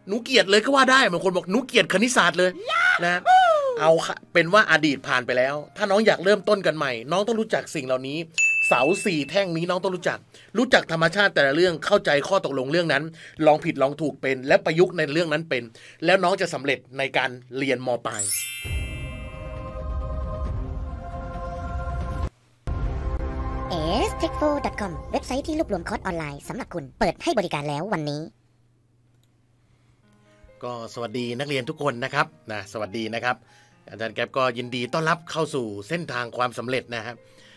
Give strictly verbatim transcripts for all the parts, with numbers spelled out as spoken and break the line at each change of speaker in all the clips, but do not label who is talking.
หนูเกลียดเลยก็ว่าได้บางคนบอกหนูเกลียดคณิตศาสตร์เลยนะเอาเป็นว่าอดีตผ่านไปแล้วถ้าน้องอยากเริ่มต้นกันใหม่น้องต้องรู้จักสิ่งเหล่านี้เสาสี่แท่งนี้น้องต้องรู้จักรู้จักธรรมชาติแต่ละเรื่องเข้าใจข้อตกลงเรื่องนั้นลองผิดลองถูกเป็นและประยุกต์ในเรื่องนั้นเป็นแล้วน้องจะสำเร็จในการเรียนม.ปลาย
เอ เอส เทค โฟร์ ดอท คอม เว็บไซต์ที่รวบรวมคอร์สออนไลน์สำหรับคุณเปิดให้บริการแล้ววันนี้
ก็สวัสดีนักเรียนทุกคนนะครับนะสวัสดีนะครับอาจารย์แก๊ปก็ยินดีต้อนรับเข้าสู่เส้นทางความสำเร็จนะครับ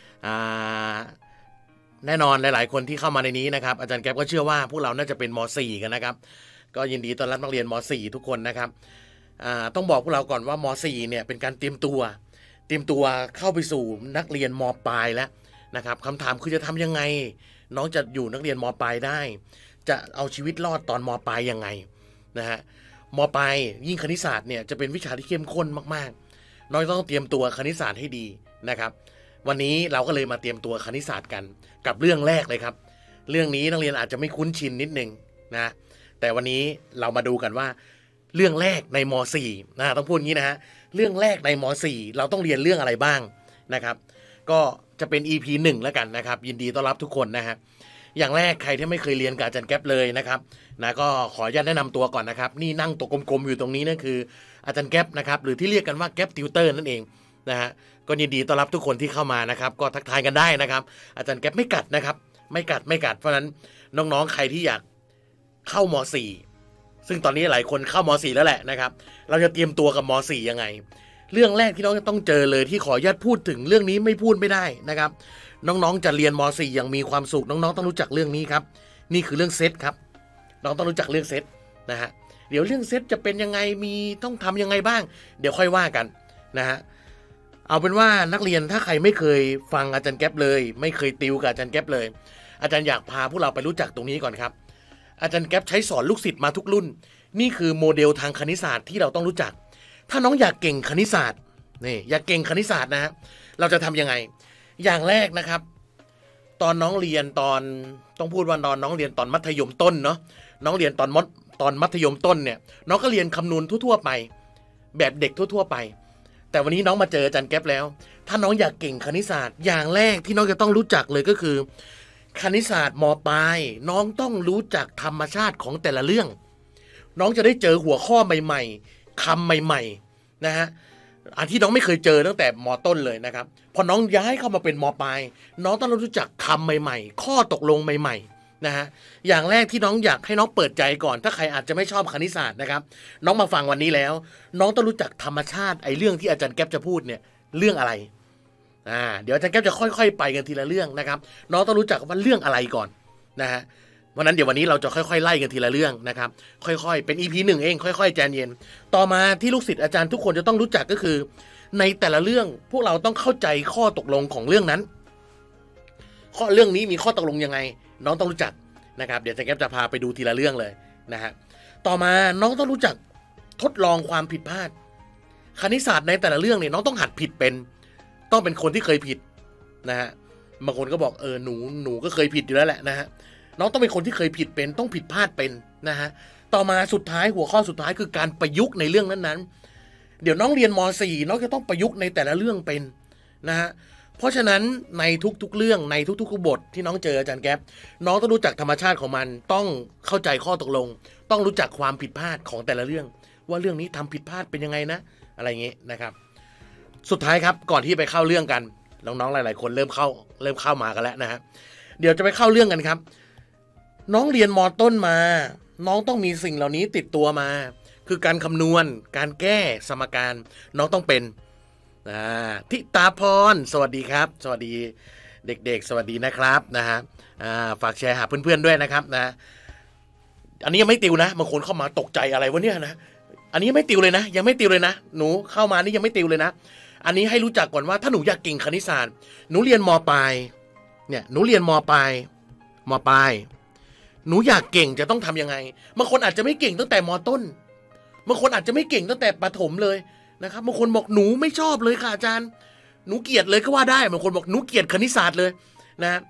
แน่นอนหลายๆคนที่เข้ามาในนี้นะครับอาจารย์แก๊ปก็เชื่อว่าพวกเราน่าจะเป็นม.สี่ กันนะครับก็ยินดีต้อนรับนักเรียนม.สี่ ทุกคนนะครับต้องบอกพวกเราก่อนว่าม.สี่ เนี่ยเป็นการเตรียมตัวเตรียมตัวเข้าไปสู่นักเรียนม.ปลายแล้วนะครับคำถามคือจะทำยังไงน้องจะอยู่นักเรียนม.ปลายได้จะเอาชีวิตรอดตอนม.ปลายยังไงนะฮะม.ปลายยิ่งคณิตศาสตร์เนี่ยจะเป็นวิชาที่เข้มข้นมากๆน้องต้องเตรียมตัวคณิตศาสตร์ให้ดีนะครับวันนี้เราก็เลยมาเตรียมตัวคณิตศาสตร์กันกับเรื่องแรกเลยครับเรื่องนี้นักเรียนอาจจะไม่คุ้นชินนิดนึงนะแต่วันนี้เรามาดูกันว่าเรื่องแรกในม.สี่ นะต้องพูดงี้นะฮะเรื่องแรกในม.สี่ เราต้องเรียนเรื่องอะไรบ้างนะครับก็จะเป็น อี พี หนึ่งแล้วกันนะครับยินดีต้อนรับทุกคนนะฮะอย่างแรกใครที่ไม่เคยเรียนกับอาจารย์แก๊ปเลยนะครับนะก็ขออนุญาตแนะนำตัวก่อนนะครับนี่นั่งตัวกลมๆอยู่ตรงนี้นั่นคืออาจารย์แก๊ปนะครับหรือที่เรียกกันว่าแก๊ปติวเตอร์นั่นเองนะฮะก็ยินดีต้อนรับทุกคนที่เข้ามานะครับก็ทักทายกันได้นะครับอาจารย์แก๊ปไม่กัดนะครับไม่กัดไม่กัดเพราะฉะนั้นน้องๆใครที่อยากเข้าม.สี่ ซึ่งตอนนี้หลายคนเข้าม.สี่ แล้วแหละนะครับเราจะเตรียมตัวกับม.สี่ ยังไงเรื่องแรกที่น้องจะต้องเจอเลยที่ขออนุญาตพูดถึงเรื่องนี้ไม่พูดไม่ได้นะครับน้องๆจะเรียนม.สี่ อย่างมีความสุขน้องๆต้องรู้จักเรื่องนี้ครับนี่คือเรื่องเซตครับน้องต้องรู้จักเรื่องเซตนะฮะเดี๋ยวเรื่องเซตจะเป็นยังไงมีต้องทำยังไงบ้างเดี๋ยวค่อยว่ากันนะฮะเอาเป็นว่านักเรียนถ้าใครไม่เคยฟังอาจารย์แก๊ปเลยไม่เคยติวกับอาจารย์แก๊ปเลยอาจารย์อยากพาพวกเราไปรู้จักตรงนี้ก่อนครับอาจารย์แก๊ปใช้สอนลูกศิษย์มาทุกรุ่นนี่คือโมเดลทางคณิตศาสตร์ที่เราต้องรู้จักถ้าน้องอยากเก่งคณิตศาสตร์นี่อยากเก่งคณิตศาสตร์นะฮะเราจะทำยังไงอย่างแรกนะครับตอนน้องเรียนตอนต้องพูดว่าตอนน้องเรียนตอนมัธยมต้นเนาะน้องเรียนตอนมดตอนมัธยมต้นเนี่ยน้องก็เรียนคำนวณทั่วๆไปแบบเด็กทั่วๆไปแต่วันนี้น้องมาเจออาจารย์แก๊ปแล้วถ้าน้องอยากเก่งคณิตศาสตร์อย่างแรกที่น้องจะต้องรู้จักเลยก็คือคณิตศาสตร์ม.ปลายน้องต้องรู้จักธรรมชาติของแต่ละเรื่องน้องจะได้เจอหัวข้อใหม่ๆคำใหม่ๆนะฮะอันที่น้องไม่เคยเจอตั้งแต่ม.ต้นเลยนะครับพอน้องย้ายเข้ามาเป็นม.ปลายน้องต้องรู้จักคำใหม่ๆข้อตกลงใหม่ๆนะฮะอย่างแรกที่น้องอยากให้น้องเปิดใจก่อนถ้าใครอาจจะไม่ชอบคณิตศาสตร์นะครับน้องมาฟังวันนี้แล้วน้องต้องรู้จักธรรมชาติไอ้เรื่องที่อาจารย์แก๊ปจะพูดเนี่ยเรื่องอะไรอ่าเดี๋ยวอาจารย์แก๊ปจะค่อยๆไปกันทีละเรื่องนะครับน้องต้องรู้จักว่าเรื่องอะไรก่อนนะฮะวันนั้นเดี๋ยววันนี้เราจะค่อยๆไล่กันทีละเรื่องนะครับค่อยๆเป็น อี พี หนึ่งเองค่อยๆใจเย็นต่อมาที่ลูกศิษย์อาจารย์ทุกคนจะต้องรู้จักก็คือในแต่ละเรื่องพวกเราต้องเข้าใจข้อตกลงของเรื่องนั้นข้อเรื่องนี้มีข้อตกลงยังไงน้องต้องรู้จักนะครับเดี๋ยวอาจารย์แก๊ปจะพาไปดูทีละเรื่องเลยนะฮะต่อมาน้องต้องรู้จักทดลองความผิดพลาดคณิตศาสตร์ในแต่ละเรื่องเนี่ยน้องต้องหัดผิดเป็นต้องเป็นคนที่เคยผิดนะฮะบางคนก็บอกเออหนูหนูก็เคยผิดอยู่แล้วแหละนะฮะน้องต้องเป็นคนที่เคยผิดเป็นต้องผิดพลาดเป็นนะฮะต่อมาสุดท้ายหัวข้อสุดท้ายคือการประยุกต์ในเรื่องนั้นๆเดี๋ยวน้องเรียนม.สี่ น้องจะต้องประยุกต์ในแต่ละเรื่องเป็นนะฮะเพราะฉะนั้นในทุกๆเรื่องในทุกๆบทที่น้องเจออาจารย์แก๊ปน้องต้องรู้จักธรรมชาติของมันต้องเข้าใจข้อตกลงต้องรู้จักความผิดพลาดของแต่ละเรื่องว่าเรื่องนี้ทำผิดพลาดเป็นยังไงนะอะไรอย่างเงี้ยนะครับสุดท้ายครับก่อนที่ไปเข้าเรื่องกันน้องๆหลายๆคนเริ่มเข้าเริ่มเข้ามากันแล้วนะฮะเดี๋ยวจะไปเข้าเรื่องกันครับน้องเรียนม.ต้นมาน้องต้องมีสิ่งเหล่านี้ติดตัวมาคือการคำนวณการแก้สมการน้องต้องเป็นทิตาพรสวัสดีครับสวัสดีเด็กๆสวัสดีนะครับนะฮะฝากแชร์หาเพื่อนๆด้วยนะครับนะอันนี้ยังไม่ติวนะบางคนเข้ามาตกใจอะไรวะเนี่ยนะอันนี้ไม่ติวเลยนะยังไม่ติวเลยนะหนูเข้ามานี่ยังไม่ติวเลยนะอันนี้ให้รู้จักก่อนว่าถ้าหนูอยากเก่งคณิตศาสตร์หนูเรียนม.ปลายเนี่ยหนูเรียนม.ปลายม.ปลายหนูอยากเก่งจะต้องทำยังไงบางคนอาจจะไม่เก่งตั้งแต่ม.ต้นบางคนอาจจะไม่เก่งตั้งแต่ประถมเลยนะครับบางคนบอกหนูไม่ชอบเลยค่ะอาจารย์หนูเกลียดเลยก็ว่าได้บางคนบอกหนูเกลียดคณิตศาสตร์เลยนะ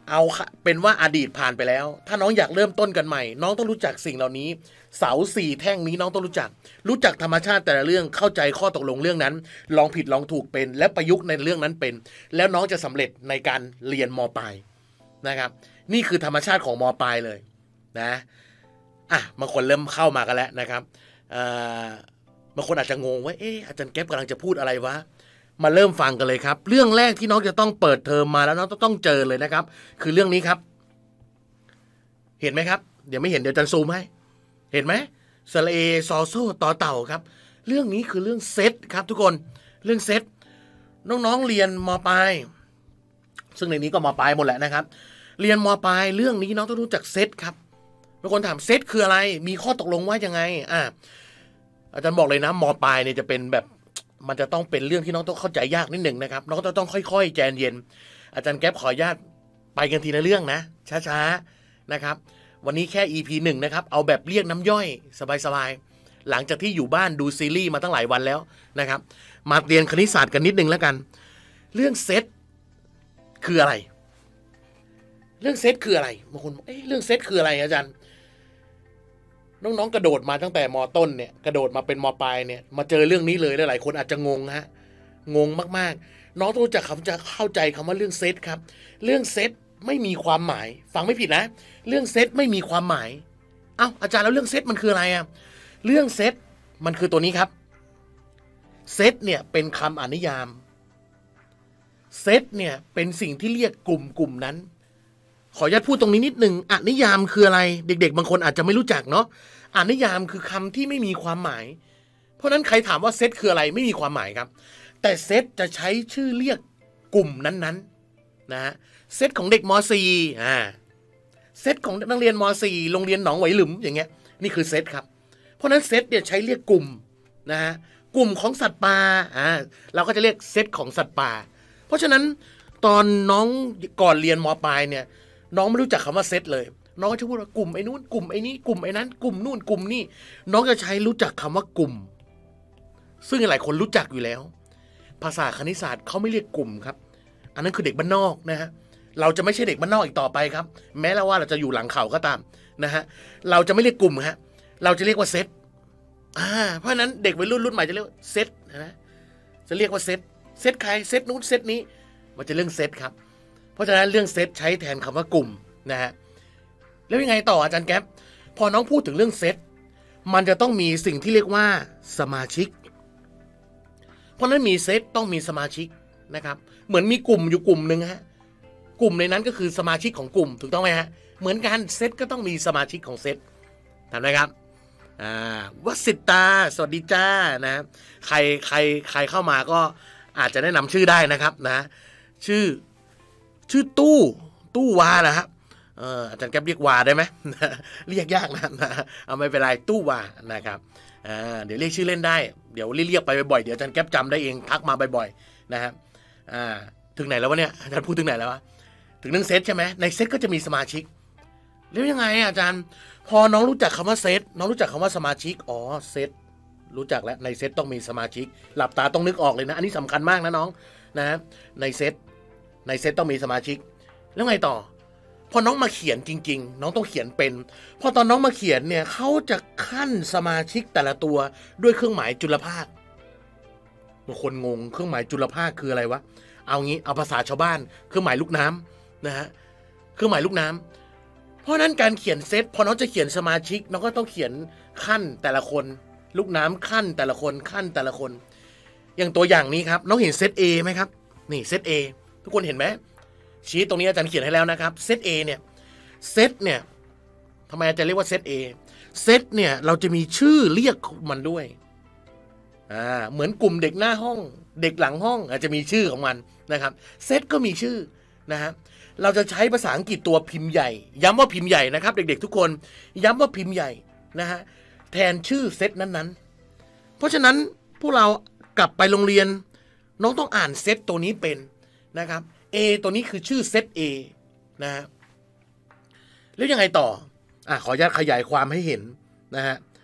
เอาเป็นว่าอดีตผ่านไปแล้วถ้าน้องอยากเริ่มต้นกันใหม่น้องต้องรู้จักสิ่งเหล่านี้เสาสี่แท่งนี้น้องต้องรู้จักรู้จักธรรมชาติแต่ละเรื่องเข้าใจข้อตกลงเรื่องนั้นลองผิดลองถูกเป็นและประยุกต์ในเรื่องนั้นเป็นแล้วน้องจะสำเร็จในการเรียนม.ปลายนะครับนี่คือธรรมชาติของม.ปลายเลยนะอ่ะบางคนเริ่มเข้ามากันแล้วนะครับบางคนอาจจะงงว่าเอ๊ะอาจารย์แก๊ปกำลังจะพูดอะไรวะมาเริ่มฟังกันเลยครับเรื่องแรกที่น้องจะต้องเปิดเทอมมาแล้วน้องต้องเจอเลยนะครับคือเรื่องนี้ครับเห็นไหมครับเดี๋ยวไม่เห็นเดี๋ยวอาจารย์ซูมให้เห็นไหมสระเอซอโซต่อเต่าครับเรื่องนี้คือเรื่องเซตครับทุกคนเรื่องเซตน้องๆเรียนม.ปลายซึ่งในนี้ก็ม.ปลายหมดแหละนะครับเรียนม.ปลายเรื่องนี้น้องต้องรู้จักเซตครับบางคนถามเซตคืออะไรมีข้อตกลงว่ายังไงอ่ะอาจารย์บอกเลยนะม.ปลายเนี่ยจะเป็นแบบมันจะต้องเป็นเรื่องที่น้องต้องเข้าใจยากนิดหนึ่งนะครับน้องก็ต้องค่อยๆใจเย็นอาจารย์แก๊ปขออนุญาตไปกันทีละเรื่องนะช้าๆนะครับวันนี้แค่ อี พี หนึ่งนะครับเอาแบบเรียกน้ำย่อยสบายๆหลังจากที่อยู่บ้านดูซีรีส์มาตั้งหลายวันแล้วนะครับมาเรียนคณิตศาสตร์กันนิดนึงแล้วกันเรื่องเซตคืออะไรเรื่องเซตคืออะไรบางคนเอ๊ะเรื่องเซตคืออะไรอาจารย์น้องๆกระโดดมาตั้งแต่ม.ต้นเนี่ยกระโดดมาเป็นม.ปลายเนี่ยมาเจอเรื่องนี้เลยหลายคนอาจจะงงฮะงงมากๆน้องต้องรู้จักคำจะเข้าใจคำว่าเรื่องเซตครับเรื่องเซตไม่มีความหมายฟังไม่ผิดนะเรื่องเซตไม่มีความหมายเอ้าอาจารย์แล้วเรื่องเซตมันคืออะไรอ่ะเรื่องเซตมันคือตัวนี้ครับเซตเนี่ยเป็นคำอนิยามเซตเนี่ยเป็นสิ่งที่เรียกกลุ่มกลุ่มนั้นขออนุญาตพูดตรงนี้นิดหนึ่งอนิยามคืออะไรเด็กๆบางคนอาจจะไม่รู้จักเนาะอนิยามคือคำที่ไม่มีความหมายเพราะนั้นใครถามว่าเซตคืออะไรไม่มีความหมายครับแต่เซตจะใช้ชื่อเรียกกลุ่มนั้นๆนะฮะเซตของเด็กม.สี่ อ่าเซตของนักเรียนม.สี่ โรงเรียนหนองไหหลุมอย่างเงี้ยนี่คือเซตครับเพราะนั้นเซตเนี่ยใช้เรียกกลุ่มนะฮะกลุ่มของสัตว์ป่าอ่าเราก็จะเรียกเซตของสัตว์ป่าเพราะฉะนั้นตอนน้องก่อนเรียนม.ปลายเนี่ยน้องไม่รู้จักคำว่าเซตเลยน้องก็จะพูดว่ากลุ่มไอ้นู้นกลุ่มไอ้นี้กลุ่มไอ้นั้นกลุ่มนู่นกลุ่มนี่น้องจะใช้รู้จักคำว่ากลุ่มซึ่งหลายคนรู้จักอยู่แล้วภาษาคณิตศาสตร์เขาไม่เรียกกลุ่มครับอันนั้นคือเด็กบ้านนอกนะฮะเราจะไม่ใช่เด็กบ้านนอกอีกต่อไปครับแม้แล้วว่าเราจะอยู่หลังเขาก็ตามนะฮะเราจะไม่เรียกกลุ่มฮะเราจะเรียกว่าเซตอ่าเพราะฉะนั้นเด็กวัยรุ่นรุ่นใหม่จะเรียกเซตนะจะเรียกว่าเซตเซตใครเซตนู้นเซตนี้มันจะเรื่องเซตครับเพราะฉะนั้นเรื่องเซตใช้แทนคำว่ากลุ่มนะฮะแล้วยังไงต่ออาจารย์แก๊ปพอน้องพูดถึงเรื่องเซตมันจะต้องมีสิ่งที่เรียกว่าสมาชิกเพราะนั้นมีเซตต้องมีสมาชิกนะครับเหมือนมีกลุ่มอยู่กลุ่มหนึ่งฮะกลุ่มในนั้นก็คือสมาชิกของกลุ่มถูกต้องไหมฮะเหมือนกันเซตก็ต้องมีสมาชิกของเซตทำไหมครับอ่าวสิตาสวัสดีจ้านะใครใครใครเข้ามาก็อาจจะแนะนำชื่อได้นะครับนะชื่อชื่อตู้ตู้วานะฮะเอ่ออาจารย์แก๊ปเรียกวาได้ไหมเรียกยากนะนะเอาไม่เป็นไรตู้วานะครับอ่าเดี๋ยวเรียกชื่อเล่นได้เดี๋ยวเรียกไปบ่อยๆเดี๋ยวอาจารย์แก๊ปจำได้เองทักมาบ่อยๆนะครับอ่าถึงไหนแล้ววะเนี่ยอาจารย์พูดถึงไหนแล้ววะถึงเรื่องเซตใช่ไหมในเซตก็จะมีสมาชิกแล้วยังไงอาจารย์พอน้องรู้จักคำว่าเซตน้องรู้จักคำว่าสมาชิกอ๋อเซตรู้จักแล้วในเซตต้องมีสมาชิกหลับตาต้องนึกออกเลยนะอันนี้สำคัญมากนะน้องนะในเซตในเซตต้องมีสมาชิกแล้วไงต่อพอน้องมาเขียนจริงๆน้องต้องเขียนเป็นพอตอนน้องมาเขียนเนี่ยเขาจะขั้นสมาชิกแต่ละตัวด้วยเครื่องหมายจุลภาคบางคนงงเครื่องหมายจุลภาคคืออะไรวะเอางี้เอาภาษาชาวบ้านเครื่องหมายลูกน้ำนะฮะเครื่องหมายลูกน้ำเพราะนั้นการเขียนเซตพอน้องจะเขียนสมาชิกน้องก็ต้องเขียนขั้นแต่ละคนลูกน้ำขั้นแต่ละคนขั้นแต่ละคนอย่างตัวอย่างนี้ครับน้องเห็นเซต A ไหมครับนี่เซต A ทุกคนเห็นไหมชี้ตรงนี้อาจารย์เขียนให้แล้วนะครับเซต A เนี่ยเซตเนี่ยทำไมอาจารย์เรียกว่าเซต A เซตเนี่ยเราจะมีชื่อเรียกมันด้วยอ่าเหมือนกลุ่มเด็กหน้าห้องเด็กหลังห้องอาจจะมีชื่อของมันนะครับเซตก็มีชื่อนะฮะเราจะใช้ภาษาอังกฤษตัวพิมพ์ใหญ่ย้ำว่าพิมพ์ใหญ่นะครับเด็กๆทุกคนย้ำว่าพิมพ์ใหญ่นะฮะแทนชื่อเซตนั้นๆเพราะฉะนั้นพวกเรากลับไปโรงเรียนน้องต้องอ่านเซตตัวนี้เป็นนะครับ A ตัวนี้คือชื่อเซต A นะฮะแล้วยังไงต่ออ่ะขออนุญาตขยายความให้เห็นนะฮะ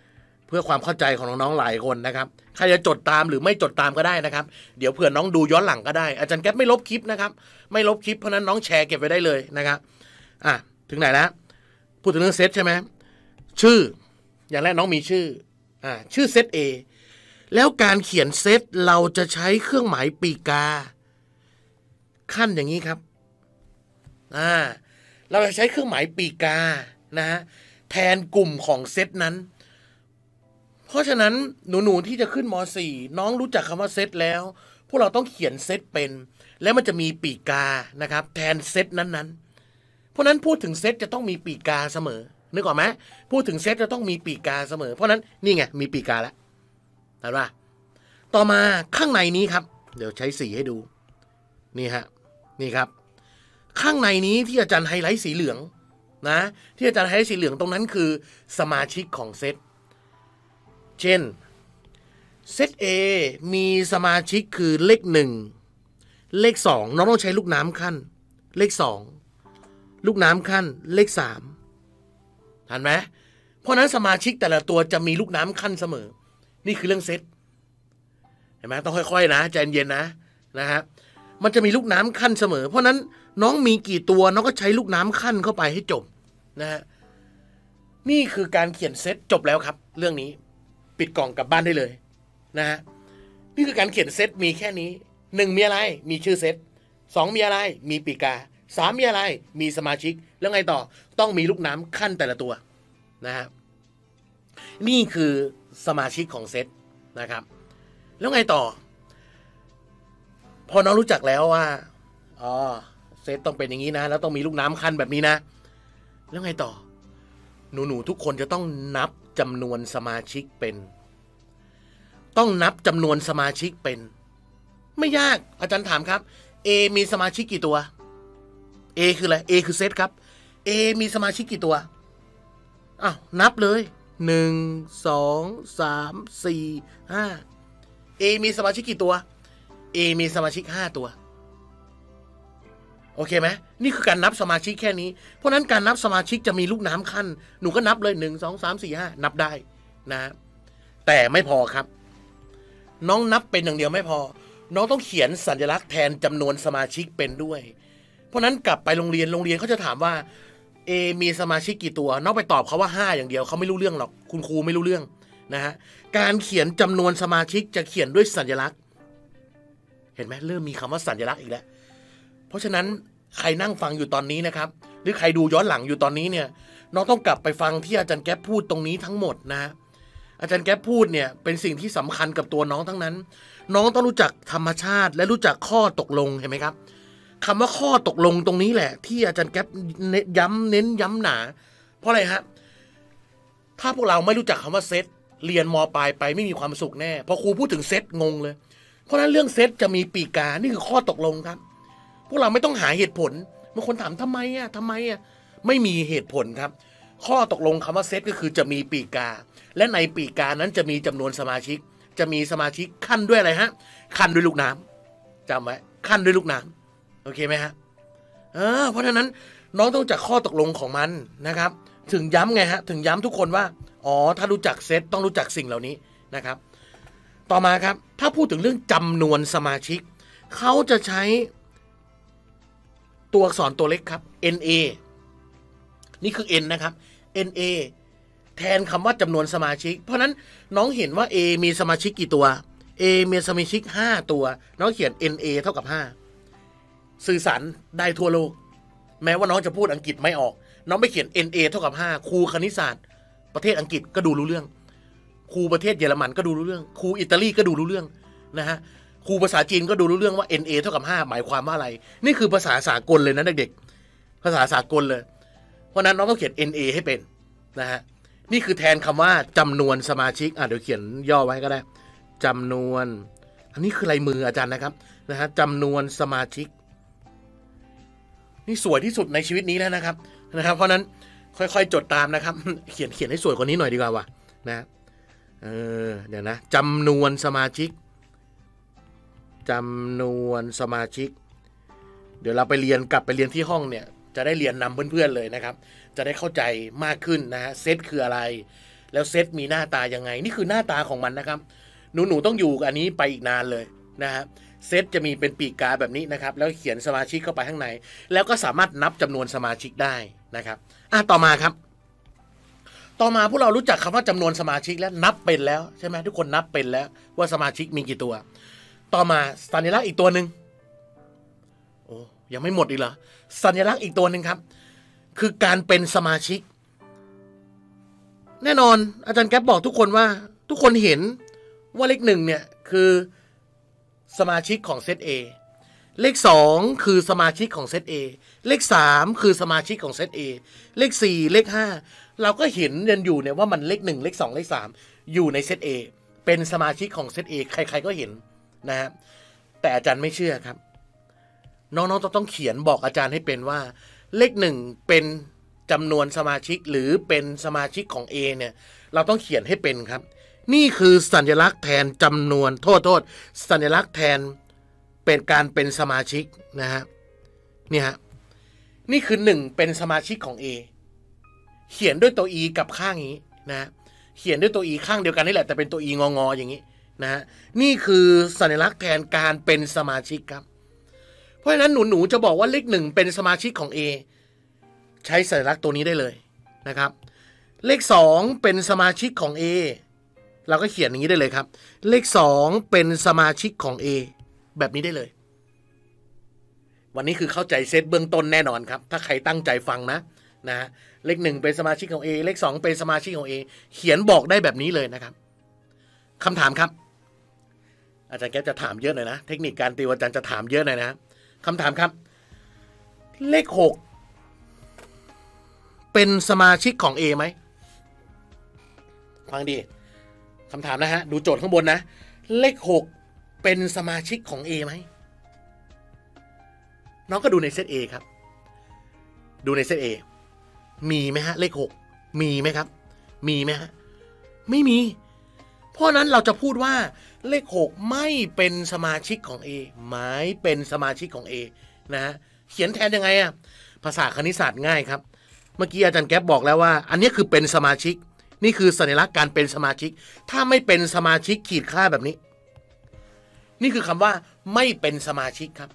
พื่อความเข้าใจของน้องๆหลายคนนะครับใครจะจดตามหรือไม่จดตามก็ได้นะครับเดี๋ยวเผื่อน้องดูย้อนหลังก็ได้อาจารย์แก๊ปไม่ลบคลิปนะครับไม่ลบคลิปเพราะนั้นน้องแชร์เก็บไว้ได้เลยนะครับอ่ะถึงไหนแล้วพูดถึงเรื่องเซตใช่ไหมชื่ออย่างแรกน้องมีชื่ออ่าชื่อเซต A แล้วการเขียนเซตเราจะใช้เครื่องหมายปีกาขั้นอย่างนี้ครับอ่าเราจะใช้เครื่องหมายปีกานะฮะแทนกลุ่มของเซตนั้นเพราะฉะนั้นหนูๆที่จะขึ้นม .สี่ น้องรู้จักคำว่าเซตแล้วพวกเราต้องเขียนเซตเป็นแล้วมันจะมีปีกานะครับแทนเซตนั้นๆเพราะนั้นพูดถึงเซตจะต้องมีปีกาเสมอนึกออกไหมพูดถึงเซตจะต้องมีปีกาเสมอเพราะนั้นนี่ไงมีปีกาแล้วเห็นป่ะต่อมาข้างในนี้ครับเดี๋ยวใช้สีให้ดูนี่ฮะนี่ครับข้างในนี้ที่อาจารย์ไฮไลท์สีเหลืองนะที่อาจารย์ไฮไลท์สีเหลืองตรงนั้นคือสมาชิกของเซตเช่นเซต A มีสมาชิกคือเลขหนึ่งเลขสองน้องต้องใช้ลูกน้ำขั้นเลขสองลูกน้ำขั้นเลขสามเห็นไหมเพราะนั้นสมาชิกแต่ละตัวจะมีลูกน้ำขั้นเสมอนี่คือเรื่องเซตเห็นไหมต้องค่อยๆนะใจเย็นๆนะนะฮะมันจะมีลูกน้ำขั้นเสมอเพราะนั้นน้องมีกี่ตัวน้องก็ใช้ลูกน้ำขั้นเข้าไปให้จบนะฮะนี่คือการเขียนเซตจบแล้วครับเรื่องนี้ปิดกล่องกลับบ้านได้เลยนะฮะนี่คือการเขียนเซตมีแค่นี้หนึ่งมีอะไรมีชื่อเซตสองมีอะไรมีปีกาสามมีอะไรมีสมาชิกแล้วไงต่อต้องมีลูกน้ำขั้นแต่ละตัวนะฮะนี่คือสมาชิกของเซตนะครับแล้วไงต่อพอน้องรู้จักแล้วว่าอ๋อเซตต้องเป็นอย่างนี้นะแล้วต้องมีลูกน้ำขั้นแบบนี้นะแล้วไงต่อหนูๆทุกคนจะต้องนับจำนวนสมาชิกเป็นต้องนับจำนวนสมาชิกเป็นไม่ยากอาจารย์ถามครับ A มีสมาชิกกี่ตัว A คืออะไร A คือเซตครับ A มีสมาชิกกี่ตัวอ้าวนับเลยหนึ่งสองสามสี่ห้า A มีสมาชิกกี่ตัว A มีสมาชิกห้าตัวโอเคไหมนี่คือการนับสมาชิกแค่นี้เพราะนั้นการนับสมาชิกจะมีลูกน้ำขั้นหนูก็นับเลยหนึ่งสองสามสี่ห้านับได้นะแต่ไม่พอครับน้องนับเป็นอย่างเดียวไม่พอน้องต้องเขียนสัญลักษณ์แทนจำนวนสมาชิกเป็นด้วยเพราะนั้นกลับไปโรงเรียนโรงเรียนเขาจะถามว่า A มีสมาชิกกี่ตัวน้องไปตอบเขาว่าห้าอย่างเดียวเขาไม่รู้เรื่องหรอกคุณครูไม่รู้เรื่องนะฮะการเขียนจำนวนสมาชิกจะเขียนด้วยสัญลักษณ์เห็นไหมเริ่มมีคำว่าสัญลักษณ์อีกแล้วเพราะฉะนั้นใครนั่งฟังอยู่ตอนนี้นะครับหรือใครดูย้อนหลังอยู่ตอนนี้เนี่ยน้องต้องกลับไปฟังที่อาจารย์แก๊ปพูดตรงนี้ทั้งหมดนะอาจารย์แก๊ปพูดเนี่ยเป็นสิ่งที่สำคัญกับตัวน้องทั้งนั้นน้องต้องรู้จักธรรมชาติและรู้จักข้อตกลงเห็นไหมครับคำว่าข้อตกลงตรงนี้แหละที่อาจารย์แก๊ปย้ำเน้นย้ำหนาเพราะอะไรฮะถ้าพวกเราไม่รู้จักคำว่าเซตเรียนม.ปลายไปไม่มีความสุขแน่พอครูพูดถึงเซตงงเลยเพราะฉะนั้นเรื่องเซตจะมีปีกานี่คือข้อตกลงครับพวกเราไม่ต้องหาเหตุผลบางคนถามทำไมอ่ะทำไมอ่ะไม่มีเหตุผลครับข้อตกลงคำว่าเซตก็คือจะมีปีกาและในปีกานั้นจะมีจำนวนสมาชิกจะมีสมาชิกขั้นด้วยอะไรฮะขั้นด้วยลูกน้ำจำไว้ขั้นด้วยลูกน้ำโอเคไหมฮะเออเพราะฉะนั้นน้องต้องจากข้อตกลงของมันนะครับถึงย้ำไงฮะถึงย้ำทุกคนว่าอ๋อถ้ารู้จักเซตต้องรู้จักสิ่งเหล่านี้นะครับต่อมาครับถ้าพูดถึงเรื่องจำนวนสมาชิกเขาจะใช้ตัวอักษรตัวเล็กครับ เอ็น เอ นี่คือ N นะครับ เอ็น เอ แทนคำว่าจำนวนสมาชิกเพราะนั้นน้องเห็นว่า A มีสมาชิกกี่ตัว A มีสมาชิกห้าตัวน้องเขียน เอ็น เอ เท่ากับห้าสื่อสารได้ทั่วโลกแม้ว่าน้องจะพูดอังกฤษไม่ออกน้องไปเขียน เอ็น เอ เท่ากับห้าครูคณิตศาสตร์ประเทศอังกฤษก็ดูรู้เรื่องครูประเทศเยอรมันก็ดูรู้เรื่องครูอิตาลีก็ดูรู้เรื่องนะฮะครูภาษาจีนก็ดูรู้เรื่องว่า เอ็น เอ เท่ากับห้าหมายความว่าอะไรนี่คือภาษาสากลเลยนะเด็กๆภาษาสากลเลยเพราะนั้นน้องต้องเขียน เอ็น เอ ให้เป็นนะฮะนี่คือแทนคำว่าจำนวนสมาชิกอ่ะเดี๋ยวเขียนย่อไว้ก็ได้จำนวนอันนี้คือลายมืออาจารย์นะครับนะฮะจำนวนสมาชิกนี่สวยที่สุดในชีวิตนี้แล้วนะครับนะครับเพราะนั้นค่อยๆจดตามนะครับเขียนเขียนให้สวยกว่านี้หน่อยดีกว่าว่ะนะเออเดี๋ยวนะจำนวนสมาชิกจำนวนสมาชิกเดี๋ยวเราไปเรียนกลับไปเรียนที่ห้องเนี่ยจะได้เรียนนำเพื่อนๆเลยนะครับจะได้เข้าใจมากขึ้นนะฮะเซตคืออะไรแล้วเซตมีหน้าตายังไงนี่คือหน้าตาของมันนะครับหนูหนูต้องอยู่กับอันนี้ไปอีกนานเลยนะฮะเซตจะมีเป็นปีกกาแบบนี้นะครับแล้วเขียนสมาชิกเข้าไปข้างในแล้วก็สามารถนับจำนวนสมาชิกได้นะครับอ่ะต่อมาครับต่อมาพวกเรารู้จักคำว่าจำนวนสมาชิกแล้วนับเป็นแล้วใช่ไหมทุกคนนับเป็นแล้วว่าสมาชิกมีกี่ตัวต่อมาสัญลักษณ์อีกตัวหนึ่งโอ้ยังไม่หมดอีกเหรอสัญลักษณ์อีกตัวหนึ่งครับคือการเป็นสมาชิกแน่นอนอาจารย์แก๊ปบอกทุกคนว่าทุกคนเห็นว่าเลขหนึ่งเนี่ยคือสมาชิกของเซต A เลขสองคือสมาชิกของเซต A เลขสามคือสมาชิกของเซต A เลขสี่เลขห้าเราก็เห็นกันอยู่เนี่ยว่ามันเลขหนึ่งเลขสองเลขสามอยู่ในเซต A เป็นสมาชิกของเซต A ใครๆก็เห็นนะฮะแต่อาจารย์ไม่เชื่อครับน้องๆต้องเขียนบอกอาจารย์ให้เป็นว่าเลขหนึ่งเป็นจำนวนสมาชิกหรือเป็นสมาชิกของ A เนี่ยเราต้องเขียนให้เป็นครับนี่คือสัญลักษณ์แทนจำนวนโทษโทษสัญลักษณ์แทนเป็นการเป็นสมาชิกนะฮะนี่ฮะนี่คือหนึ่งเป็นสมาชิกของ A เขียนด้วยตัว E กับข้างนี้นะเขียนด้วยตัว E ข้างเดียวกันนี่แหละแต่เป็นตัว E งองออย่างนี้นะฮะนี่คือสัญลักษณ์แทนการเป็นสมาชิกครับเพราะฉะนั้นหนูๆจะบอกว่าเลขหนึ่งเป็นสมาชิกของ A ใช้สัญลักษณ์ตัวนี้ได้เลยนะครับเลขสองเป็นสมาชิกของ A เราก็เขียนอย่างนี้ได้เลยครับเลขสองเป็นสมาชิกของ A แบบนี้ได้เลยวันนี้คือเข้าใจเซตเบื้องต้นแน่นอนครับถ้าใครตั้งใจฟังนะนะเลขหนึ่งเป็นสมาชิกของ A เลขสองเป็นสมาชิกของ A เขียนบอกได้แบบนี้เลยนะครับคำถามครับอาจารย์แกจะถามเยอะหน่อยนะเทคนิคการติวอาจารย์จะถามเยอะหน่อยนะคำถามครับเลขหกเป็นสมาชิกของ A ไหมฟังดีคำถามนะฮะดูโจทย์ข้างบนนะเลขหกเป็นสมาชิกของ A ไหมน้องก็ดูในเซต A ครับดูในเซต A มีไหมฮะเลขหกมีไหมครับมีไหมฮะไม่มีเพราะนั้นเราจะพูดว่าเลขหกไม่เป็นสมาชิกของ A ไม่เป็นสมาชิกของ A นะฮะเขียนแทนยังไงอะภาษาคณิตศาสตร์ง่ายครับเมื่อกี้อาจารย์แก๊ปบอกแล้วว่าอันนี้คือเป็นสมาชิกนี่คือสัญลักษณ์การเป็นสมาชิกถ้าไม่เป็นสมาชิกขีดค่าแบบนี้นี่คือคำว่าไม่เป็นสมาชิกครับ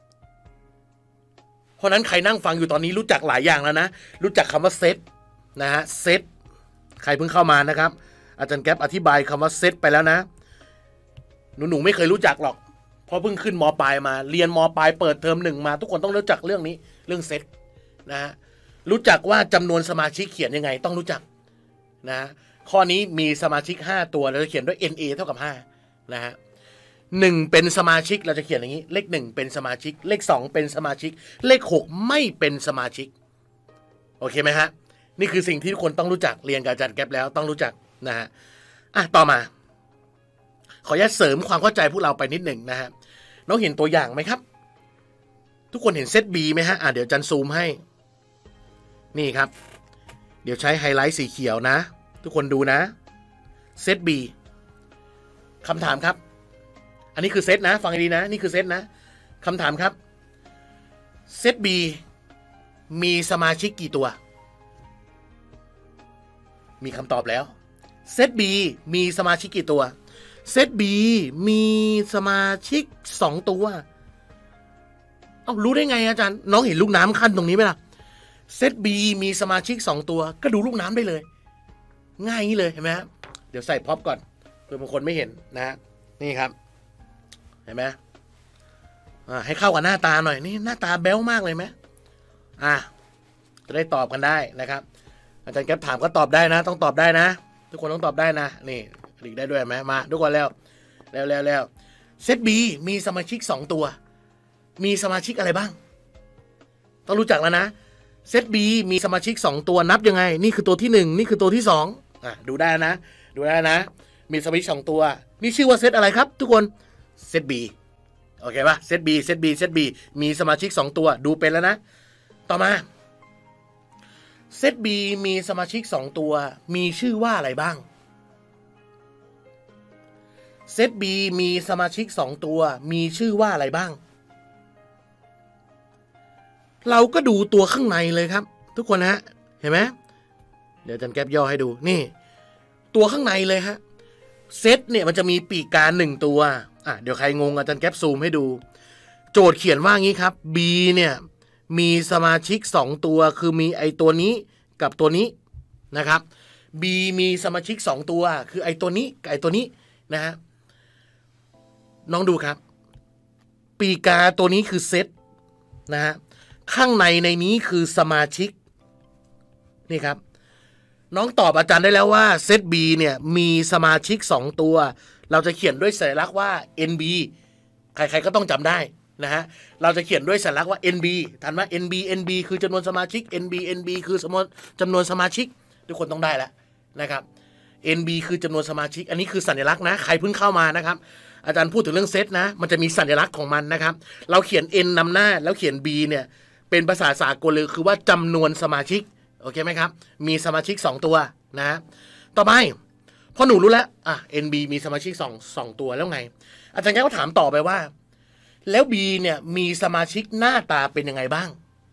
เพราะนั้นใครนั่งฟังอยู่ตอนนี้รู้จักหลายอย่างแล้วนะรู้จักคำว่าเซตนะฮะเซตใครเพิ่งเข้ามานะครับอาจารย์แก๊ปอธิบายคำว่าเซตไปแล้วนะหนูๆไม่เคยรู้จักหรอกเพราะเพิ่งขึ้นม.ปลายมาเรียนม.ปลายเปิดเทอมหนึ่งมาทุกคนต้องรู้จักเรื่องนี้เรื่องเซตนะฮะรู้จักว่าจำนวนสมาชิกเขียนยังไงต้องรู้จักนะข้อนี้มีสมาชิกห้าตัวเราจะเขียนด้วย เอ็น เอ เท่ากับห้านะฮะหนึ่งเป็นสมาชิกเราจะเขียนอย่างนี้เลขหนึ่งเป็นสมาชิกเลขสองเป็นสมาชิกเลขหกไม่เป็นสมาชิกโอเคไหมฮะนี่คือสิ่งที่ทุกคนต้องรู้จักเรียนกับอาจารย์แก๊ปแล้วต้องรู้จักนะฮะอ่ะต่อมาขออนุญาตเสริมความเข้าใจพวกเราไปนิดหนึ่งนะฮะน้องเห็นตัวอย่างไหมครับทุกคนเห็นเซต B ไหมฮะอ่ะเดี๋ยวอาจารย์ซูมให้นี่ครับเดี๋ยวใช้ไฮไลท์สีเขียวนะทุกคนดูนะเซต B คำถามครับอันนี้คือเซตนะฟังดีนะนี่คือเซตนะคำถามครับเซต B มีสมาชิกกี่ตัวมีคำตอบแล้วเซต B มีสมาชิกกี่ตัวเซต B มีสมาชิกสองตัวเอ้ารู้ได้ไงอาจารย์น้องเห็นลูกน้ำขั้นตรงนี้ไหมล่ะเซต B มีสมาชิกสองตัวก็ดูลูกน้ำได้เลยง่ายอย่างนี้เลยเห็นไหมฮะเดี๋ยวใส่พ็อปก่อนเพื่อบางคนไม่เห็นนะนี่ครับเห็นไหมอ่าให้เข้ากับหน้าตาหน่อยนี่หน้าตาแบ๊วมากเลยไหมอ่ะจะได้ตอบกันได้นะครับอาจารย์แก๊ปถามก็ตอบได้นะต้องตอบได้นะทุกคนต้องตอบได้นะนี่หลีกได้ด้วยไหมมาทุกคนแล้วแล้วแล้วแล้วเซต B มีสมาชิกสองตัวมีสมาชิกอะไรบ้างต้องรู้จักแล้วนะเซต B มีสมาชิกสองตัวนับยังไงนี่คือตัวที่หนึ่งนี่คือตัวที่สองอ่ะดูได้นะดูได้นะมีสมาชิกสองตัวนี่ชื่อว่าเซตอะไรครับทุกคนเซต B โอเคป่ะเซต B เซต B เซต B มีสมาชิกสองตัวดูเป็นแล้วนะต่อมาเซต B มีสมาชิกสองตัวมีชื่อว่าอะไรบ้างเซต B มีสมาชิกสองตัวมีชื่อว่าอะไรบ้างเราก็ดูตัวข้างในเลยครับทุกคนนะฮะเห็นไหมเดี๋ยวอาจารย์แก๊ปย่อให้ดูนี่ตัวข้างในเลยฮะเซตเนี่ยมันจะมีปีกกาหนึ่งตัวอ่ะเดี๋ยวใครงงอาจารย์แก๊ปซูมให้ดูโจทย์เขียนว่างี้ครับ B เนี่ยมีสมาชิกสองตัวคือมีไอตัวนี้กับตัวนี้นะครับ B มีสมาชิกสองตัวคือไอตัวนี้กับไอตัวนี้นะฮะน้องดูครับปีกาตัวนี้คือเซตนะฮะข้างในในนี้คือสมาชิกนี่ครับน้องตอบอาจารย์ได้แล้วว่าเซต B เนี่ยมีสมาชิกสองตัวเราจะเขียนด้วยสัญลักษณ์ว่า เอ็น บี ใครๆก็ต้องจำได้นะฮะเราจะเขียนด้วยสัญลักษณ์ว่า เอ็น บี ทันไหม เอ็น บี เอ็น บี คือจำนวนสมาชิก เอ็น บี เอ็น บี คือจำนวนจำนวนสมาชิกทุกคนต้องได้แล้วนะครับ เอ็น บี คือจำนวนสมาชิกอันนี้คือสัญลักษณ์นะใครเพิ่งเข้ามานะครับอาจารย์พูดถึงเรื่องเซตนะมันจะมีสัญลักษณ์ของมันนะครับเราเขียน N นำหน้าแล้วเขียน B เนี่ยเป็นภาษาสากลเลยคือว่าจำนวนสมาชิกโอเคไหมครับมีสมาชิกสองตัวนะต่อไปพอหนูรู้แล้วอ่ะ เอ็น บี มีสมาชิกสอง สองตัวแล้วไงอาจารย์แกก็ถามต่อไปว่าแล้ว B เนี่ยมีสมาชิกหน้าตาเป็นยังไงบ้าง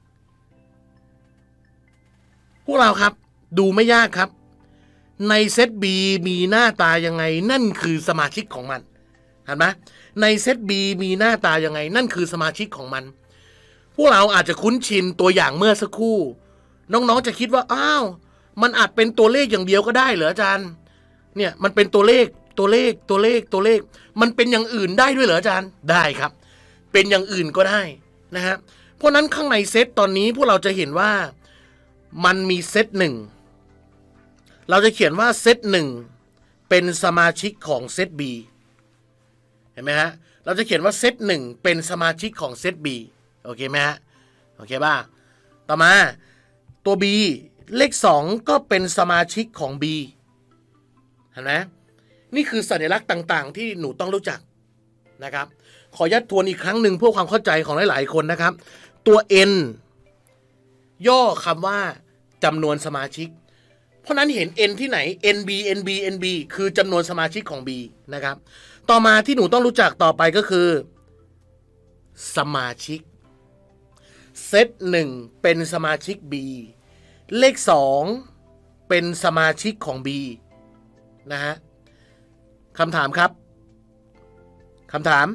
พวกเราครับดูไม่ยากครับในเซต B มีหน้าตายังไงนั่นคือสมาชิกของมันเห็นไหมในเซต B มีหน้าตายังไงนั่นคือสมาชิกของมันพวกเราอาจจะคุ้นชินตัวอย่างเมื่อสักครู่น้องๆจะคิดว่าอ้าวมันอาจเป็นตัวเลขอย่างเดียวก็ได้เหรออาจารย์เนี่ยมันเป็นตัวเลขตัวเลขตัวเลขตัวเลขมันเป็นอย่างอื่นได้ด้วยเหรออาจารย์ได้ครับเป็นอย่างอื่นก็ได้นะฮะเพราะนั้นข้างในเซตตอนนี้พวกเราจะเห็นว่ามันมีเซตหนึ่งเราจะเขียนว่าเซตหนึ่งเป็นสมาชิกของเซต B เห็นไหมฮะเราจะเขียนว่าเซตหนึ่งเป็นสมาชิกของเซต B โอเคไหมฮะโอเคป่ะต่อมาตัว B เลขสองก็เป็นสมาชิกของ B เห็นไหมนี่คือสัญลักษณ์ต่างๆที่หนูต้องรู้จักนะครับขอยัดทวนอีกครั้งหนึ่งเพื่อความเข้าใจของหลายๆคนนะครับตัว N ย่อคำว่าจำนวนสมาชิกเพราะนั้นเห็น N ที่ไหน เอ็น บี เอ็น บี เอ็น บี คือจำนวนสมาชิกของ B นะครับต่อมาที่หนูต้องรู้จักต่อไปก็คือสมาชิกเซตหนึ่งเป็นสมาชิก B เลขสองเป็นสมาชิกของ B นะฮะคำถามครับคำถาม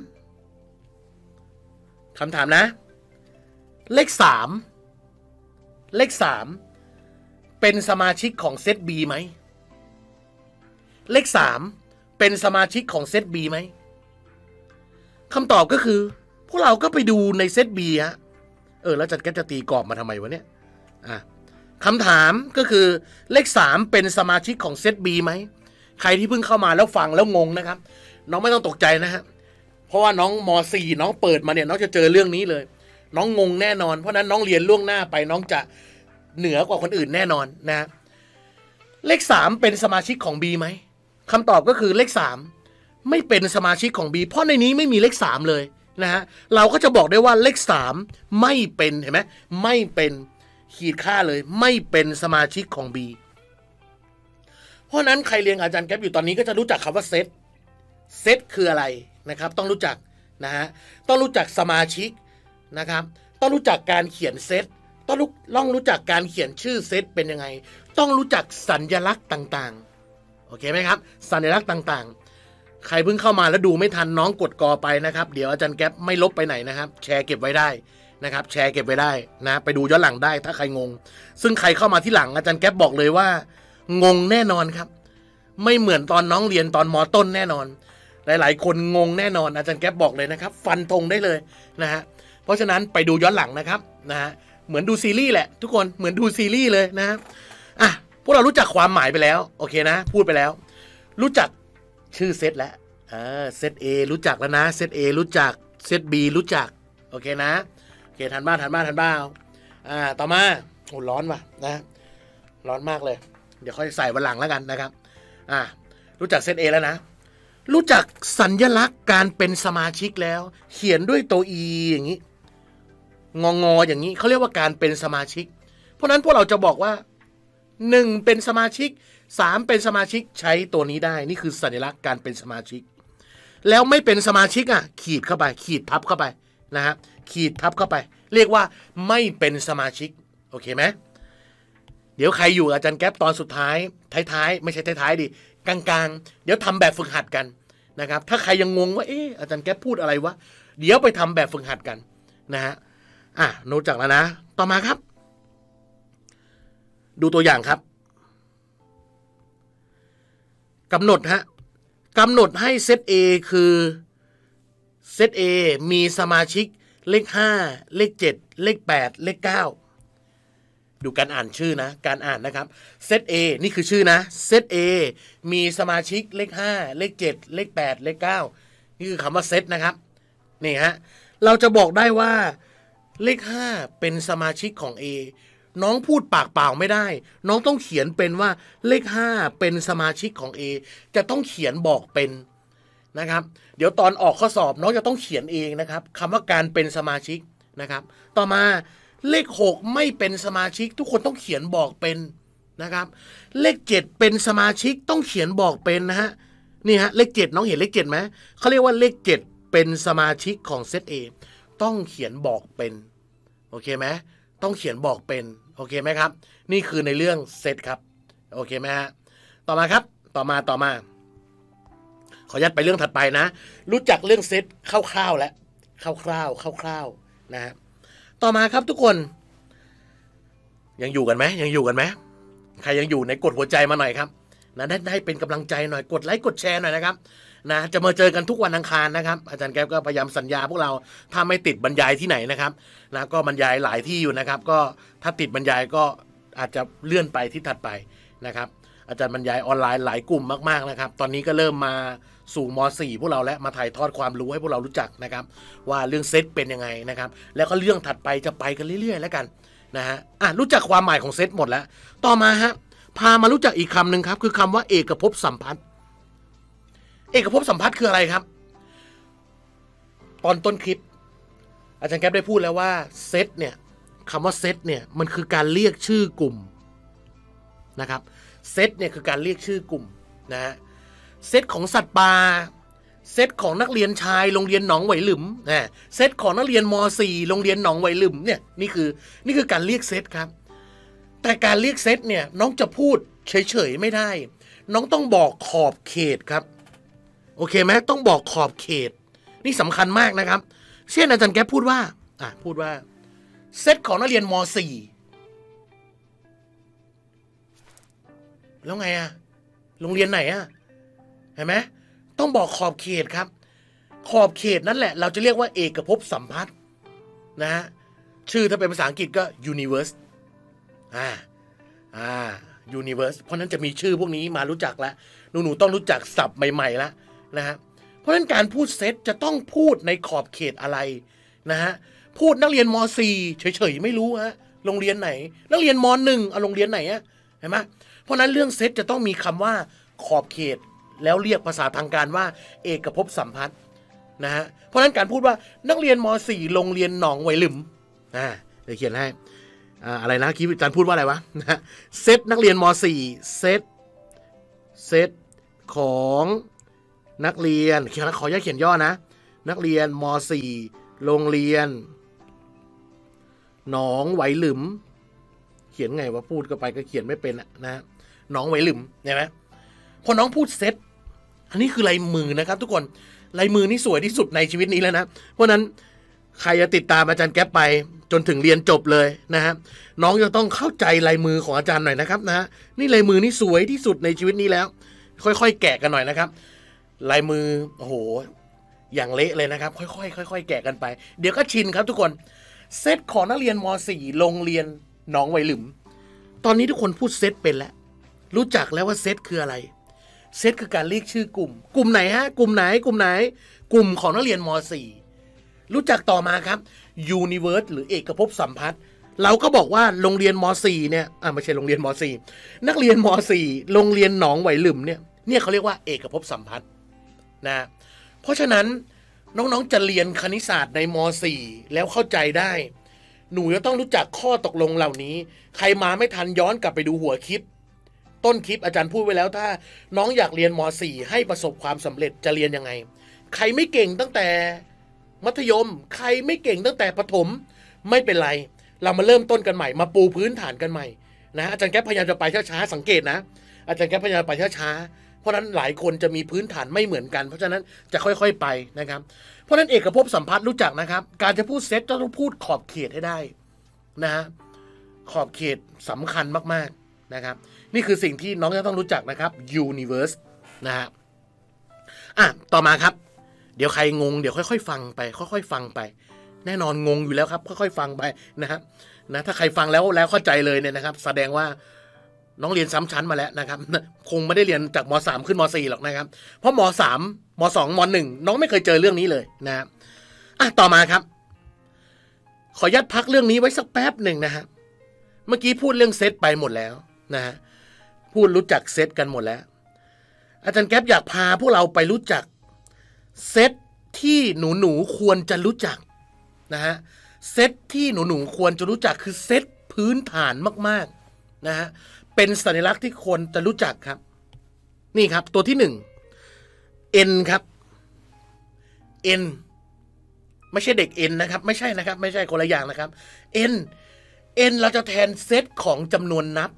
คำถามนะเลขสามเลขสามเป็นสมาชิกของเซต B ไหมเลขสามเป็นสมาชิกของเซต B ไหมคำตอบก็คือพวกเราก็ไปดูในเซต B ฮะเออแล้วจัดแกจะตีกรอบมาทำไมวะเนี่ยอ่ะคำถามก็คือเลขสามเป็นสมาชิกของเซต B ไหมใครที่เพิ่งเข้ามาแล้วฟังแล้วงงนะครับน้องไม่ต้องตกใจนะฮะเพราะว่าน้องม.สี่ น้องเปิดมาเนี่ยน้องจะเจอเรื่องนี้เลยน้องงงแน่นอนเพราะนั้นน้องเรียนล่วงหน้าไปน้องจะเหนือกว่าคนอื่นแน่นอนนะเลขสามเป็นสมาชิกของ B ไหมคำตอบก็คือเลขสามไม่เป็นสมาชิกของ B เพราะในนี้ไม่มีเลขสามเลยนะฮะเราก็จะบอกได้ว่าเลขสามไม่เป็นเห็นไหมไม่เป็นขีดค่าเลยไม่เป็นสมาชิกของ B เพราะนั้นใครเรียนอาจารย์แก๊ปอยู่ตอนนี้ก็จะรู้จักคำว่าเซตเซตคืออะไรนะครับต้องรู้จักนะฮะต้องรู้จักสมาชิกนะครับต้องรู้จักการเขียนเซตต้องรู้ต้องรู้จักการเขียนชื่อเซตเป็นยังไงต้องรู้จักสัญลักษณ์ต่างๆโอเคไหมครับสัญลักษณ์ต่างๆใครเพิ่งเข้ามาแล้วดูไม่ทันน้องกดกอไปนะครับเดี๋ยวอาจารย์แก๊ปไม่ลบไปไหนนะครับแชร์เก็บไว้ได้นะครับแชร์เก็บไว้ได้นะไปดูย้อนหลังได้ถ้าใครงงซึ่งใครเข้ามาที่หลังอาจารย์แก๊ปบอกเลยว่างงแน่นอนครับไม่เหมือนตอนน้องเรียนตอนม.ต้นแน่นอนหลายๆคนงงแน่นอนอาจารย์แก๊ปบอกเลยนะครับฟันธงได้เลยนะฮะเพราะฉะนั้นไปดูย้อนหลังนะครับนะฮะเหมือนดูซีรีส์แหละทุกคนเหมือนดูซีรีส์เลยนะอ่ะพวกเรารู้จักความหมายไปแล้วโอเคนะพูดไปแล้วรู้จักชื่อเซตแล้วอ่าเซต A รู้จักแล้วนะเซต A รู้จักเซต B รู้จักโอเคนะโอเคทันบ้านทันบ้านทันบ้านอ่าต่อมาโอ้ร้อนว่ะนะร้อนมากเลยเดี๋ยวค่อยใส่วันหลังแล้วกันนะครับอ่ารู้จักเซต A แล้วนะรู้จักสัญลักษณ์การเป็นสมาชิกแล้วเขียนด้วยตัว E อย่างนี้งองออย่างนี้เขาเรียกว่าการเป็นสมาชิกเพราะนั้นพวกเราจะบอกว่าหนึ่งเป็นสมาชิกสามเป็นสมาชิกใช้ตัวนี้ได้นี่คือสัญลักษณ์การเป็นสมาชิกแล้วไม่เป็นสมาชิกอ่ะขีดเข้าไปขีดทับเข้าไปนะครับขีดทับเข้าไปเรียกว่าไม่เป็นสมาชิกโอเคไหมเดี๋ยวใครอยู่อาจารย์แก๊ปตอนสุดท้ายท้ายๆไม่ใช่ท้ายๆดิกลางๆเดี๋ยวทำแบบฝึกหัดกันนะครับถ้าใครยังงงว่าเอออาจารย์แก๊ปพูดอะไรวะเดี๋ยวไปทำแบบฝึกหัดกันนะฮะอ่ะรู้จักแล้วนะต่อมาครับดูตัวอย่างครับกำหนดฮะกำหนดให้เซต A คือเซต A มีสมาชิกเลขห้าเลขเจ็ดเลขแปดเลขเก้าดูการอ่านชื่อนะการอ่านนะครับเซต A นี่คือชื่อนะเซต A มีสมาชิกเลขห้าเลขเจ็ดเลขแปดเลขเก้านี่คือคำว่าเซตนะครับนี่ฮะเราจะบอกได้ว่าเลขห้าเป็นสมาชิกของ A น้องพูดปากเปล่าไม่ได้น้องต้องเขียนเป็นว่าเลขห้าเป็นสมาชิกของ A จะต้องเขียนบอกเป็นนะครับเดี๋ยวตอนออกข้อสอบน้องจะต้องเขียนเองนะครับคำว่าการเป็นสมาชิกนะครับต่อมาเลขหกไม่เป็นสมาชิกทุกคนต้องเขียนบอกเป็นนะครับเลขเจ็ดเป็นสมาชิกต้องเขียนบอกเป็นนะฮะนี่ฮะเลขเจ็ดน้องเห็นเลขเจ็ดไหมเขาเรียกว่าเลขเจ็ดเป็นสมาชิกของเซต A ต้องเขียนบอกเป็นโอเคไหมต้องเขียนบอกเป็นโอเคไหมครับนี่คือในเรื่องเซตครับโอเคไหมฮะต่อมาครับต่อมาต่อมาขอยัดไปเรื่องถัดไปนะรู้จักเรื่องเซตคร่าวๆแล้วคร่าวๆคร่าวๆนะฮะต่อมาครับทุกคนยังอยู่กันไหมยังอยู่กันไหมใครยังอยู่ในกดหัวใจมาหน่อยครับนะได้ได้เป็นกำลังใจหน่อยกดไลค์กดแชร์หน่อยนะครับนะจะมาเจอกันทุกวันอังคารนะครับอาจารย์แก๊ปก็พยายามสัญญาพวกเราถ้าไม่ติดบรรยายที่ไหนนะครับนะก็บรรยายหลายที่อยู่นะครับก็ถ้าติดบรรยายก็อาจจะเลื่อนไปที่ถัดไปนะครับอาจารย์บรรยายออนไลน์หลายกลุ่มมากๆนะครับตอนนี้ก็เริ่มมาสู่ม .สี่ พวกเราและมาถ่ายทอดความรู้ให้พวกเรารู้จักนะครับว่าเรื่องเซตเป็นยังไงนะครับแล้วก็เรื่องถัดไปจะไปกันเรื่อยๆแล้วกันนะฮะอ่ะรู้จักความหมายของเซตหมดแล้วต่อมาฮะพามารู้จักอีกคำหนึ่งครับคือคำว่าเอกภพสัมพัทธ์เอกภพสัมพัทธ์คืออะไรครับตอนต้นคลิปอาจารย์แก๊ปได้พูดแล้วว่าเซตเนี่ยคำว่าเซตเนี่ยมันคือการเรียกชื่อกลุ่มนะครับเซตเนี่ยคือการเรียกชื่อกลุ่มนะฮะเซตของสัตว์ป่าเซตของนักเรียนชายโรงเรียนหนองไหหลุมนะเซตของนักเรียนม .สี่ โรงเรียนหนองไหหลุมเนี่ยนี่คือนี่คือการเรียกเซตครับแต่การเรียกเซตเนี่ยน้องจะพูดเฉยๆไม่ได้น้องต้องบอกขอบเขตครับโอเคไหมต้องบอกขอบเขตนี่สำคัญมากนะครับเช่นอาจารย์แก๊ปพูดว่าอ่ะพูดว่าเซตของนักเรียนม .สี่ แล้วไงอะโรงเรียนไหนอะเห็นไหมต้องบอกขอบเขตครับขอบเขตนั่นแหละเราจะเรียกว่าเอกภพสัมพัทธ์นะฮะชื่อถ้าเป็นภาษาอังกฤษก็ universe อ่าอ่า universe เพราะนั้นจะมีชื่อพวกนี้มารู้จักแล้วหนูหนูต้องรู้จักศัพท์ใหม่ๆแล้วนะฮะเพราะฉะนั้นการพูดเซตจะต้องพูดในขอบเขตอะไรนะฮะพูดนักเรียนม .สี่ เฉยๆไม่รู้ฮะโรงเรียนไหนนักเรียนม .หนึ่ง เอาโรงเรียนไหนอะเห็นไหมเพราะนั้นเรื่องเซตจะต้องมีคำว่าขอบเขตแล้วเรียกภาษาทางการว่าเอกภพสัมพัทธ์นะฮะเพราะนั้นการพูดว่านักเรียนม .สี่ โรงเรียนหนองไหหลุมอ่าเดี๋ยวเขียนให้อ่าอะไรนะคิดอาจารย์พูดว่าอะไรวะนะเซตนักเรียนม .สี่ เซตเซตของนักเรียนขอขออนุญาตเขียนย่อนะนักเรียนม .สี่ โรงเรียนหนองไหหลุมเขียนไงว่าพูดก็ไปก็เขียนไม่เป็นนะหนองไหหลุมเห็นไหมพอน้องพูดเซตอันนี้คือลายมือนะครับทุกคนลายมือนี่สวยที่สุดในชีวิตนี้แล้วนะเพราะนั้นใครจะติดตามอาจารย์แก๊ปไปจนถึงเรียนจบเลยนะฮะน้องจะต้องเข้าใจลายมือของอาจารย์หน่อยนะครับนะนี่ลายมือนี่สวยที่สุดในชีวิตนี้แล้วค่อยๆแกะกันหน่อยนะครับลายมือโอ้โหอย่างเละเลยนะครับค่อยๆค่อยๆแกะกันไปเดี๋ยวก็ชินครับทุกคนเซตของนักเรียนม .สี่ โรงเรียนหนองไหหลุมตอนนี้ทุกคนพูดเซตเป็นแล้วรู้จักแล้วว่าเซตคืออะไรเซตคือการเรียกชื่อกลุ่มกลุ่มไหนฮะกลุ่มไหนกลุ่มไหนกลุ่มของนักเรียนม .สี่ รู้จักต่อมาครับ universe หรือเอกภพสัมพัทธ์เราก็บอกว่าโรงเรียนม .สี่ เนี่ยอ่ะไม่ใช่โรงเรียนม .สี่ นักเรียนม .สี่ โรงเรียนหนองไหหลุมเนี่ยเนี่ยเขาเรียกว่าเอกภพสัมพัทธ์นะเพราะฉะนั้นน้องๆจะเรียนคณิตศาสตร์ในม .สี่ แล้วเข้าใจได้หนูจะต้องรู้จักข้อตกลงเหล่านี้ใครมาไม่ทันย้อนกลับไปดูหัวคลิปต้นคลิปอาจารย์พูดไว้แล้วถ้าน้องอยากเรียนม .สี่ ให้ประสบความสำเร็จจะเรียนยังไงใครไม่เก่งตั้งแต่มัธยมใครไม่เก่งตั้งแต่ประถมไม่เป็นไรเรามาเริ่มต้นกันใหม่มาปูพื้นฐานกันใหม่นะอาจารย์แก๊ปพยายามจะไปช้าๆสังเกตนะอาจารย์แก๊ปพยายามไปช้าๆราะฉะนั้นหลายคนจะมีพื้นฐานไม่เหมือนกันเพราะฉะนั้นจะค่อยๆไปนะครับเพราะฉะนั้นเอกภพสัมพัทธ์รู้จักนะครับการจะพูดเซตต้องพูดขอบเขตให้ได้นะฮะขอบเขตสำคัญมากๆนะครับนี่คือสิ่งที่น้องจะต้องรู้จักนะครับ universe นะฮะอ่ะต่อมาครับเดี๋ยวใครงงเดี๋ยวค่อยๆฟังไปค่อยๆฟังไปแน่นอนงงอยู่แล้วครับค่อยๆฟังไปนะครับนะถ้าใครฟังแล้วแล้วเข้าใจเลยเนี่ยนะครับแสดงว่าน้องเรียนซ้ำชั้นมาแล้วนะครับคงไม่ได้เรียนจากม.สาม ขึ้นม.สี่ หรอกนะครับเพราะม.สาม ม.สอง ม.หนึ่ง น้องไม่เคยเจอเรื่องนี้เลยนะครับอ่ะต่อมาครับขอยัดพักเรื่องนี้ไว้สักแป๊บหนึ่งนะฮะเมื่อกี้พูดเรื่องเซตไปหมดแล้วนะฮะพูดรู้จักเซตกันหมดแล้วอาจารย์แก๊ปอยากพาพวกเราไปรู้จักเซตที่หนูหนูควรจะรู้จักนะฮะเซตที่หนูหนูควรจะรู้จักคือเซตพื้นฐานมากๆนะฮะเป็นสัญลักษณ์ที่คนจะรู้จักครับนี่ครับตัวที่หนึ่ง N ครับ N ไม่ใช่เด็ก N นะครับไม่ใช่นะครับไม่ใช่คนละอย่างนะครับ N N เราจะแทนเซตของจำนวนนับ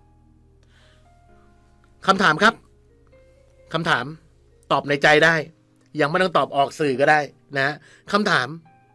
คำถามครับคำถามตอบในใจได้ยังไม่ต้องตอบออกสื่อก็ได้นะคำถาม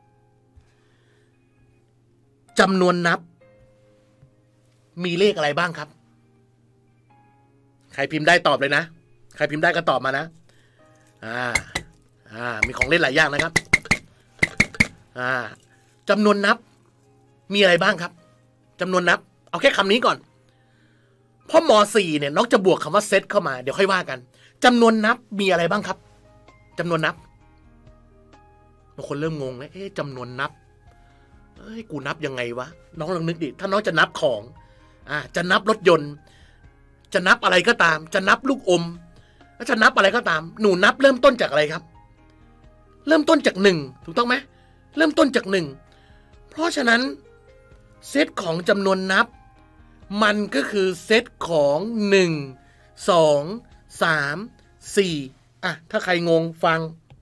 จำนวนนับมีเลขอะไรบ้างครับใครพิมพ์ได้ตอบเลยนะใครพิมพ์ได้ก็ตอบมานะอ่าอ่ามีของเล่นหลายอย่างนะครับอ่าจำนวนนับมีอะไรบ้างครับจำนวนนับเอาแค่คำนี้ก่อนเพราะม.สี่เนี่ยน้องจะบวกคำว่าเซตเข้ามาเดี๋ยวค่อยว่ากันจำนวนนับมีอะไรบ้างครับจำนวนนับบางคนเริ่มงงแล้วเอ๊ะจำนวนนับเอ้ยกูนับยังไงวะน้องลองนึกดิถ้าน้องจะนับของอ่าจะนับรถยนต์จะนับอะไรก็ตามจะนับลูกอมแล้วจะนับอะไรก็ตามหนูนับเริ่มต้นจากอะไรครับเริ่มต้นจากหนึ่งถูกต้องไหมเริ่มต้นจากหนึ่งเพราะฉะนั้นเซตของจำนวนนับมันก็คือเซตของหนึ่ง สอง สาม สี่อ่ะถ้าใครงงฟัง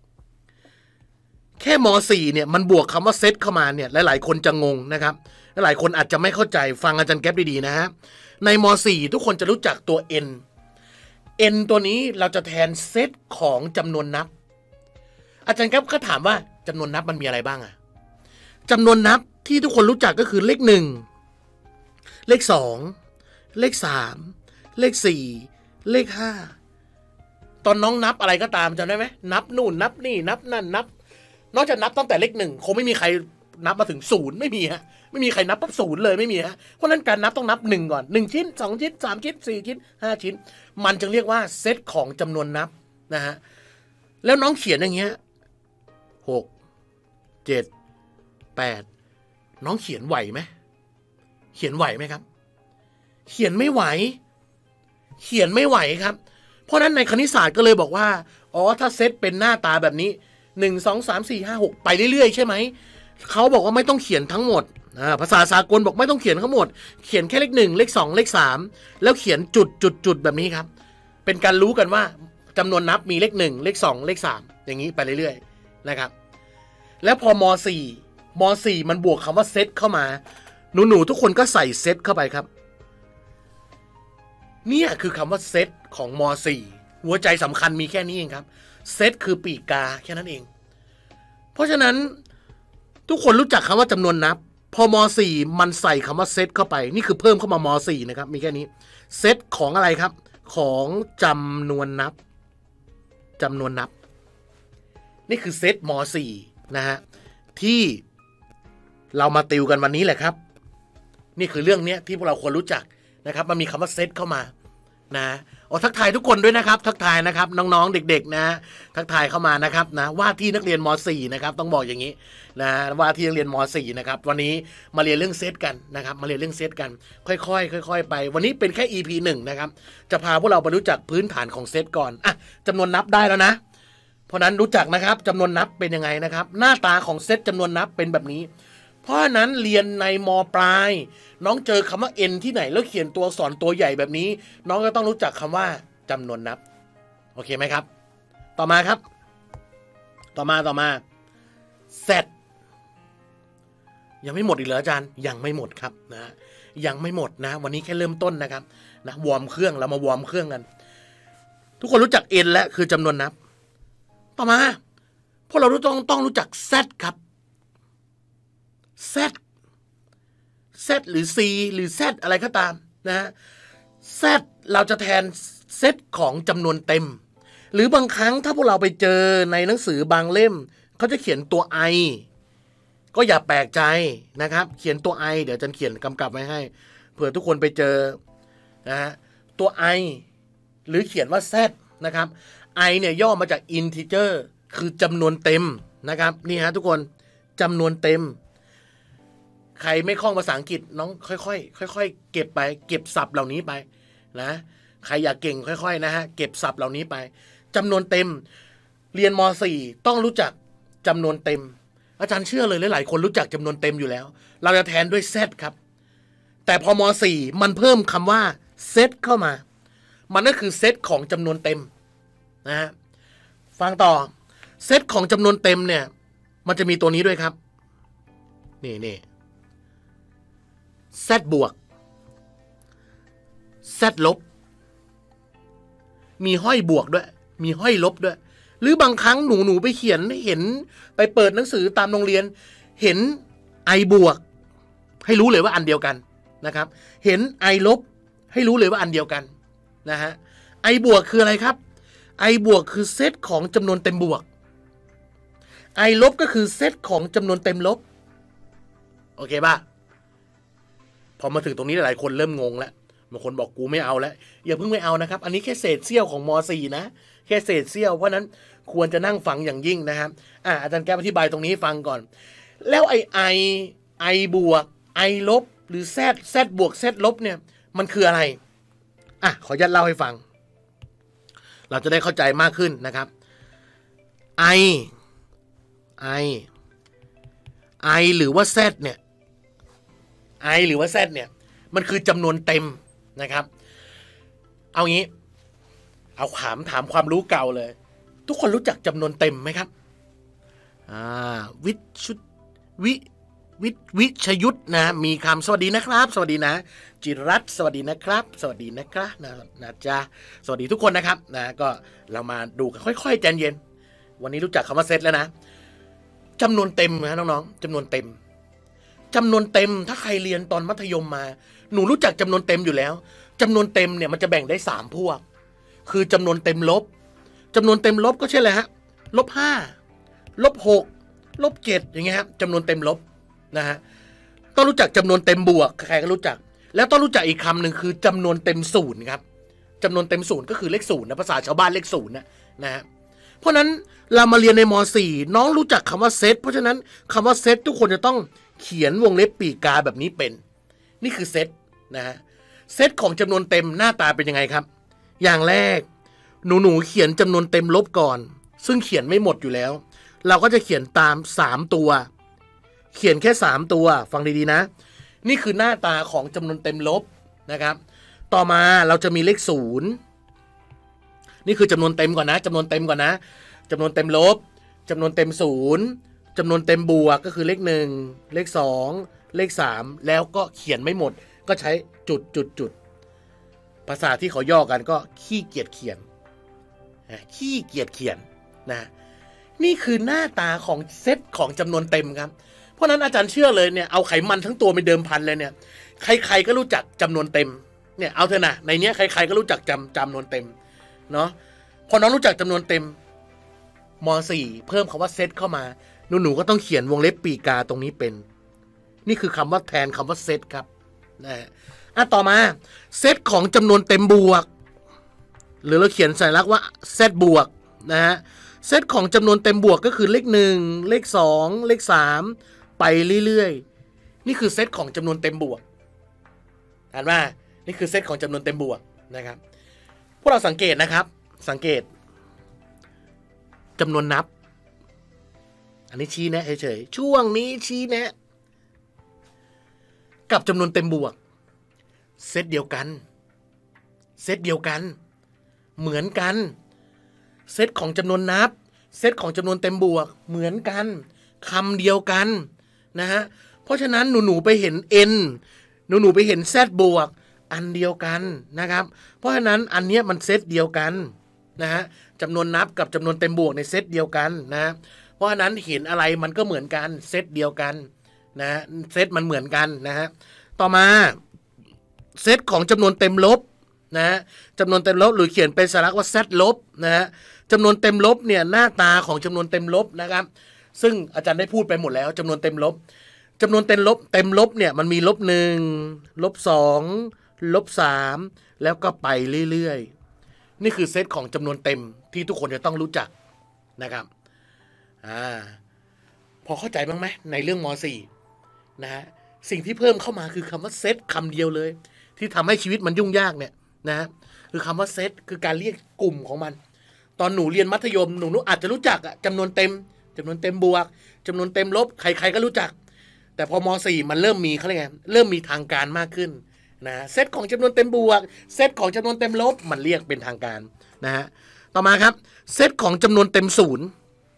แค่ม.สี่เนี่ยมันบวกคำว่าเซตเข้ามาเนี่ยหลายๆคนจะงงนะครับหลายคนอาจจะไม่เข้าใจฟังอาจารย์แก๊ปดีๆนะฮะในม.สี่ทุกคนจะรู้จักตัว n n ตัวนี้เราจะแทนเซตของจำนวนนับอาจารย์แก๊ปก็ถามว่าจำนวนนับมันมีอะไรบ้างอะจำนวนนับที่ทุกคนรู้จักก็คือเลขหนึ่งเลขสองเลขสามเลขสี่เลขห้าตอนน้องนับอะไรก็ตามจำได้ไหมนับนู่นนับนี่นับนั่นนับนอกจากนับตั้งแต่เลขหนึ่งคงไม่มีใครนับมาถึงศูนย์ไม่มีฮะไม่มีใครนับปั๊บศูนย์เลยไม่มีฮะเพราะฉะนั้นการนับต้องนับหนึ่งก่อนหนึ่งชิ้นสองชิ้นสามชิ้นสี่ชิ้นห้าชิ้นมันจึงเรียกว่าเซตของจำนวนนับนะฮะแล้วน้องเขียนอย่างเงี้ยหกเจ็ดแปดน้องเขียนไหวไหมเขียนไหวไหมครับเขียนไม่ไหวเขียนไม่ไหวครับเพราะนั้นในคณิตศาสตร์ก็เลยบอกว่าอ๋อถ้าเซตเป็นหน้าตาแบบนี้หนึ่ง สอง สาม สี่ ห้า หกไปเรื่อยๆใช่ไหมเขาบอกว่าไม่ต้องเขียนทั้งหมดภาษาสากลบอกไม่ต้องเขียนทั้งหมดเขียนแค่เลขหนึ่งเลขสองเลขสามแล้วเขียนจุดจุดจุดแบบนี้ครับเป็นการรู้กันว่าจำนวนนับมีเลขหนึ่งเลขสองเลขสามอย่างนี้ไปเรื่อยๆนะครับแล้วพอม.สี่ ม.สี่ มันบวกคำว่าเซตเข้ามาหนูๆทุกคนก็ใส่เซตเข้าไปครับเนี่ยคือคำว่าเซตของม.สี่ หัวใจสำคัญมีแค่นี้เองครับเซตคือปีกกาแค่นั้นเองเพราะฉะนั้นทุกคนรู้จักคำว่าจำนวนนับพอม.สี่ มันใส่คำว่าเซตเข้าไปนี่คือเพิ่มเข้ามาม.สี่ นะครับมีแค่นี้เซตของอะไรครับของจำนวนนับจำนวนนับนี่คือเซตม.สี่ นะฮะที่เรามาติวกันวันนี้แหละครับนี่คือเรื่องนี้ที่พวกเราควรรู้จักนะครับมันมีคำว่าเซตเข้ามานะโอ้ทักทายทุกคนด้วยนะครับทักทายนะครับน้องๆเด็กๆนะทักทายเข้ามานะครับนะว่าที่นักเรียนม.สี่ นะครับต้องบอกอย่างนี้นะว่าที่นักเรียนม.สี่ นะครับวันนี้มาเรียนเรื่องเซตกันนะครับมาเรียนเรื่องเซตกันค่อยๆค่อยๆไปวันนี้เป็นแค่ อี พี หนึ่งนะครับจะพาพวกเราไปรู้จักพื้นฐานของเซตก่อนอ่ะจำนวนนับได้แล้วนะเพราะนั้นรู้จักนะครับจำนวนนับเป็นยังไงนะครับหน้าตาของเซตจำนวนนับเป็นแบบนี้เพราะนั้นเรียนในม.ปลายน้องเจอคำว่า n ที่ไหนแล้วเขียนตัวสอนตัวใหญ่แบบนี้น้องก็ต้องรู้จักคำว่าจำนวนนับโอเคไหมครับต่อมาครับต่อมาต่อมา z ยังไม่หมดอีกเหรออาจารย์ยังไม่หมดครับนะยังไม่หมดนะวันนี้แค่เริ่มต้นนะครับนะวอร์มเครื่องเรามาวอร์มเครื่องกันทุกคนรู้จัก n และคือจำนวนนับต่อมาพวกเราต้องต้องรู้จัก z ครับ z z หรือ c หรือ z อะไรก็ตามนะฮะ z เราจะแทนเซตของจำนวนเต็มหรือบางครั้งถ้าพวกเราไปเจอในหนังสือบางเล่มเขาจะเขียนตัว i ก็อย่าแปลกใจนะครับเขียนตัว i เดี๋ยวอาจารย์เขียนกำกับไว้ให้เผื่อทุกคนไปเจอนะฮะตัว i หรือเขียนว่า z นะครับ i เนี่ยย่อมาจาก integer คือจำนวนเต็มนะครับนี่ฮะทุกคนจำนวนเต็มใครไม่คล่องภาษาอังกฤษน้องค่อยๆค่อยๆเก็บไปเก็บศัพท์เหล่านี้ไปนะใครอยากเก่งค่อยๆนะฮะเก็บศัพท์เหล่านี้ไปจำนวนเต็มเรียนม .สี่ ต้องรู้จักจำนวนเต็มอาจารย์เชื่อเลยหลายๆคนรู้จักจำนวนเต็มอยู่แล้วเราจะแทนด้วย z ครับแต่พอม .สี่ มันเพิ่มคำว่า set เข้ามามันก็คือเซตของจำนวนเต็มนะฮะฟังต่อเซตของจำนวนเต็มเนี่ยมันจะมีตัวนี้ด้วยครับนี่นี่ z บวก z ลบมีห้อยบวกด้วยมีห้อยลบด้วยหรือบางครั้งหนูหนูไปเขียนเห็นไปเปิดหนังสือตามโรงเรียนเห็น i บวกให้รู้เลยว่าอันเดียวกันนะครับเห็น i ลบให้รู้เลยว่าอันเดียวกันนะฮะ i บวกคืออะไรครับ i บวกคือเซตของจำนวนเต็มบวก i ลบก็คือเซตของจำนวนเต็มลบโอเคป่ะพอมาถึงตรงนี้หลายคนเริ่มงงแล้วบางคนบอกกูไม่เอาแล้วอย่าเพิ่งไม่เอานะครับอันนี้แค่เศษเสี้ยวของม .สี่ นะแค่เศษเสี้ยวเพราะนั้นควรจะนั่งฟังอย่างยิ่งนะครับอ่ะอาจารย์แก้วอธิบายตรงนี้ฟังก่อนแล้วไอ้ i i บวก i ลบหรือ z z บวก z ลบเนี่ยมันคืออะไรอ่ะขออนุญาตเล่าให้ฟังเราจะได้เข้าใจมากขึ้นนะครับ i i i หรือว่า z เนี่ย i หรือว่า z เนี่ยมันคือจำนวนเต็มนะครับเอางี้เอาถามถามความรู้เก่าเลยทุกคนรู้จักจำนวนเต็มไหมครับอ่าวิชุวิวิวิชยุทธนะมีคำสวัสดีนะครับสวัสดีนะจิรัตน์สวัสดีนะครับสวัสดีนะครับนะนะจ๊ะสวัสดีทุกคนนะครับนะก็เรามาดูกันค่อยๆใจเย็นวันนี้รู้จักคำว่าเซตแล้วนะจำนวนเต็มนะน้องๆจำนวนเต็มจำนวนเต็มถ้าใครเรียนตอนมัธยมมาหนูรู้จักจำนวนเต็มอยู่แล้วจำนวนเต็มเนี่ยมันจะแบ่งได้สามพวกคือจำนวนเต็มลบจำนวนเต็มลบก็ใช่เลยฮะลบห้าลบหกลบเจ็ดอย่างเงี้ยครับจำนวนเต็มลบนะฮะต้องรู้จักจำนวนเต็มบวกใครก็รู้จักแล้วต้องรู้จักอีกคำหนึ่งคือจำนวนเต็มศูนย์ครับจำนวนเต็มศูนย์ก็คือเลขศูนย์นะภาษาชาวบ้านเลขศูนย์นะนะฮะเพราะนั้นเรามาเรียนในม .สี่ น้องรู้จักคำว่าเซตเพราะฉะนั้นคำว่าเซตทุกคนจะต้องเขียนวงเล็บปีกกาแบบนี้เป็นนี่คือเซตนะฮะเซตของจำนวนเต็มหน้าตาเป็นยังไงครับอย่างแรกหนูหนูเขียนจำนวนเต็มลบก่อนซึ่งเขียนไม่หมดอยู่แล้วเราก็จะเขียนตามสามตัวเขียนแค่สามตัวฟังดีๆนะนี่คือหน้าตาของจำนวนเต็มลบนะครับต่อมาเราจะมีเลขศูนย์นี่คือจำนวนเต็มก่อนนะจำนวนเต็มก่อนนะจำนวนเต็มลบจำนวนเต็มศูนย์จำนวนเต็มบวกก็คือเลขหนึ่งเลขสองเลขสามแล้วก็เขียนไม่หมดก็ใช้จุดจุดจุดภาษาที่เขาย่อกันก็ขี้เกียจเขียนขี้เกียจเขียนนะนี่คือหน้าตาของเซตของจำนวนเต็มครับเพราะนั้นอาจารย์เชื่อเลยเนี่ยเอาไขมันทั้งตัวเป็นเดิมพันเลยเนี่ยใครๆก็รู้จักจำนวนเต็มเนี่ยเอาเถอะนะในเนี้ยใครๆก็รู้จักจำจำนวนเต็มเนาะพอน้องรู้จักจำนวนเต็มม .สี่ เพิ่มคำว่าเซตเข้ามาหนูหนูก็ต้องเขียนวงเล็บปีกาตรงนี้เป็นนี่คือคำว่าแทนคำว่าเซตครับนะฮะอ่ะต่อมาเซตของจำนวนเต็มบวกหรือเราเขียนสัญลักษณ์ว่าเซตบวกนะฮะเซตของจำนวนเต็มบวกก็คือเลขหนึ่งเลขสองเลขสามไปเรื่อยๆนี่คือเซตของจำนวนเต็มบวกอ่านว่านี่คือเซตของจำนวนเต็มบวกนะครับพวกเราสังเกตนะครับสังเกตจำนวนนับอันนี้ชี้แนะเฉยๆช่วงนี้ชี้แนะกับจำนวนเต็มบวกเซตเดียวกันเซตเดียวกันเหมือนกันเซตของจำนวนนับเซตของจำนวนเต็มบวกเหมือนกันคำเดียวกันนะฮะเพราะฉะนั้นหนูหนูไปเห็น n หนูหนูไปเห็น z บวกอันเดียวกันนะครับเพราะฉะนั้นอันนี้มันเซตเดียวกันนะฮะจำนวนนับกับจำนวนเต็มบวกในเซตเดียวกันนะเพราะฉะนั้นเห็นอะไรมันก็เหมือนกันเซตเดียวกันนะเซตมันเหมือนกันนะฮะต่อมาเซตของจำนวนเต็มลบนะฮะจำนวนเต็มลบหรือเขียนเป็นสัญลักษณ์ว่า z ลบนะฮะจำนวนเต็มลบเนี่ยหน้าตาของจำนวนเต็มลบนะครับซึ่งอาจารย์ได้พูดไปหมดแล้วจำนวนเต็มลบจำนวนเต็มลบเต็มลบเนี่ยมันมีลบหนึ่งลบสองลบสามแล้วก็ไปเรื่อยๆนี่คือเซตของจำนวนเต็มที่ทุกคนจะต้องรู้จักนะครับอ่าพอเข้าใจบ้างไหมในเรื่องม.สี่ นะฮะสิ่งที่เพิ่มเข้ามาคือคำว่าเซตคำเดียวเลยที่ทำให้ชีวิตมันยุ่งยากเนี่ยนะฮะคือคำว่าเซตคือการเรียกกลุ่มของมันตอนหนูเรียนมัธยมหนูอาจจะรู้จักอะจำนวนเต็มจำนวนเต็มบวกจำนวนเต็มลบใครๆก็รู้จักแต่พอม.สี่ มันเริ่มมีเขาเรียกไงเริ่มมีทางการมากขึ้นนะเซตของจำนวนเต็มบวกเซตของจำนวนเต็มลบมันเรียกเป็นทางการนะฮะต่อมาครับเซตของจำนวนเต็มศูนย์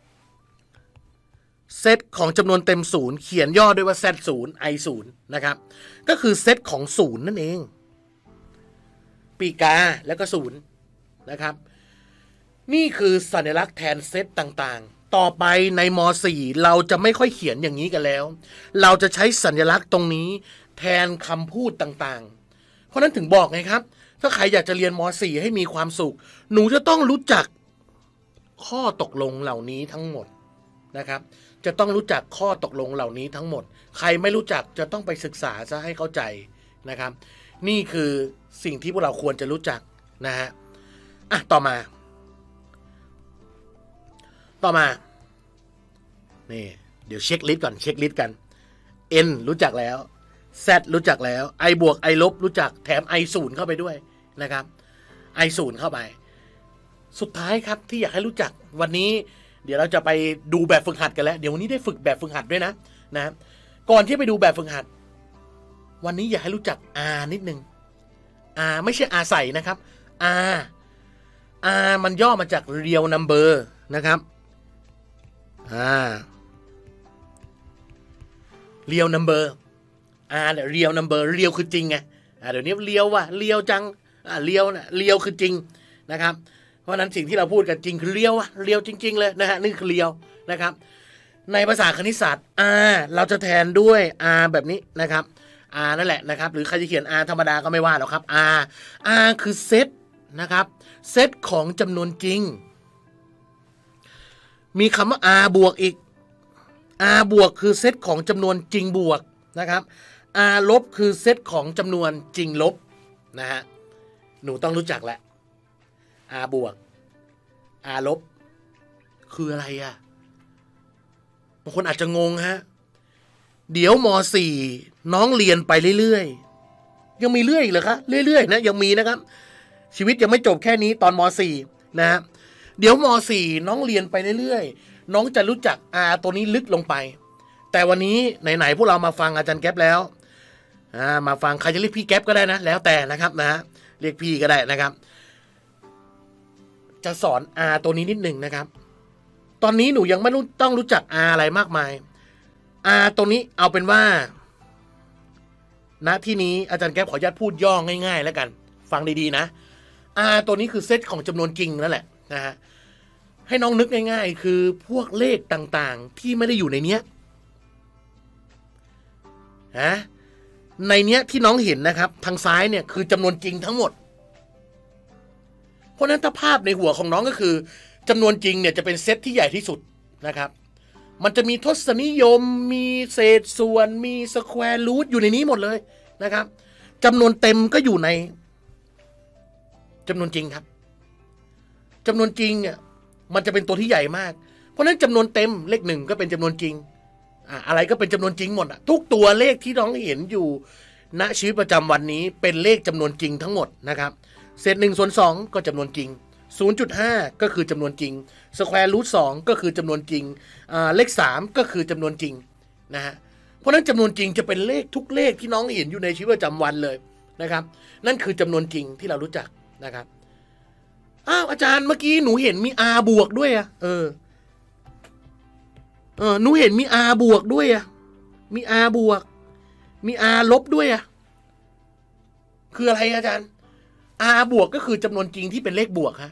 เซตของจำนวนเต็มศูนย์เขียนย่อด้วยว่า z ศูนย์ i ศูนย์นะครับก็คือเซตของศูนย์นั่นเองปีกาแล้วก็ศูนย์นะครับนี่คือสัญลักษณ์แทนเซตต่างๆต่อไปในม.สี่ เราจะไม่ค่อยเขียนอย่างนี้กันแล้วเราจะใช้สัญลักษณ์ตรงนี้แทนคำพูดต่างๆเพราะนั้นถึงบอกไงครับถ้าใครอยากจะเรียนม.สี่ ให้มีความสุขหนูจะต้องรู้จักข้อตกลงเหล่านี้ทั้งหมดนะครับจะต้องรู้จักข้อตกลงเหล่านี้ทั้งหมดใครไม่รู้จักจะต้องไปศึกษาซะให้เข้าใจนะครับนี่คือสิ่งที่พวกเราควรจะรู้จักนะฮะอ่ะต่อมาต่อมานี่เดี๋ยวเช็คลิสต์ก่อนเช็คลิสต์กัน n รู้จักแล้ว z รู้จักแล้ว i บวก i ลบรู้จักแถม i ศูนย์เข้าไปด้วยนะครับ i ศูนย์เข้าไปสุดท้ายครับที่อยากให้รู้จักวันนี้เดี๋ยวเราจะไปดูแบบฝึกหัดกันแล้วเดี๋ยววันนี้ได้ฝึกแบบฝึกหัดด้วยนะนะก่อนที่ไปดูแบบฝึกหัดวันนี้อยากให้รู้จัก r นิดนึง r ไม่ใช่ r ใส่นะครับ r r มันย่อมาจาก real number นะครับอ่า real number r เนี่ย real number real คือจริงไงอ่าเดี๋ยวนี้เรียวว่ะเรียวจังอ่าเรียวนะเรียวคือจริงนะครับเพราะนั้นสิ่งที่เราพูดกันจริงคือเรียวอะเรียวจริงๆเลยนะฮะนี่คือเรียวนะครับในภาษาคณิตศาสตร์ r เราจะแทนด้วย r แบบนี้นะครับ r นั่นแหละนะครับหรือใครจะเขียน r ธรรมดาก็ไม่ว่าหรอกครับ r r คือเซตนะครับเซตของจำนวนจริงมีคำว่า r บวกอีก r บวกคือเซตของจำนวนจริงบวกนะครับ r ลบคือเซตของจำนวนจริงลบนะฮะหนูต้องรู้จักแหละ r บวก r ลบคืออะไรอะบางคนอาจจะงงฮะเดี๋ยวม.สี่ น้องเรียนไปเรื่อยๆยังมีเรื่อยอีกเหรอคะเรื่อยๆนะยังมีนะครับชีวิตยังไม่จบแค่นี้ตอนม.สี่ นะฮะเดี๋ยวม.สี่ น้องเรียนไปเรื่อยๆน้องจะรู้จัก r ตัวนี้ลึกลงไปแต่วันนี้ไหนๆพวกเรามาฟังอาจารย์แก๊ปแล้วอ่ามาฟังใครจะเรียกพี่แก๊ปก็ได้นะแล้วแต่นะครับนะฮะเรียกพี่ก็ได้นะครับจะสอน r ตัวนี้นิดหนึ่งนะครับตอนนี้หนูยังไม่ต้องรู้จัก r อะไรมากมาย r ตัวนี้เอาเป็นว่าณที่นี้อาจารย์แก๊ปขออนุญาตพูดย่อง่ายๆแล้วกันฟังดีๆนะ r ตัวนี้คือเซตของจำนวนจริงนั่นแหละนะฮะให้น้องนึกง่ายๆคือพวกเลขต่างๆที่ไม่ได้อยู่ในเนี้ยนะในเนี้ยที่น้องเห็นนะครับทางซ้ายเนี่ยคือจำนวนจริงทั้งหมดเพราะนั้นถ้าภาพในหัวของน้องก็คือจำนวนจริงเนี่ยจะเป็นเซตที่ใหญ่ที่สุดนะครับมันจะมีทศนิยมมีเศษส่วนมีสแควร์รูทอยู่ในนี้หมดเลยนะครับจำนวนเต็มก็อยู่ในจำนวนจริงครับจำนวนจริงเนี่ยมันจะเป็นตัวที่ใหญ่มากเพราะนั้นจำนวนเต็มเลขหนึ่งก็เป็นจำนวนจริงอ่ะอะไรก็เป็นจำนวนจริงหมดอ่ะทุกตัวเลขที่น้องเห็นอยู่ณชีวิตประจำวันนี้เป็นเลขจำนวนจริงทั้งหมดนะครับเศษหนึ่งส่วนสองก็จำนวนจริง ศูนย์จุดห้า ก็คือจำนวนจริงสแควร์รูทสองก็คือจำนวนจริงอ่าเลขสามก็คือจำนวนจริงนะฮะเพราะนั้นจำนวนจริงจะเป็นเลขทุกเลขที่น้องเห็นอยู่ในชีวิตประจำวันเลยนะครับนั่นคือจำนวนจริงที่เรารู้จักนะครับอ้าวอาจารย์เมื่อกี้หนูเห็นมี r บวกด้วยอ่ะเออเออหนูเห็นมี r บวกด้วยอ่ะมี r บวกมี r ลบด้วยอ่ะคืออะไรอาจารย์ r บวกก็คือจำนวนจริงที่เป็นเลขบวกฮะ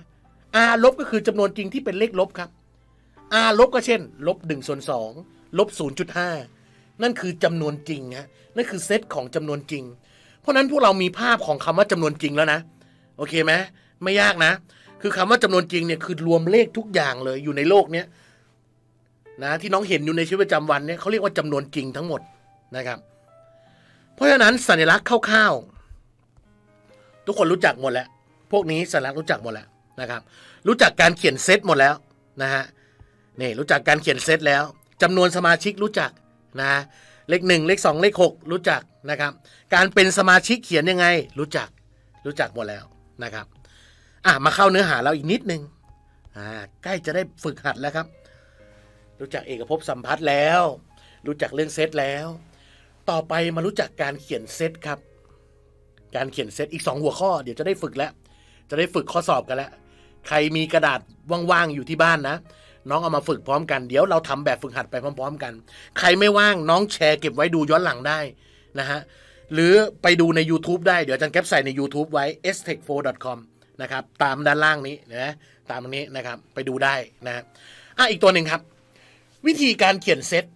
r ลบก็คือจำนวนจริงที่เป็นเลขลบครับ r ลบก็เช่นลบหนึ่งส่วนสองลบ ศูนย์จุดห้า นั่นคือจำนวนจริงฮะนั่นคือเซตของจำนวนจริงเพราะนั้นพวกเรามีภาพของคำว่าจำนวนจริงแล้วนะโอเคไหมไม่ยากนะคือคำว่าจำนวนจริงเนี่ยคือรวมเลขทุกอย่างเลยอยู่ในโลกเนี้ยนะที่น้องเห็นอยู่ในชีวิตประจำวันเนี่ยเขาเรียกว่าจำนวนจริงทั้งหมดนะครับเพราะฉะนั้นสัญลักษณ์คร่าวๆทุกคนรู้จักหมดแล้วพวกนี้สัญลักษณ์รู้จักหมดแล้วนะครับรู้จักการเขียนเซตหมดแล้วนะฮะนี่รู้จักการเขียนเซตแล้วจำนวนสมาชิกรู้จักนะเลขหนึ่งเลขสองเลขหกรู้จักนะครับการเป็นสมาชิกเขียนยังไงรู้จักรู้จักหมดแล้วนะครับอ่ะมาเข้าเนื้อหาเราอีกนิดนึงอ่าใกล้จะได้ฝึกหัดแล้วครับรู้จักเอกภพสัมพัทธ์แล้วรู้จักเรื่องเซตแล้วต่อไปมารู้จักการเขียนเซตครับการเขียนเซตอีกสองหัวข้อเดี๋ยวจะได้ฝึกแล้วจะได้ฝึกข้อสอบกันแล้วใครมีกระดาษว่างๆอยู่ที่บ้านนะน้องเอามาฝึกพร้อมกันเดี๋ยวเราทำแบบฝึกหัดไปพร้อมๆกันใครไม่ว่างน้องแชร์เก็บไว้ดูย้อนหลังได้นะฮะหรือไปดูใน YouTube ได้เดี๋ยวอาจารย์แก๊ปใส่ใน YouTube ไว้ เอส เทค โฟร์ ดอท คอม นะครับตามด้านล่างนี้นะตามนี้นะครับไปดูได้นะอ่ะอีกตัวหนึ่งครับวิธีการเขียนเซต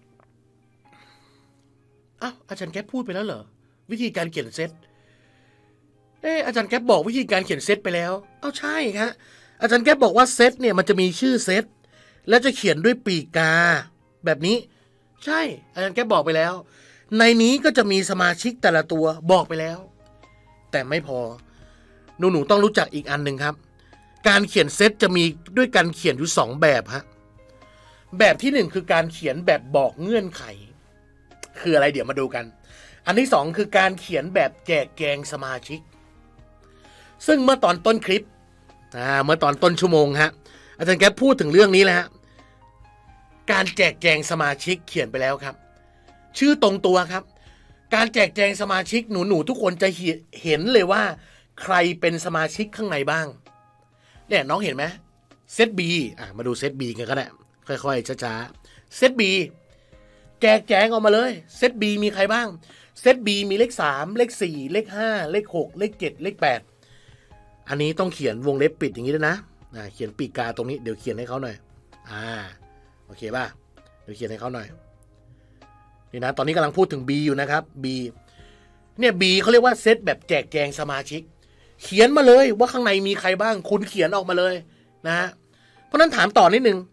อ้าวอาจารย์แก๊ปพูดไปแล้วเหรอวิธีการเขียนเซตเอออาจารย์แก๊ปบอกวิธีการเขียนเซตไปแล้วอ้าวใช่ครับอาจารย์แก๊ปบอกว่าเซตเนี่ยมันจะมีชื่อเซตและจะเขียนด้วยปีกาแบบนี้ใช่อาจารย์แก๊ปบอกไปแล้วในนี้ก็จะมีสมาชิกแต่ละตัวบอกไปแล้วแต่ไม่พอหนูหนูต้องรู้จักอีกอันหนึ่งครับการเขียนเซตจะมีด้วยการเขียนอยู่สองแบบฮะแบบที่หนึ่งคือการเขียนแบบบอกเงื่อนไขคืออะไรเดี๋ยวมาดูกันอันที่สองคือการเขียนแบบแจกแจงสมาชิกซึ่งเมื่อตอนต้นคลิปอ่าเมื่อตอนต้นชั่วโมงฮะอาจารย์แก๊ปพูดถึงเรื่องนี้แล้วฮะการแจกแจงสมาชิกเขียนไปแล้วครับชื่อตรงตัวครับการแจกแจงสมาชิกหนูหนูทุกคนจะเห็นเลยว่าใครเป็นสมาชิกข้างในบ้างเนี่ยน้องเห็นไหมเซต B อ่ะมาดูเซต B กันก็ได้ค่อยๆช้าๆเซต B แจกแจงออกมาเลยเซต B มีใครบ้างเซต B มีเลขสามเลขสี่เลขห้าเลขหกเลขเจ็ดเลขแปดอันนี้ต้องเขียนวงเล็บปิดอย่างนี้ด้วยนะอ่าเขียนปีกาตรงนี้เดี๋ยวเขียนให้เขาหน่อยอ่าโอเคป่ะเดี๋ยวเขียนให้เขาหน่อยนี่นะตอนนี้กำลังพูดถึง B อยู่นะครับ B เนี่ย B เขาเรียกว่าเซตแบบแจกแจงสมาชิกเขียนมาเลยว่าข้างในมีใครบ้างคุณเขียนออกมาเลยนะฮะเพราะนั้นถามต่อนิดนึง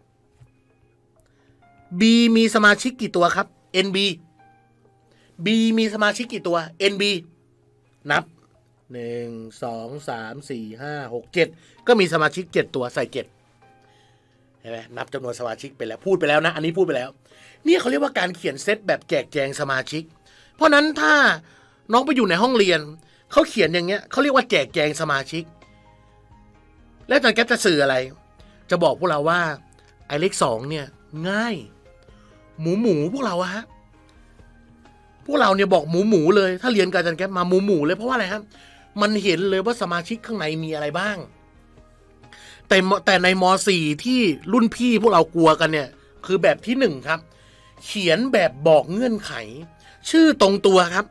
B มีสมาชิกกี่ตัวครับ เอ็น บี B มีสมาชิกกี่ตัว เอ็น บี นับหนึ่ง สอง สาม สี่ ห้า หก เจ็ดก็มีสมาชิกเจ็ดตัวใส่เจ็ดเห็นไหมนับจำนวนสมาชิกไปแล้วพูดไปแล้วนะอันนี้พูดไปแล้วนี่เขาเรียกว่าการเขียนเซตแบบแจกแจงสมาชิกเพราะนั้นถ้าน้องไปอยู่ในห้องเรียนเขาเขียนอย่างเงี้ยเขาเรียกว่าแจกแจงสมาชิกแล้วอาจารย์แก๊ปจะสื่ออะไรจะบอกพวกเราว่าไอ้เลขสองเนี่ยง่ายหมูหมูพวกเราอะฮะพวกเราเนี่ยบอกหมูหมูเลยถ้าเรียนกับอาจารย์แก๊ปมาหมูหมูเลยเพราะว่าอะไรครับมันเห็นเลยว่าสมาชิกข้างในมีอะไรบ้างแต่แต่ในม.สี่ ที่รุ่นพี่พวกเรากลัวกันเนี่ยคือแบบที่หนึ่งครับเขียนแบบบอกเงื่อนไขชื่อตรงตัวครับ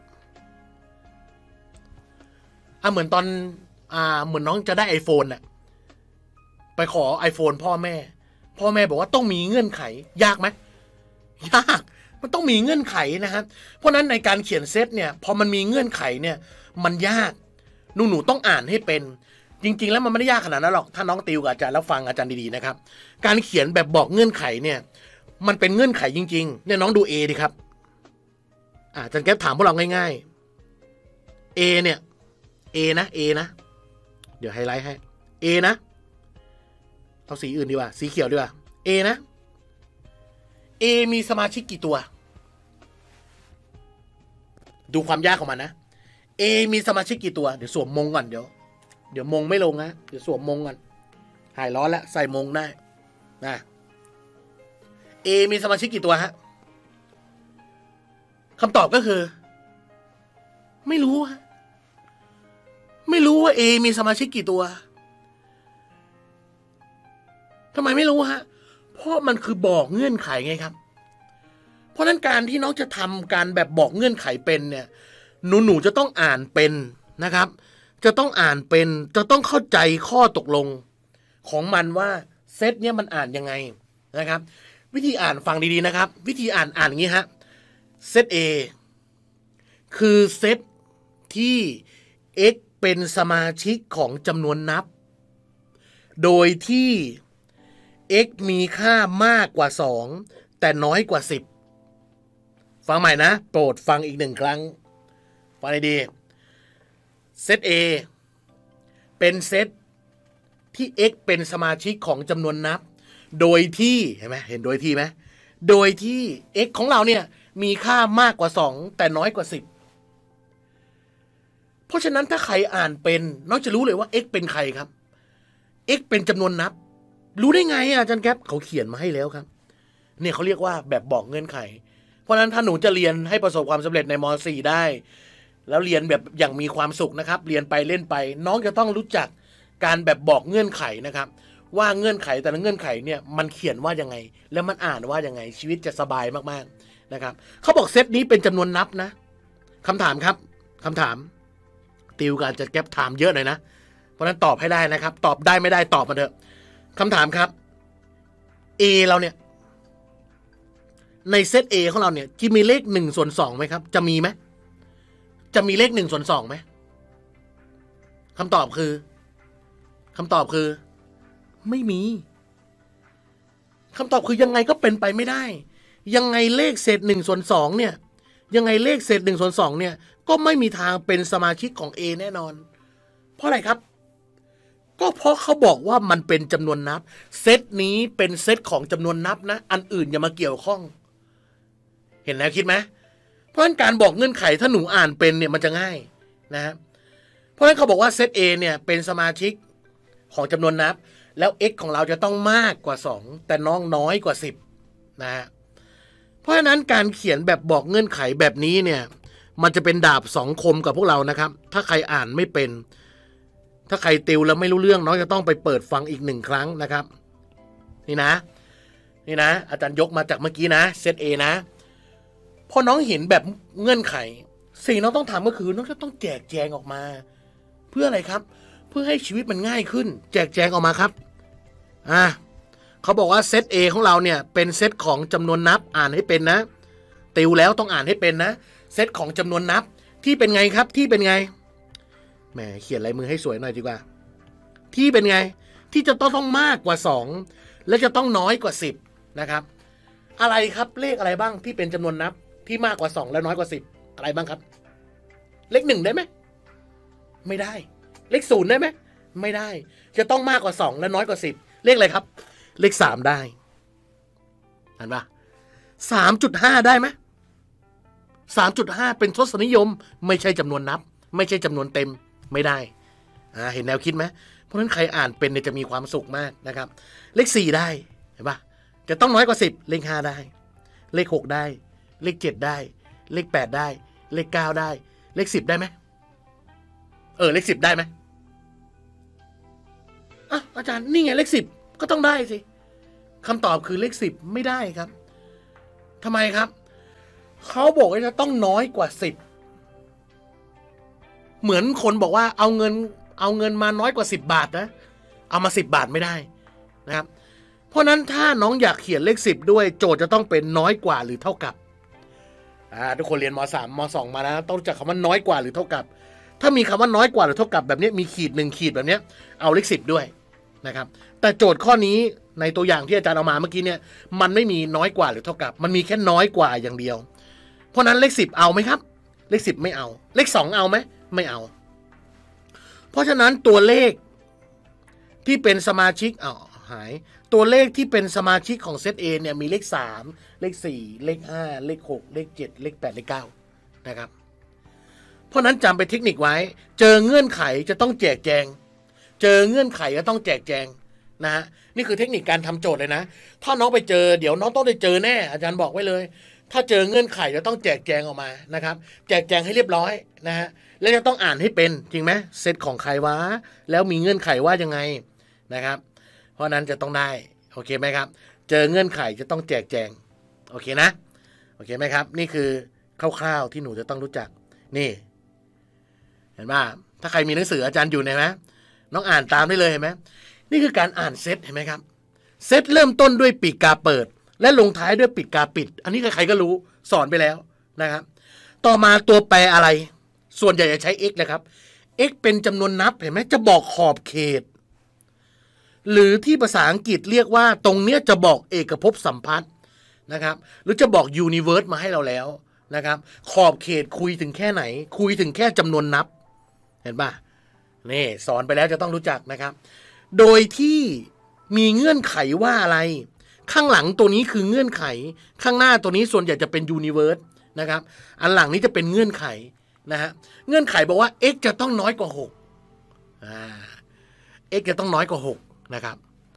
อ่ะเหมือนตอนอ่าเหมือนน้องจะได้ iPhone น่ะไปขอ iPhone พ่อแม่พ่อแม่บอกว่าต้องมีเงื่อนไขยากไหมยากมันต้องมีเงื่อนไขนะครับเพราะนั้นในการเขียนเซตเนี่ยพอมันมีเงื่อนไขเนี่ยมันยากหนูหนูต้องอ่านให้เป็นจริงๆแล้วมันไม่ได้ยากขนาดนั้นหรอกถ้าน้องติวกับอาจารย์แล้วฟังอาจารย์ดีๆนะครับการเขียนแบบบอกเงื่อนไขเนี่ยมันเป็นเงื่อนไขจริงๆเนี่ยน้องดู A ดิครับอาจารย์แก๊ปถามพวกเราง่ายๆ A เนี่ย A นะ A นะเดี๋ยวไฮไลท์ให้ A นะเอาสีอื่นดีกว่าสีเขียวดีกว่า A นะ A มีสมาชิกกี่ตัวดูความยากของมันนะ A มีสมาชิกกี่ตัวเดี๋ยวสวมมงก่อนเดี๋ยวเดี๋ยวมงไม่ลงนะเดี๋ยวสวมมงก่อนหายร้อนแล้วใส่มงได้นะ A มีสมาชิกกี่ตัวฮะคำตอบก็คือไม่รู้ฮะไม่รู้ว่า A มีสมาชิกกี่ตัวทำไมไม่รู้ฮะเพราะมันคือบอกเงื่อนไขไงครับเพราะนั้นการที่น้องจะทำการแบบบอกเงื่อนไขเป็นเนี่ยหนูหนูจะต้องอ่านเป็นนะครับจะต้องอ่านเป็นจะต้องเข้าใจข้อตกลงของมันว่าเซตเนี้ยมันอ่านยังไงนะครับวิธีอ่านฟังดีๆนะครับวิธีอ่านอ่านอย่างนี้ฮะเซต A คือเซตที่ x เป็นสมาชิกของจำนวนนับโดยที่ x มีค่ามากกว่าสองแต่น้อยกว่าสิบฟังใหม่นะโปรดฟังอีกหนึ่งครั้งฟังดีๆเซต A เป็นเซตที่ x เป็นสมาชิกของจำนวนนับโดยที่เห็นไหมเห็นโดยที่ไหมโดยที่ x ของเราเนี่ยมีค่ามากกว่าสองแต่น้อยกว่าสิบเพราะฉะนั้นถ้าใครอ่านเป็นน้องจะรู้เลยว่า x เป็นใครครับ x เป็นจำนวนนับรู้ได้ไงอาจารย์แก๊ปเขาเขียนมาให้แล้วครับเนี่ยเขาเรียกว่าแบบบอกเงื่อนไขเพราะฉะนั้นถ้าหนูจะเรียนให้ประสบความสำเร็จในม .สี่ ได้แล้วเรียนแบบอย่างมีความสุขนะครับเรียนไปเล่นไปน้องจะต้องรู้จักการแบบบอกเงื่อนไขนะครับว่าเงื่อนไขแต่ละเงื่อนไขเนี่ยมันเขียนว่ายังไงแล้วมันอ่านว่ายังไงชีวิตจะสบายมากๆนะครับเขาบอกเซตนี้เป็นจำนวนนับนะคำถามครับคำถามติวกันจะแก๊ปถามเยอะหน่อยนะเพราะนั้นตอบให้ได้นะครับตอบได้ไม่ได้ตอบมาเถอะคำถามครับ A เราเนี่ยในเซต A ของเราเนี่ยจะมีเลขหนึ่งส่วนสองไหมครับจะมีไหมจะมีเลขหนึ่งส่วนสองไหมคำตอบคือคำตอบคือไม่มีคำตอบคือยังไงก็เป็นไปไม่ได้ยังไงเลขเศษหนึ่งส่วนสองเนี่ยยังไงเลขเศษหนึ่งส่วนสองเนี่ยก็ไม่มีทางเป็นสมาชิกของ A แน่นอนเพราะอะไรครับก็เพราะเขาบอกว่ามันเป็นจำนวนนับเซตนี้เป็นเซตของจำนวนนับนะอันอื่นอย่ามาเกี่ยวข้องเห็นแล้วคิดไหมเพราะฉะนั้นการบอกเงื่อนไขถ้าหนูอ่านเป็นเนี่ยมันจะง่ายนะฮะเพราะฉะนั้นเขาบอกว่าเซต A เนี่ยเป็นสมาชิกของจำนวนนับแล้ว x ของเราจะต้องมากกว่าสองแต่น้องน้อยกว่าสิบนะฮะเพราะฉะนั้นการเขียนแบบบอกเงื่อนไขแบบนี้เนี่ยมันจะเป็นดาบสองคมกับพวกเรานะครับถ้าใครอ่านไม่เป็นถ้าใครติวแล้วไม่รู้เรื่องน้องจะต้องไปเปิดฟังอีกหนึ่งครั้งนะครับนี่นะนี่นะอาจารย์ยกมาจากเมื่อกี้นะเซต A นะพอน้องเห็นแบบเงื่อนไขสิ่งน้องต้องทำก็คือน้องจะต้องแจกแจงออกมาเพื่ออะไรครับเพื่อให้ชีวิตมันง่ายขึ้นแจกแจงออกมาครับอ่าเขาบอกว่าเซต A ของเราเนี่ยเป็นเซตของจำนวนนับอ่านให้เป็นนะติวแล้วต้องอ่านให้เป็นนะเซตของจำนวนนับที่เป็นไงครับที่เป็นไงแหมเขียนลายมือให้สวยหน่อยดีกว่าที่เป็นไงที่จะต้องต้องมากกว่าสองและจะต้องน้อยกว่าสิบนะครับอะไรครับเลขอะไรบ้างที่เป็นจำนวนนับที่มากกว่าสองและน้อยกว่าสิบอะไรบ้างครับเลขหนึ่งได้ไหมไม่ได้เลขศูนย์ได้ไหมไม่ได้จะต้องมากกว่าสองและน้อยกว่าสิบเลขอะไรครับเลขสามได้เห็นปะสามจุดห้าได้ไหมสามจุดห้าเป็นทศนิยมไม่ใช่จำนวนนับไม่ใช่จำนวนเต็มไม่ได้อ่าเห็นแนวคิดไหมเพราะฉะนั้นใครอ่านเป็นเนี่ยจะมีความสุขมากนะครับเลขสี่ได้เห็นปะจะต้องน้อยกว่าสิบเลขห้าได้เลขหกได้เลขเจ็ดได้เลขแปดได้เลขเก้าได้เลขสิบได้ไหมเออเลขสิบได้ไหมอ่ะอาจารย์นี่ไงเลขสิบก็ต้องได้สิคำตอบคือเลขสิบไม่ได้ครับทำไมครับเขาบอกว่าจะต้องน้อยกว่าสิบเหมือนคนบอกว่าเอาเงินเอาเงินมาน้อยกว่าสิบบาทนะเอามาสิบบาทไม่ได้นะครับเพราะนั้นถ้าน้องอยากเขียนเลขสิบด้วยโจทย์จะต้องเป็นน้อยกว่าหรือเท่ากับอ่าทุกคนเรียนม.สาม ม.สอง มานะต้องรู้จักคำว่าน้อยกว่าหรือเท่ากับถ้ามีคำว่าน้อยกว่าหรือเท่ากับแบบนี้มีขีดหนึ่งขีดแบบนี้เอาเลขสิบด้วยนะครับแต่โจทย์ข้อนี้ในตัวอย่างที่อาจารย์เอามาเมื่อกี้เนี่ยมันไม่มีน้อยกว่าหรือเท่ากับมันมีแค่น้อยกว่าอย่างเดียวเพราะนั้นเลขสิบเอาไหมครับเลขสิบไม่เอาเลขสองเอาไหมไม่เอาเพราะฉะนั้นตัวเลขที่เป็นสมาชิกอ้าวหายตัวเลขที่เป็นสมาชิกของเซต A เนี่ยมีเลขสามเลขสี่เลขห้าเลขหกเลขเจ็ดเลขแปดเลขเก้านะครับเพราะนั้นจำเป็นเทคนิคไว้เจอเงื่อนไขจะต้องแจกแจงเจอเงื่อนไขก็ต้องแจกแจงนะฮะนี่คือเทคนิคการทำโจทย์เลยนะถ้าน้องไปเจอเดี๋ยวน้องต้องได้เจอแน่อาจารย์บอกไว้เลยถ้าเจอเงื่อนไขจะต้องแจกแจงออกมานะครับแจกแจงให้เรียบร้อยนะฮะแล้วจะต้องอ่านให้เป็นจริงไหมเซตของใครวะแล้วมีเงื่อนไขว่ายังไงนะครับเพราะนั้นจะต้องได้โอเคไหมครับเจอเงื่อนไขจะต้องแจกแจงโอเคนะโอเคไหมครับนี่คือคร่าวๆที่หนูจะต้องรู้จักนี่เห็นป่ะถ้าใครมีหนังสืออาจารย์อยู่เห็นไหมน้องอ่านตามได้เลยเห็นไหมนี่คือการอ่านเซตเห็นไหมครับเซตเริ่มต้นด้วยปีกกาเปิดและลงท้ายด้วยปีกกาปิดอันนี้ใครๆก็รู้สอนไปแล้วนะครับต่อมาตัวแปรอะไรส่วนใหญ่จะใช้ x นะครับ x เป็นจำนวนนับเห็นไหมจะบอกขอบเขตหรือที่ภาษาอังกฤษเรียกว่าตรงเนี้ยจะบอกเอกภพสัมพัทธ์นะครับหรือจะบอกยูนิเวิร์สมาให้เราแล้วนะครับขอบเขตคุยถึงแค่ไหนคุยถึงแค่จำนวนนับเห็นป่ะนี่สอนไปแล้วจะต้องรู้จักนะครับโดยที่มีเงื่อนไขว่าอะไรข้างหลังตัวนี้คือเงื่อนไขข้างหน้าตัวนี้ส่วนใหญ่จะเป็นยูนิเวิร์สนะครับอันหลังนี้จะเป็นเงื่อนไขนะฮะเงื่อนไขบอกว่า x จะต้องน้อยกว่าหกอ่า x จะต้องน้อยกว่าหกนะครับ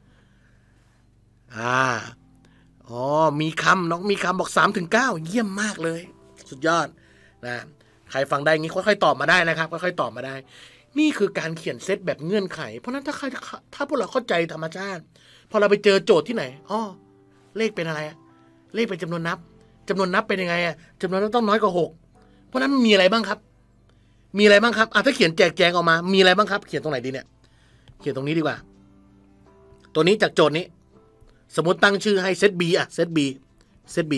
อ่าอ๋อมีคำน้องมีคำบอกสามถึงเก้าเยี่ยมมากเลยสุดยอดนะใครฟังได้งี้ค่อยๆตอบมาได้นะครับค่อยๆตอบมาได้นี่คือการเขียนเซตแบบเงื่อนไขเพราะนั้นถ้าใครถ้าพวกเราเข้าใจธรรมชาติพอเราไปเจอโจทย์ที่ไหนอ๋อเลขเป็นอะไรเลขเป็นจำนวนนับจำนวนนับเป็นยังไงอะจำนวนนับต้องน้อยกว่าหกเพราะนั้นมีอะไรบ้างครับมีอะไรบ้างครับอ่ะถ้าเขียนแจกแจงออกมามีอะไรบ้างครับเขียนตรงไหนดีเนี่ยเขียนตรงนี้ดีกว่าตัวนี้จากโจทย์นี้สมมติตั้งชื่อให้เซต B อ่ะเซต B เซต B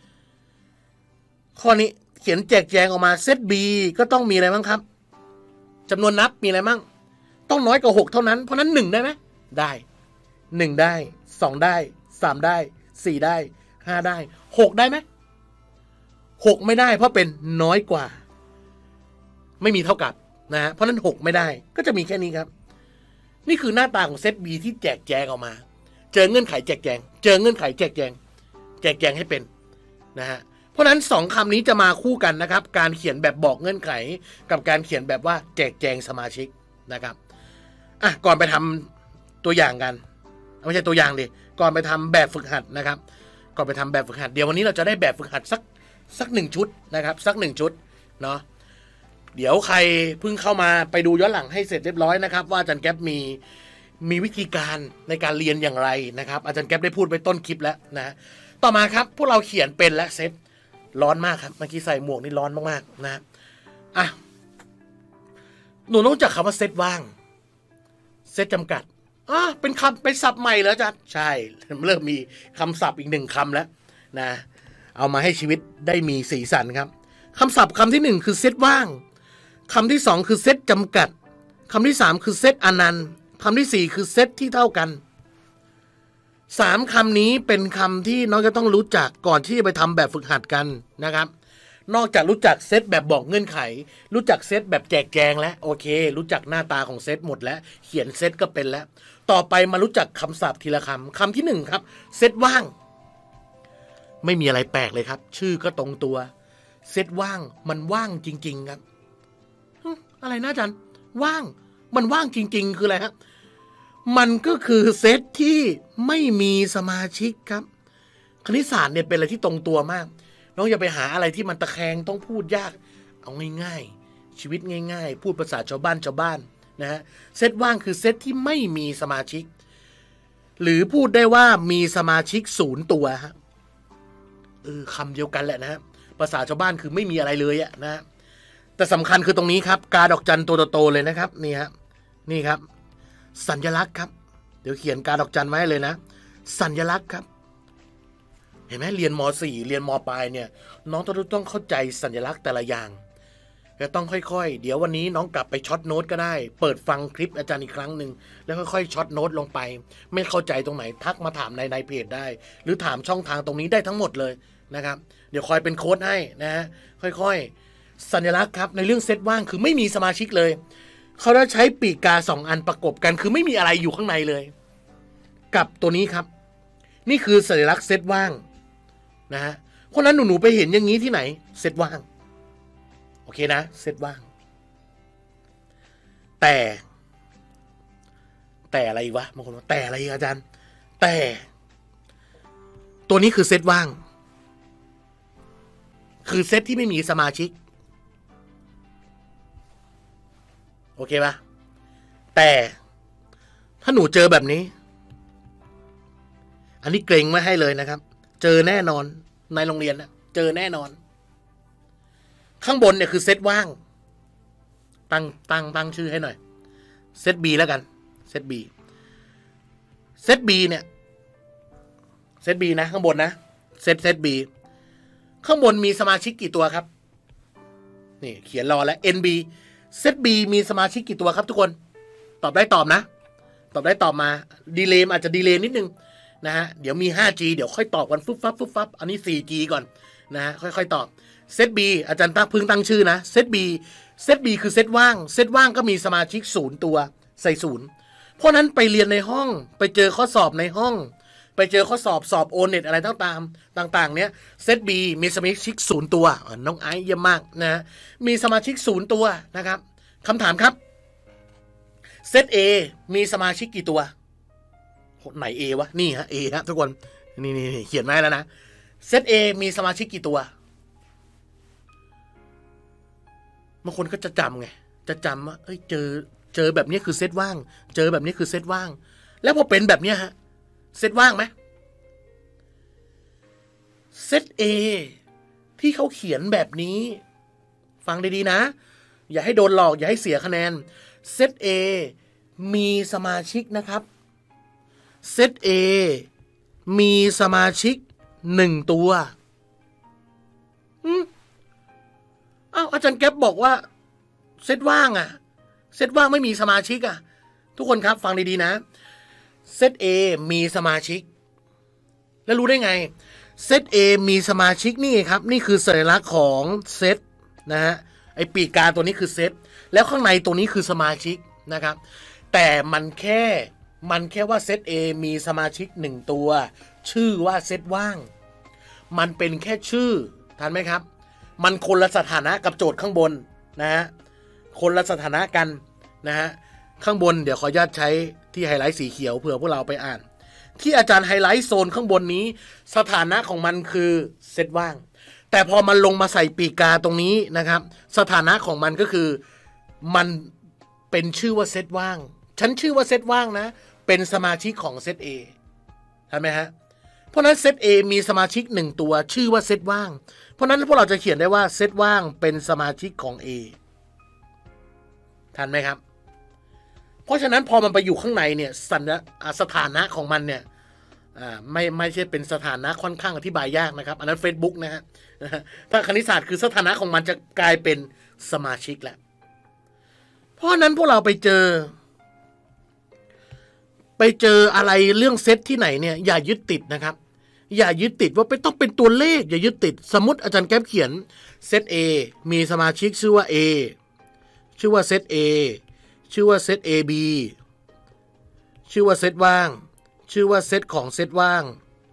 ข้อนี้เขียนแจกแจงออกมาเซต B ก็ต้องมีอะไรบ้างครับจำนวนนับมีอะไรบ้างต้องน้อยกว่าหกเท่านั้นเพราะนั้นหนึ่งได้ไหมได้หนึ่งได้สองได้สามได้สี่ได้ห้าได้หกได้ไหมหกไม่ได้เพราะเป็นน้อยกว่าไม่มีเท่ากับนะฮะเพราะนั้นหกไม่ได้ก็จะมีแค่นี้ครับนี่คือหน้าตาของเซต B ที่แจกแจงออกมาเจอเงื่อนไขแจกแจงเจอเงื่อนไขแจกแจงแจกแจงให้เป็นนะฮะเพราะนั้นสองคำนี้จะมาคู่กันนะครับการเขียนแบบบอกเงื่อนไขกับการเขียนแบบว่าแจกแจงสมาชิกนะครับอ่ะก่อนไปทำตัวอย่างกันไม่ใช่ตัวอย่างดิก่อนไปทำแบบฝึกหัดนะครับก่อนไปทำแบบฝึกหัดเดี๋ยววันนี้เราจะได้แบบฝึกหัดสักสักหนึ่งชุดนะครับสักหนึ่งชุดเนาะเดี๋ยวใครเพิ่งเข้ามาไปดูย้อนหลังให้เสร็จเรียบร้อยนะครับว่าอาจารย์แก๊ปมีมีวิธีการในการเรียนอย่างไรนะครับอาจารย์แก๊ปได้พูดไปต้นคลิปแล้วนะต่อมาครับพวกเราเขียนเป็นและเซตร้อนมากครับเมื่อกี้ใส่หมวกนี่ร้อนมากๆนะอ่ะหนูต้องจักคำว่าเซตว่างเซตจำกัดอ่ะเป็นคำเป็นศัพท์ใหม่แล้วจ้ะใช่เริ่มมีคำศัพท์อีกหนึ่งคำแล้วนะเอามาให้ชีวิตได้มีสีสันครับคำศัพท์คำที่หนึ่งคือเซตว่างคำที่สองคือเซตจำกัดคำที่สามคือเซตอนันต์คำที่สี่คือเซตที่เท่ากันสามคำนี้เป็นคำที่น้องจะต้องรู้จักก่อนที่จะไปทำแบบฝึกหัดกันนะครับนอกจากรู้จักเซตแบบบอกเงื่อนไขรู้จักเซตแบบแจกแจงแล้วโอเครู้จักหน้าตาของเซตหมดแล้วเขียนเซตก็เป็นแล้วต่อไปมารู้จักคำศัพท์ทีละคำคำที่หนึ่งครับเซตว่างไม่มีอะไรแปลกเลยครับชื่อก็ตรงตัวเซตว่างมันว่างจริงๆครับอะไรนะอาจารย์ว่างมันว่างจริงๆคืออะไรครับมันก็คือเซตที่ไม่มีสมาชิกครับคณิตศาสตร์เนี่ยเป็นอะไรที่ตรงตัวมากน้องอย่าไปหาอะไรที่มันตะแคงต้องพูดยากเอาง่ายๆชีวิตง่ายๆพูดภาษาชาวบ้านชาวบ้านนะฮะเซตว่างคือเซตที่ไม่มีสมาชิกหรือพูดได้ว่ามีสมาชิกศูนย์ตัวฮะเออคำเดียวกันแหละนะฮะภาษาชาวบ้านคือไม่มีอะไรเลยอะนะแต่สำคัญคือตรงนี้ครับกาดอกจันตัวโตๆเลยนะครับนี่ครับนี่ครับสัญลักษณ์ครับเดี๋ยวเขียนกาดอกจันไว้เลยนะสัญลักษณ์ครับเห็นไหมเรียนม.สี่ เรียนม.ปลายเนี่ยน้องต้องต้องเข้าใจสัญลักษณ์แต่ละอย่างก็ต้องค่อยๆเดี๋ยววันนี้น้องกลับไปช็อตโน้ตก็ได้เปิดฟังคลิปอาจารย์อีกครั้งหนึ่งแล้วค่อยๆช็อตโน้ตลงไปไม่เข้าใจตรงไหนทักมาถามในในเพจได้หรือถามช่องทางตรงนี้ได้ทั้งหมดเลยนะครับเดี๋ยวคอยเป็นโค้ดให้นะฮะค่อยๆสัญลักษณ์ครับในเรื่องเซตว่างคือไม่มีสมาชิกเลยเขาจะใช้ปีกกาสองอันประกบกันคือไม่มีอะไรอยู่ข้างในเลยกับตัวนี้ครับนี่คือสัญลักษณ์เซตว่างนะฮะเพราะนั้นหนูๆไปเห็นอย่างนี้ที่ไหนเซตว่างโอเคนะเซตว่างแต่แต่อะไรวะบางคนว่าแต่อะไรอาจารย์แต่ตัวนี้คือเซตว่างคือเซตที่ไม่มีสมาชิกโอเคปะแต่ถ้าหนูเจอแบบนี้อันนี้เกรงไม่ให้เลยนะครับเจอแน่นอนในโรงเรียนนะเจอแน่นอนข้างบนเนี่ยคือเซตว่างตั้งตั้งตั้งชื่อให้หน่อยเซต B แล้วกันเซต B เซต B เนี่ยเซต B นะข้างบนนะเซตเซต B ข้างบนมีสมาชิกกี่ตัวครับนี่เขียนรอแล้ว เอ็น บี เซต B มีสมาชิกกี่ตัวครับทุกคนตอบได้ตอบนะตอบได้ตอบมาดีเลย์อาจจะดีเลย์นิดนึงนะฮะเดี๋ยวมี ห้าจี เดี๋ยวค่อยตอบกันฟึบฟับฟึบฟับอันนี้ สี่จี ก่อนนะฮะค่อยๆตอบเซต B อาจารย์ตั้งพึ่งตั้งชื่อนะเซต B เซต B คือเซตว่างเซตว่างก็มีสมาชิกศูนย์ตัวใส่ศูนย์เพราะนั้นไปเรียนในห้องไปเจอข้อสอบในห้องไปเจอข้อสอบสอบโอเน็ตอะไรต่างๆต่างๆเนี้ยเซต B มีสมาชิกศูนย์ตัวน้องไอซ์เยี่ยมมากนะมีสมาชิกศูนย์ตัวนะครับคำถามครับเซต A มีสมาชิกกี่ตัวไหน A วะนี่ฮะ A ฮะทุกคนนี่นี่เขียนไว้แล้วนะเซต A มีสมาชิกกี่ตัวบางคนก็จะจำไงจะจำว่าเอ้ยเจอเจอแบบนี้คือเซตว่างเจอแบบนี้คือเซตว่างแล้วพอเป็นแบบนี้ฮะเซตว่างไหมเซต A ที่เขาเขียนแบบนี้ฟังดีๆนะอย่าให้โดนหลอกอย่าให้เสียคะแนนเซต A มีสมาชิกนะครับเซต A มีสมาชิกหนึ่งตัวอืมอ้าวอาจารย์แก๊ปบอกว่าเซตว่างอ่ะเซตว่างไม่มีสมาชิกอ่ะทุกคนครับฟังดีๆนะเซต A มีสมาชิกแล้วรู้ได้ไงเซต A มีสมาชิกนี่ครับนี่คือสัญลักษณ์ของเซตนะฮะไอปีกกาตัวนี้คือเซตแล้วข้างในตัวนี้คือสมาชิกนะครับแต่มันแค่มันแค่ว่าเซต A มีสมาชิกหนึ่งตัวชื่อว่าเซตว่างมันเป็นแค่ชื่อทันไหมครับมันคนละสถานะกับโจทย์ข้างบนนะฮะคนละสถานะกันนะฮะข้างบนเดี๋ยวขออนุญาตใช้ที่ไฮไลท์สีเขียวเผื่อพวกเราไปอ่านที่อาจารย์ไฮไลท์โซนข้างบนนี้สถานะของมันคือเซตว่างแต่พอมันลงมาใส่ปีกกาตรงนี้นะครับสถานะของมันก็คือมันเป็นชื่อว่าเซตว่างฉันชื่อว่าเซตว่างนะเป็นสมาชิกของเซต A ใช่ไหมฮะเพราะนั้นเซต A มีสมาชิกหนึ่งตัวชื่อว่าเซตว่างเพราะนั้นพวกเราจะเขียนได้ว่าเซตว่างเป็นสมาชิกของ A ทันไหมครับเพราะฉะนั้นพอมันไปอยู่ข้างในเนี่ยสัญสถานะของมันเนี่ยไม่ไม่ใช่เป็นสถานะค่อนข้างอธิบายยากนะครับอันนั้น Facebook นะฮะถ้าคณิตศาสตร์คือสถานะของมันจะกลายเป็นสมาชิกแล้วเพราะนั้นพวกเราไปเจอไปเจออะไรเรื่องเซตที่ไหนเนี่ยอย่ายึดติดนะครับอย่ายึดติดว่าไปต้องเป็นตัวเลขอย่ายึดติดสมมติอาจารย์แก๊ปเขียนเซต A มีสมาชิกชื่อว่า A ชื่อว่าเซต A ชื่อว่าเซต เอ บี ชื่อว่าเซตว่างชื่อว่าเซตของเซตว่าง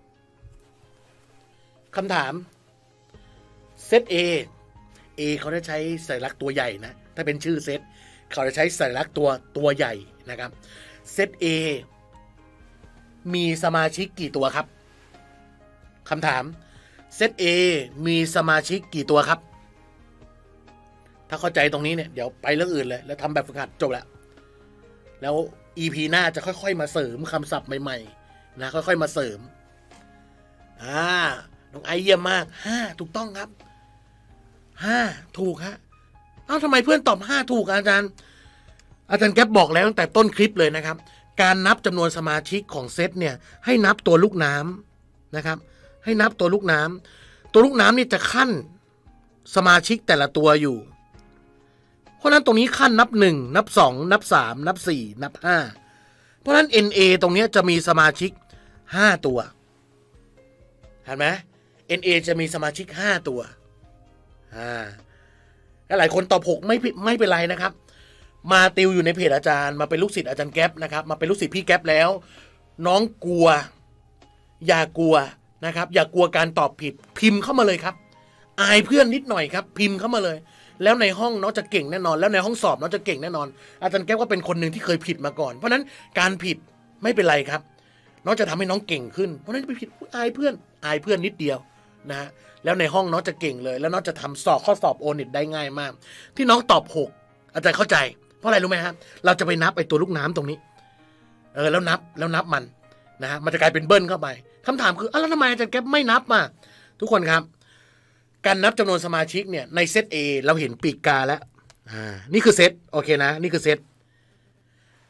คำถามเซต A A เขาจะใช้สัญลักษณ์ตัวใหญ่นะถ้าเป็นชื่อเซตเขาจะใช้สัญลักษณ์ตัวตัวใหญ่นะครับเซต A มีสมาชิกกี่ตัวครับคำถามเซต A มีสมาชิกกี่ตัวครับถ้าเข้าใจตรงนี้เนี่ยเดี๋ยวไปเรื่องอื่นเลยแล้วทำแบบฝึกหัดจบแล้วแล้ว อี พี หน้าจะค่อยๆมาเสริมคำศัพท์ใหม่ๆนะค่อยๆมาเสริมอ่าน้องไอเยี่ยมมากห้าถูกต้องครับห้าถูกฮะเอ้าทำไมเพื่อนตอบห้าถูกอาจารย์อาจารย์แก๊ปบอกแล้วตั้งแต่ต้นคลิปเลยนะครับการนับจำนวนสมาชิกของเซตเนี่ยให้นับตัวลูกน้ำนะครับให้นับตัวลูกน้ำตัวลูกน้ำนี่จะขั้นสมาชิกแต่ละตัวอยู่เพราะนั้นตรงนี้ขั้นนับหนึ่งนับสองนับสามนับสี่นับห้าเพราะนั้น เอ็น เอ ตรงนี้จะมีสมาชิกห้าตัวเห็นไหม เอ็น เอ จะมีสมาชิกห้าตัวอ่าและหลายคนตอบหกไม่ไม่เป็นไรนะครับมาติวอยู่ในเพจอาจารย์มาเป็นลูกศิษย์อาจารย์แก๊ปนะครับมาเป็นลูกศิษย์พี่แก๊ปแล้วน้องกลัวอย่ากลัวนะครับอย่ากลัวการตอบผิดพิมพ์เข้ามาเลยครับอายเพื่อนนิดหน่อยครับพิมพ์เข้ามาเลยแล้วในห้องน้องจะเก่งแน่นอนแล้วในห้องสอบน้องจะเก่งแน่นอนอาจารย์แก๊ปก็เป็นคนหนึ่งที่เคยผิดมาก่อนเพราะนั้นการผิดไม่เป็นไรครับน้องจะทำให้น้องเก่งขึ้นเพราะนั้นไปผิดอายเพื่อนอายเพื่อนนิดเดียวนะฮะแล้วในห้องน้องจะเก่งเลยแล้วน้องจะทำสอบข้อสอบโอเน็ตได้ง่ายมากที่น้องตอบหกอาจารย์เข้าใจเพราะอะไรรู้ไหมครับเราจะไปนับไอ้ตัวลูกน้ำตรงนี้เออแล้วนับแล้วนับมันนะฮะมันจะกลายเป็นเบิ้ลเข้าไปคำถามคืออ้าวแล้วทำไมอาจารย์แก๊ปไม่นับมาทุกคนครับการนับจำนวนสมาชิกเนี่ยในเซต A เราเห็นปีกกาแล้วอ่านี่คือเซตโอเคนะนี่คือเซต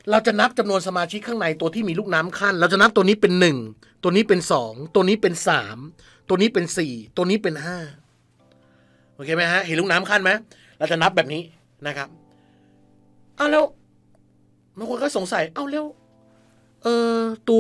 เราจะนับจำนวนสมาชิกข้างในตัวที่มีลูกน้ำขั้นเราจะนับตัวนี้เป็นหนึ่งตัวนี้เป็นสองตัวนี้เป็นสามตัวนี้เป็นสี่ตัวนี้เป็นห้าโอเคไหมฮะเห็นลูกน้ำขั้นไหมเราจะนับแบบนี้นะครับเอาแล้วบางคนก็สงสัยเอาแล้วเออตัว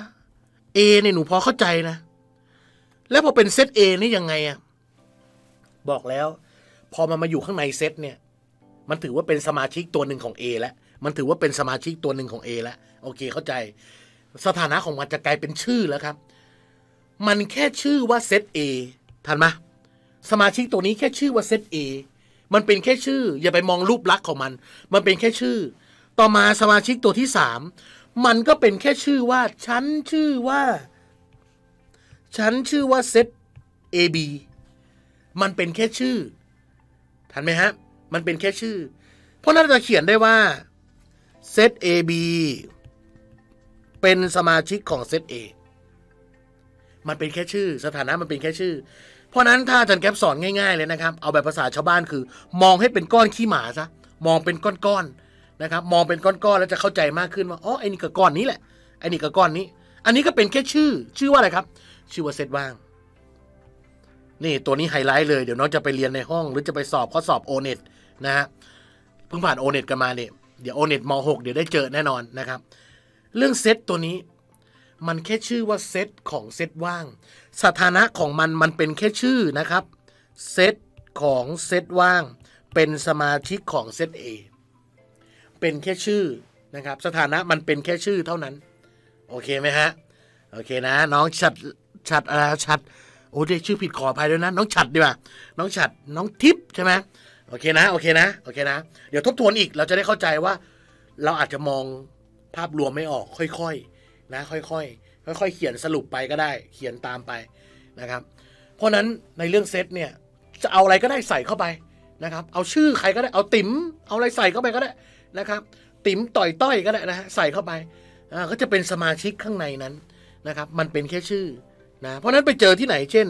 A เนี่ยหนูพอเข้าใจนะแล้วพอเป็นเซต A นี่ยังไงอะบอกแล้วพอมันมาอยู่ข้างในเซตเนี่ยมันถือว่าเป็นสมาชิกตัวหนึ่งของ A แล้วมันถือว่าเป็นสมาชิกตัวหนึ่งของ A แล้วโอเคเข้าใจสถานะของมันจะกลายเป็นชื่อแล้วครับมันแค่ชื่อว่าเซต A ทันไหมสมาชิกตัวนี้แค่ชื่อว่าเซต A มันเป็นแค่ชื่ออย่าไปมองรูปลักษณ์ของมันมันเป็นแค่ชื่อต่อมาสมาชิกตัวที่สามมันก็เป็นแค่ชื่อว่าฉันชื่อว่าฉันชื่อว่าเซต เอ บี มันเป็นแค่ชื่อทันไหมฮะมันเป็นแค่ชื่อเพราะนั้นจะเขียนได้ว่าเซต เอ บี เป็นสมาชิกของเซต A มันเป็นแค่ชื่อสถานะมันเป็นแค่ชื่อเพราะนั้นถ้าอาจารย์แก๊ปสอนง่ายๆเลยนะครับเอาแบบภาษาชาวบ้านคือมองให้เป็นก้อนขี้หมาซะมองเป็นก้อนๆนะครับมองเป็นก้อนๆแล้วจะเข้าใจมากขึ้นว่าอ๋อไอ้นี่ก็ก้อนนี้แหละไอ้นี่ก็ก้อนนี้อันนี้ก็เป็นแค่ชื่อชื่อว่าอะไรครับชื่อว่าเซตว่างนี่ตัวนี้ไฮไลท์เลยเดี๋ยวน้องจะไปเรียนในห้องหรือจะไปสอบข้อสอบ โอ เน็ต นะฮะเพิ่งผ่าน โอ เน็ต กันมาเนี่ยเดี๋ยว โอ เน็ต ม หกเดี๋ยวได้เจอแน่นอนนะครับเรื่องเซตตัวนี้มันแค่ชื่อว่าเซตของเซตว่างสถานะของมันมันเป็นแค่ชื่อนะครับเซตของเซตว่างเป็นสมาชิกของเซต A เป็นแค่ชื่อนะครับสถานะมันเป็นแค่ชื่อเท่านั้นโอเคไหมฮะโอเคนะน้องฉัดฉัดอะไรฉัดโอ้ได้ชื่อผิดขออภัยด้วยนะน้องฉัดดีกว่าน้องฉัดน้องทิพย์ใช่ไหมโอเคนะโอเคนะโอเคนะเดี๋ยวทบทวนอีกเราจะได้เข้าใจว่าเราอาจจะมองภาพรวมไม่ออกค่อยๆนะค่อยๆค่อยๆเขียนสรุปไปก็ได้เขียนตามไปนะครับเพราะนั้นในเรื่องเซตเนี่ยจะเอาอะไรก็ได้ใส่เข้าไปนะครับเอาชื่อใครก็ได้เอาติ๋มเอาอะไรใส่เข้าไปก็ได้นะครับติ๋มต่อยต้อยก็ได้นะฮะใส่เข้าไปอ่าก็จะเป็นสมาชิกข้างในนั้นนะครับมันเป็นแค่ชื่อนะเพราะนั้นไปเจอที่ไหนเช่น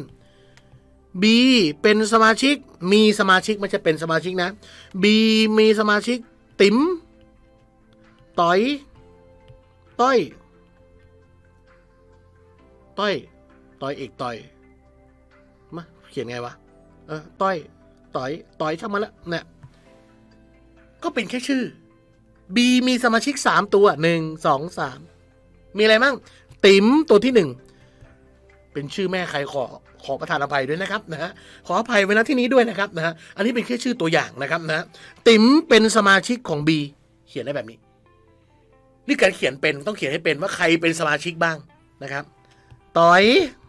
B เป็นสมาชิกมีสมาชิกไม่ใช่เป็นสมาชิกนะ B มีสมาชิกติ๋มต่อยต้อยต้อยต้อยเอกต่อยมาเขียนไงวะเออต้อยต่อยต่อยช่างมันละเนี่ยก็เป็นแค่ชื่อ B มีสมาชิกสามตัวหนึ่งสองสามมีอะไรมั่งติ๋มตัวที่หนึ่งเป็นชื่อแม่ใครขอขอประทานอภัยด้วยนะครับนะฮะขออภัยไว้ณที่นี้ด้วยนะครับนะฮะอันนี้เป็นแค่ชื่อตัวอย่างนะครับนะติ๋มเป็นสมาชิกของ B เขียนได้แบบนี้นี่การเขียนเป็นต้องเขียนให้เป็นว่าใครเป็นสมาชิกบ้างนะครับต่อย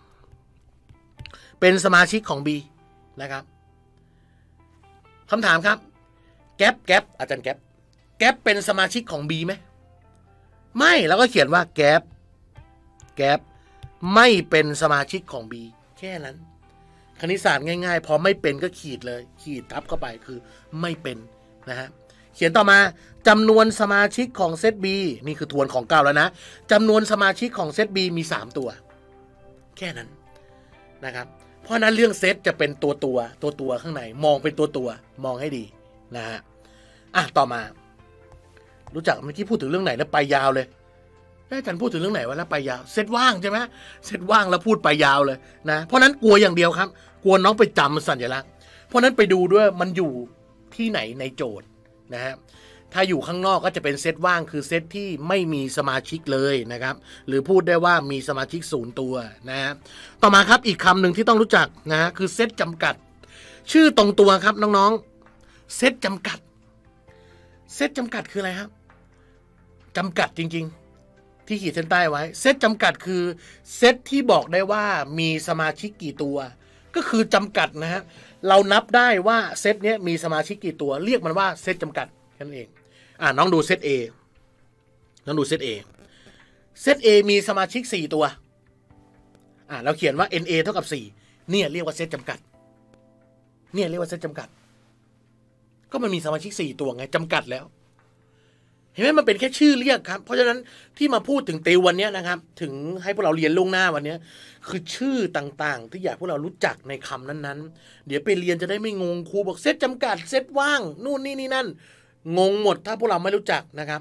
เป็นสมาชิกของ B นะครับคำถามครับแก๊ปแก๊ปอาจารย์แก๊ปแก๊ปเป็นสมาชิกของ B ไหมไม่แล้วก็เขียนว่าแก๊ปแก๊ปไม่เป็นสมาชิกของ B แค่นั้นคณิตศาสตร์ง่ายๆพอไม่เป็นก็ขีดเลยขีดทับเข้าไปคือไม่เป็นนะฮะเขียนต่อมาจำนวนสมาชิกของเซต B นี่คือทวนของเก่าแล้วนะจำนวนสมาชิกของเซต B มีสามตัวแค่นั้นนะครับเพราะนั้นเรื่องเซตจะเป็นตัวตัวตัวตัวข้างในมองเป็นตัวตัวมองให้ดีนะฮะอ่ะต่อมารู้จักเมื่อกี้พูดถึงเรื่องไหนแล้วไปยาวเลยอาจารย์พูดถึงเรื่องไหนวะแล้วไปยาวเซตว่างใช่ไหมเซตว่างแล้วพูดไปยาวเลยนะเพราะนั้นกลัวอย่างเดียวครับกลัวน้องไปจำสัญลักษณ์เพราะนั้นไปดูด้วยมันอยู่ที่ไหนในโจทย์นะฮะถ้าอยู่ข้างนอกก็จะเป็นเซตว่างคือเซตที่ไม่มีสมาชิกเลยนะครับหรือพูดได้ว่ามีสมาชิกศูนย์ตัวนะฮะต่อมาครับอีกคำหนึ่งที่ต้องรู้จักนะฮะคือเซตจำกัดชื่อตรงตัวครับน้องๆเซตจำกัดเซตจำกัดคืออะไรครับจำกัดจริงๆที่ขีดเส้นใต้ไว้เซตจำกัดคือเซตที่บอกได้ว่ามีสมาชิกกี่ตัวก็คือจำกัดนะฮะเรานับได้ว่าเซตนี้มีสมาชิกกี่ตัวเรียกมันว่าเซตจำกัดแค่นั้นเองอ่าน้องดูเซต A น้องดูเซต A เซต A มีสมาชิกสี่ตัวอ่าเราเขียนว่า เอ็น เอ เท่ากับสี่เนี่ยเรียกว่าเซตจำกัดเนี่ยเรียกว่าเซตจำกัดก็มันมีสมาชิกสี่ตัวไงจำกัดแล้วเห็นไหมมันเป็นแค่ชื่อเรียกครับเพราะฉะนั้นที่มาพูดถึงติววันนี้นะครับถึงให้พวกเราเรียนล่วงหน้าวันนี้คือชื่อต่างๆที่อยากพวกเรารู้จักในคำนั้นๆเดี๋ยวไปเรียนจะได้ไม่งงครูบอกเซตจำกัดเซตว่างนู่นนี่นี่นั่นงงหมดถ้าพวกเราไม่รู้จักนะครับ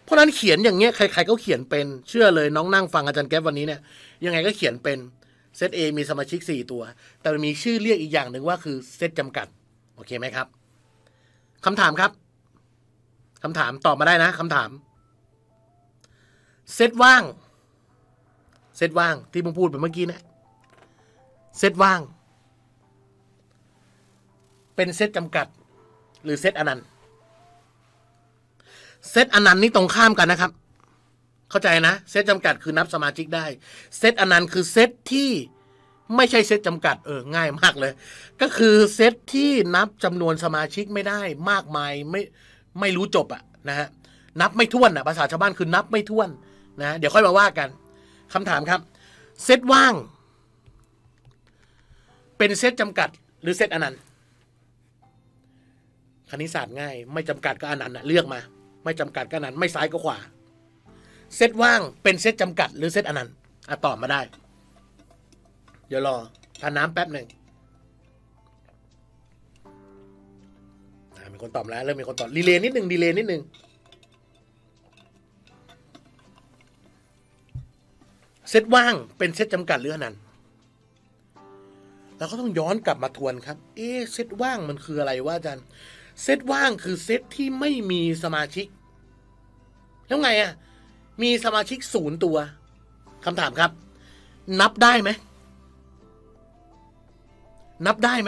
เพราะนั้นเขียนอย่างเงี้ยใครๆก็เขียนเป็นเชื่อเลยน้องนั่งฟังอาจารย์แก๊ปวันนี้เนี่ยยังไงก็เขียนเป็นเซต A มีสมาชิกสี่ตัวแต่มีชื่อเรียกอีกอย่างหนึ่งว่าคือเซตจำกัดโอเคไหมครับคำถามครับคำถามตอบมาได้นะคำถามเซตว่างเซตว่างที่ผมพูดไปเมื่อกี้นะเซตว่างเป็นเซตจำกัดหรือเซตอนันต์เซตอนันต์นี่ตรงข้ามกันนะครับเข้าใจนะเซตจำกัดคือนับสมาชิกได้เซตอนันต์คือเซตที่ไม่ใช่เซตจำกัดเออง่ายมากเลยก็คือเซตที่นับจำนวนสมาชิกไม่ได้มากมายไม่ไม่รู้จบอะนะฮะนับไม่ถ้วนอะภาษาชาวบ้านคือนับไม่ถ้วนนะเดี๋ยวค่อยมาว่ากันคำถามครับเซตว่างเป็นเซตจำกัดหรือเซตอนันต์คณิตศาสตร์ง่ายไม่จำกัดก็อนันต์เลือกมาไม่จำกัดก็อนันต์ไม่ซ้ายก็ขวาเซตว่างเป็นเซตจำกัดหรือเซตอนันต์อ่ะตอบมาได้เดี๋ยวรอทานน้ำแป๊บหนึ่งมีคนตอบแล้วเริ่มมีคนตอบดีเลย์นิดหนึ่งดีเลย์นิดหนึ่งเซตว่างเป็นเซตจำกัดหรืออนันต์เราก็ต้องย้อนกลับมาทวนครับเอ๊ะเซตว่างมันคืออะไรวะอาจารย์เซตว่างคือเซตที่ไม่มีสมาชิกแล้วไงอ่ะมีสมาชิกศูนย์ตัวคำถามครับนับได้ไหมนับได้ไหม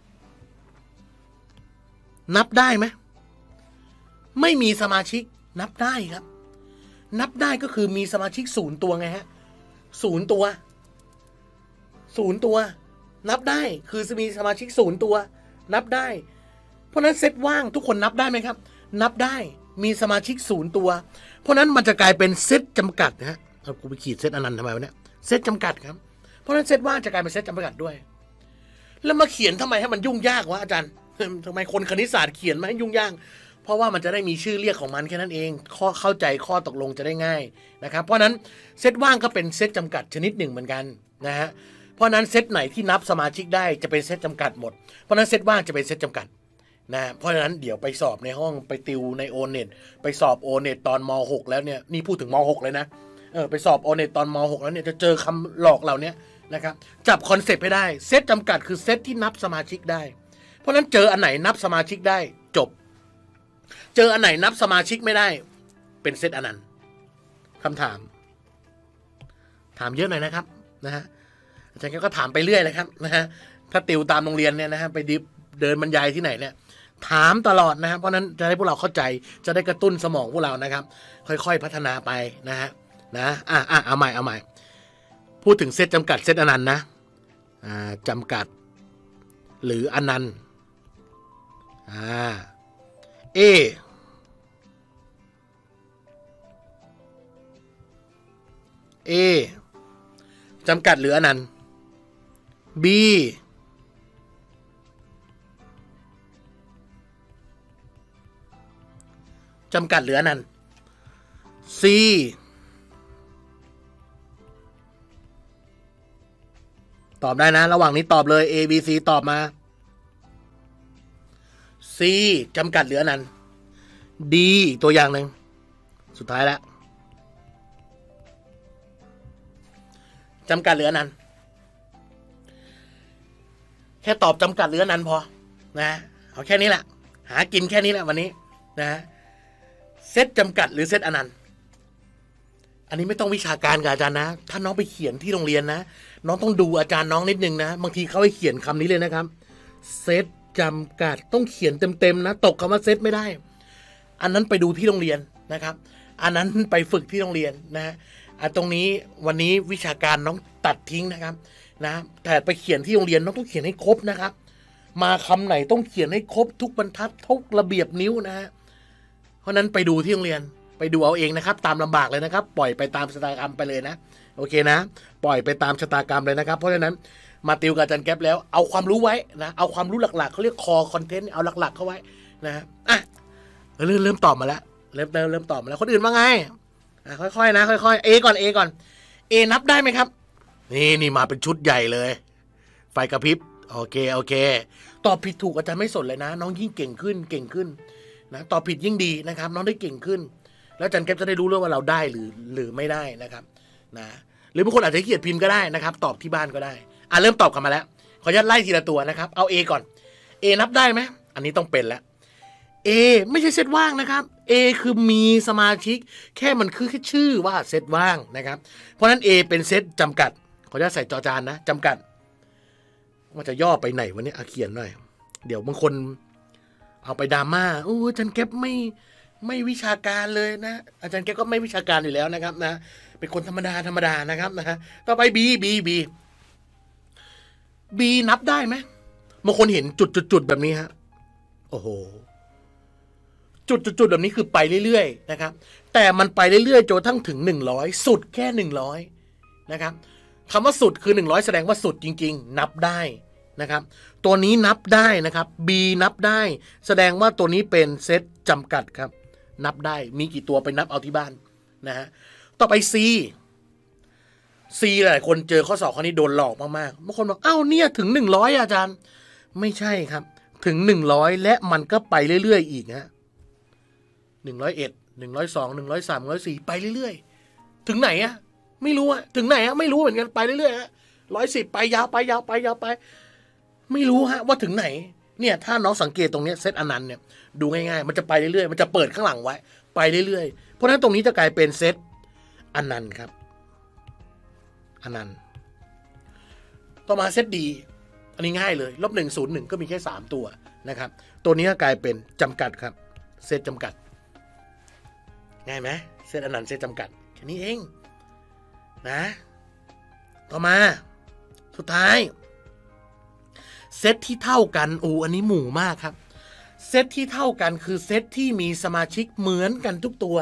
นับได้ไหมไม่มีสมาชิกนับได้ครับนับได้ก็คือมีสมาชิกศูนย์ตัวไงฮะศูนย์ตัวศูนย์ตัวนับได้คือมีสมาชิกศูนย์ตัวนับได้เพราะนั้นเซตว่างทุกคนนับได้ไหมครับนับได้มีสมาชิกศูนย์ตัวเพราะนั้นมันจะกลายเป็นเซตจำกัดนะฮะเอากูไปขีดเซตอนันต์ทำไมวะเนี่ยเซตจำกัดครับเพราะนั้นเซตว่างจะกลายเป็นเซตจำกัดด้วยแล้วมาเขียนทำไมให้มันยุ่งยากวะอาจารย์ทำไมคนคณิตศาสตร์เขียนมาให้ยุ่งยากเพราะว่ามันจะได้มีชื่อเรียกของมันแค่นั้นเองข้อเข้าใจข้อตกลงจะได้ง่ายนะครับเพราะนั้นเซตว่างก็เป็นเซตจำกัดชนิดหนึ่งเหมือนกันนะฮะเพราะนั้นเซตไหนที่นับสมาชิกได้จะเป็นเซตจำกัดหมดเพราะนั้นเซตว่างจะเป็นเซตจำกัดนะเพราะฉะนั้นเดี๋ยวไปสอบในห้องไปติวในโอเน็ตไปสอบโอเน็ตตอนม.หก แล้วเนี่ยนี่พูดถึงม.หก เลยนะเออไปสอบโอเน็ตตอนม.หก แล้วเนี่ยจะเจอคำหลอกเหล่านี้นะครับจับคอนเซปต์ให้ได้เซตจำกัดคือเซตที่นับสมาชิกได้เพราะนั้นเจออันไหนนับสมาชิกได้จบเจออันไหนนับสมาชิกไม่ได้เป็นเซตอนันต์คำถามถามเยอะหน่อยนะครับนะฮะอาจารย์ก็ถามไปเรื่อยเลยครับนะฮะถ้าติวตามโรงเรียนเนี่ยนะฮะไปดิฟเดินบรรยายที่ไหนเนี่ยถามตลอดนะครับเพราะนั้นจะให้พวกเราเข้าใจจะได้กระตุ้นสมองพวกเรานะครับค่อยๆพัฒนาไปนะฮะนะอ่ะอ่ะเอาใหม่เอาใหม่พูดถึงเซตจำกัดเซตอนันต์นะอ่าจำกัดหรืออนันต์อ่าเอเอจำกัดหรืออนันต์ B จำกัดหรืออนันต์ C ตอบได้นะระหว่างนี้ตอบเลย A B C ตอบมา C จำกัดหรืออนันต์ D ตัวอย่างหนึ่งสุดท้ายแล้วจำกัดหรืออนันต์แค่ตอบจำกัดหรืออนันต์พอนะเอาแค่นี้แหละหากินแค่นี้แหละวันนี้นะเซตจำกัดหรือเซตอนันต์อันนี้ไม่ต้องวิชาการกับอาจารย์นะถ้าน้องไปเขียนที่โรงเรียนนะน้องต้องดูอาจารย์น้องนิดนึงนะบางทีเขาให้เขียนคำนี้เลยนะครับเซตจำกัดต้องเขียนเต็มๆนะตกคำว่าเซตไม่ได้อันนั้นไปดูที่โรงเรียนนะครับอันนั้นไปฝึกที่โรงเรียนนะฮะอ่ะตรงนี้วันนี้วิชาการน้องตัดทิ้งนะครับนะแต่ไปเขียนที่โรงเรียนน้องต้องเขียนให้ครบนะครับมาคำไหนต้องเขียนให้ครบทุกบรรทัดทุกระเบียบนิ้วนะฮะเพราะนั้นไปดูที่โรงเรียนไปดูเอาเองนะครับตามลำบากเลยนะครับปล่อยไปตามชะตากรรมไปเลยนะโอเคนะปล่อยไปตามชะตากรรมเลยนะครับเพราะฉะนั้นมาติวกับอาจารย์แก๊ปแล้วเอาความรู้ไว้นะเอาความรู้หลักๆเขาเรียกคอคอนเทนต์เอาหลักๆเข้าไว้นะอ่ะเริ่มเริ่มตอบมาแล้วเริ่มเริ่มเริ่มตอบมาแล้วคนอื่นว่าไงอ่ะค่อยๆนะค่อยๆ A ก่อน A ก่อน A นับได้ไหมครับนี่นี่มาเป็นชุดใหญ่เลยไฟกระพริบโอเคโอเคตอบผิดถูกอาจารย์ไม่สนเลยนะน้องยิ่งเก่งขึ้นเก่งขึ้นนะตอบผิดยิ่งดีนะครับน้องได้เก่งขึ้นแล้วอาจารย์แก๊ปจะได้รู้เลยว่าเราได้หรือหรือไม่ได้นะครับนะหรือบางคนอาจจะเขียนพิมพ์ก็ได้นะครับตอบที่บ้านก็ได้อ่ะเริ่มตอบกันมาแล้วขออนุญาตไล่ทีละตัวนะครับเอา A ก่อน A นับได้ไหมอันนี้ต้องเป็นแล้ว A ไม่ใช่เซตว่างนะครับ A คือมีสมาชิกแค่มันคือแค่ชื่อว่าเซตว่างนะครับเพราะนั้น A เป็นเซตจำกัดขออนุญาตใส่จอจานนะจำกัดว่าจะย่อไปไหนวันนี้เขียนหน่อยเดี๋ยวบางคนเอาไปดราม่าโอ้อาจารย์แก๊ปไม่ไม่วิชาการเลยนะอาจารย์แก๊ปก็ไม่วิชาการอยู่แล้วนะครับนะเป็นคนธรรมดาธรรมดานะครับนะฮะต่อไป B B B B นับได้ไหมบางคนเห็นจุดจุดจุดแบบนี้ฮะโอ้โหจุดจุดจุดแบบนี้คือไปเรื่อยๆนะครับแต่มันไปเรื่อยๆจนทั้งถึงหนึ่งร้อยสุดแค่หนึ่งร้อยนะครับคำว่าสุดคือหนึ่งร้อยแสดงว่าสุดจริงๆนับได้นะครับตัวนี้นับได้นะครับ B นับได้แสดงว่าตัวนี้เป็นเซตจำกัดครับนับได้มีกี่ตัวไปนับเอาที่บ้านนะฮะต่อไป C C หลายคนเจอข้อสอบข้อนี้โดนหลอกมากๆบางคนบอกอ้าวเนี่ยถึงหนึ่งร้อยอาจารย์ไม่ใช่ครับถึงหนึ่งร้อยและมันก็ไปเรื่อยๆอีกฮะหนึ่งร้อยเอ็ด หนึ่งร้อยสอง หนึ่งร้อยสาม หนึ่งร้อยสี่ไปเรื่อยๆถึงไหนอะไม่รู้อะถึงไหนอะไม่รู้เหมือนกันไปเรื่อยๆฮะหนึ่งร้อยสิบไปยาวไปยาวไปยาวไปไม่รู้ฮะว่าถึงไหนเนี่ยถ้าน้องสังเกตตรงนี้เซตอนันต์เนี่ยดูง่ายๆมันจะไปเรื่อยๆมันจะเปิดข้างหลังไว้ไปเรื่อยๆเพราะฉะนั้นตรงนี้จะกลายเป็นเซตอนันต์ครับอนันต์ต่อมาเซตดีอันนี้ง่ายเลยลบหนึ่งศูนย์หนึ่งก็มีแค่สามตัวนะครับตัวนี้ก็กลายเป็นจำกัดครับเซตจำกัดง่ายไหมเซตอนันต์เซตจำกัดแค่นี้เองนะต่อมาสุดท้ายเซตที่เท่ากันโอ้อันนี้หมู่มากครับเซตที่เท่ากันคือเซตที่มีสมาชิกเหมือนกันทุกตัว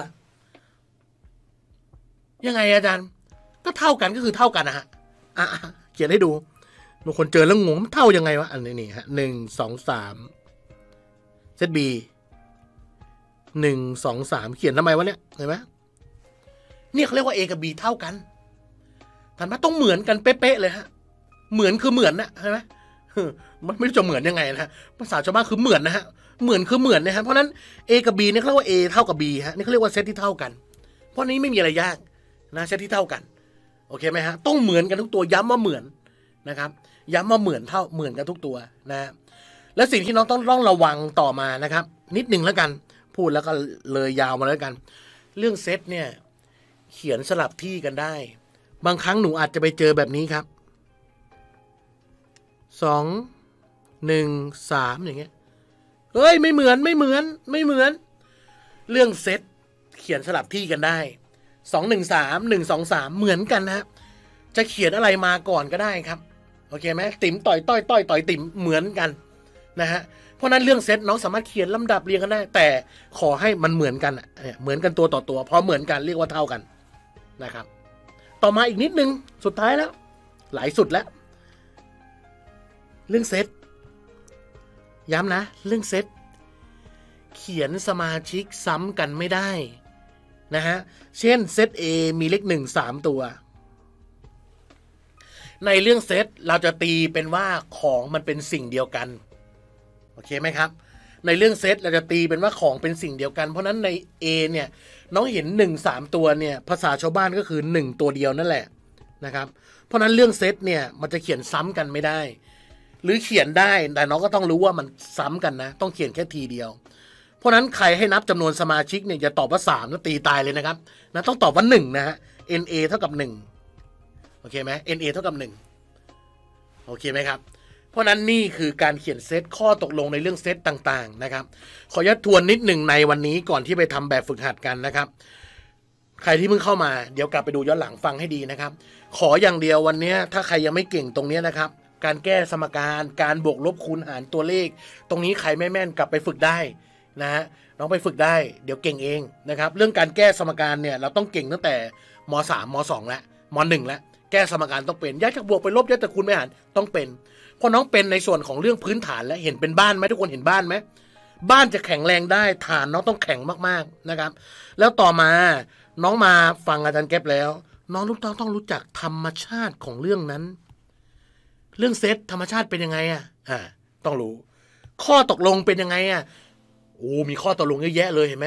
ยังไงอาจารย์ก็เท่ากันก็คือเท่ากันนะฮะอ่ะเขียนให้ดูบางคนเจอแล้วงงเท่ายังไงวะอันนี้นี่ฮะหนึ่งสองสามเซต B หนึ่งสองสามเขียนทำไมวะเนี่ยเห็นไหมเนี่ยเขาเรียกว่า A กับ B เท่ากันทันว่าต้องเหมือนกันเป๊ะๆเลยฮะเหมือนคือเหมือนนะใช่ไหมมันไม่รู้จะเหมือนยังไงนะภาษาชาวบ้านคือเหมือนนะฮะเหมือนคือเหมือนนะฮะเพราะนั้น A กับ B เนี่ยเขาเรียกว่า A เท่ากับ B ฮะนี่เขาเรียกว่าเซตที่เท่ากันเพราะนี้ไม่มีอะไรยากนะเซตที่เท่ากันโอเคไหมฮะต้องเหมือนกันทุกตัวย้ำว่าเหมือนนะครับย้ำว่าเหมือนเท่าเหมือนกันทุกตัวนะและสิ่งที่น้องต้องต้องระวังต่อมานะครับนิดหนึ่งแล้วกันพูดแล้วก็เลยยาวมาแล้วกันเรื่องเซตเนี่ยเขียนสลับที่กันได้บางครั้งหนูอาจจะไปเจอแบบนี้ครับสองหนึ่งสามอย่างเงี้ยเฮ้ยไม่เหมือนไม่เหมือนไม่เหมือนเรื่องเซตเขียนสลับที่กันได้สองหนึ่งสามหนึ่งสองสามเหมือนกันนะจะเขียนอะไรมาก่อนก็ได้ครับโอเคไหมติ๋มต่อยต้อยต้อยต่อยติ๋มเหมือนกันนะฮะเพราะนั้นเรื่องเซตน้องสามารถเขียนลำดับเรียงกันได้แต่ขอให้มันเหมือนกันเนี่ยเหมือนกันตัวต่อตัวพอเหมือนกันเรียกว่าเท่ากันนะครับต่อมาอีกนิดนึงสุดท้ายแล้วหลายสุดแล้วเรื่องเซตย้ำนะเรื่องเซตเขียนสมาชิกซ้ำกันไม่ได้นะฮะเช่นเซต A มีเลขหนึ่งสามตัวในเรื่องเซตเราจะตีเป็นว่าของมันเป็นสิ่งเดียวกันโอเคไหมครับในเรื่องเซตเราจะตีเป็นว่าของเป็นสิ่งเดียวกันเพราะนั้นใน A เนี่ยน้องเห็นหนึ่ง สามตัวเนี่ยภาษาชาวบ้านก็คือหนึ่งตัวเดียวนั่นแหละนะครับเพราะนั้นเรื่องเซตเนี่ยมันจะเขียนซ้ำกันไม่ได้หรือเขียนได้แต่น้องก็ต้องรู้ว่ามันซ้ำกันนะต้องเขียนแค่ทีเดียวเพราะนั้นใครให้นับจำนวนสมาชิกเนี่ยอย่าตอบว่าสามแล้วตีตายเลยนะครับนะต้องตอบว่าหนึ่งนะฮะ เอ็น เอ เท่ากับหนึ่งโอเคไหม เอ็น เอ เท่ากับหนึ่งโอเคไหมครับเพราะนั้นนี่คือการเขียนเซตข้อตกลงในเรื่องเซตต่างๆนะครับขออนุญาตทวนนิดหนึ่งในวันนี้ก่อนที่ไปทำแบบฝึกหัดกันนะครับใครที่เพิ่งเข้ามาเดี๋ยวกลับไปดูย้อนหลังฟังให้ดีนะครับขออย่างเดียววันนี้ถ้าใครยังไม่เก่งตรงนี้นะครับการแก้สมการการบวกลบคูณหารตัวเลขตรงนี้ใครไม่แม่นกลับไปฝึกได้นะฮะน้องไปฝึกได้เดี๋ยวเก่งเองนะครับเรื่องการแก้สมการเนี่ยเราต้องเก่งตั้งแต่ม.สาม ม.สอง แล้วม.หนึ่ง แล้วแก้สมการต้องเป็นย้ายจากบวกไปลบย้ายจากคูณไปหารต้องเป็นเพราะน้องเป็นในส่วนของเรื่องพื้นฐานและเห็นเป็นบ้านไหมทุกคนเห็นบ้านไหมบ้านจะแข็งแรงได้ฐานน้องต้องแข็งมากๆนะครับแล้วต่อมาน้องมาฟังอาจารย์แก๊ปแล้วน้องต้องต้องรู้จักธรรมชาติของเรื่องนั้นเรื่องเซตธรรมชาติเป็นยังไงอ่ะอ่าต้องรู้ข้อตกลงเป็นยังไงอ่ะโอ้มีข้อตกลงเยอะแยะเลยเห็นไหม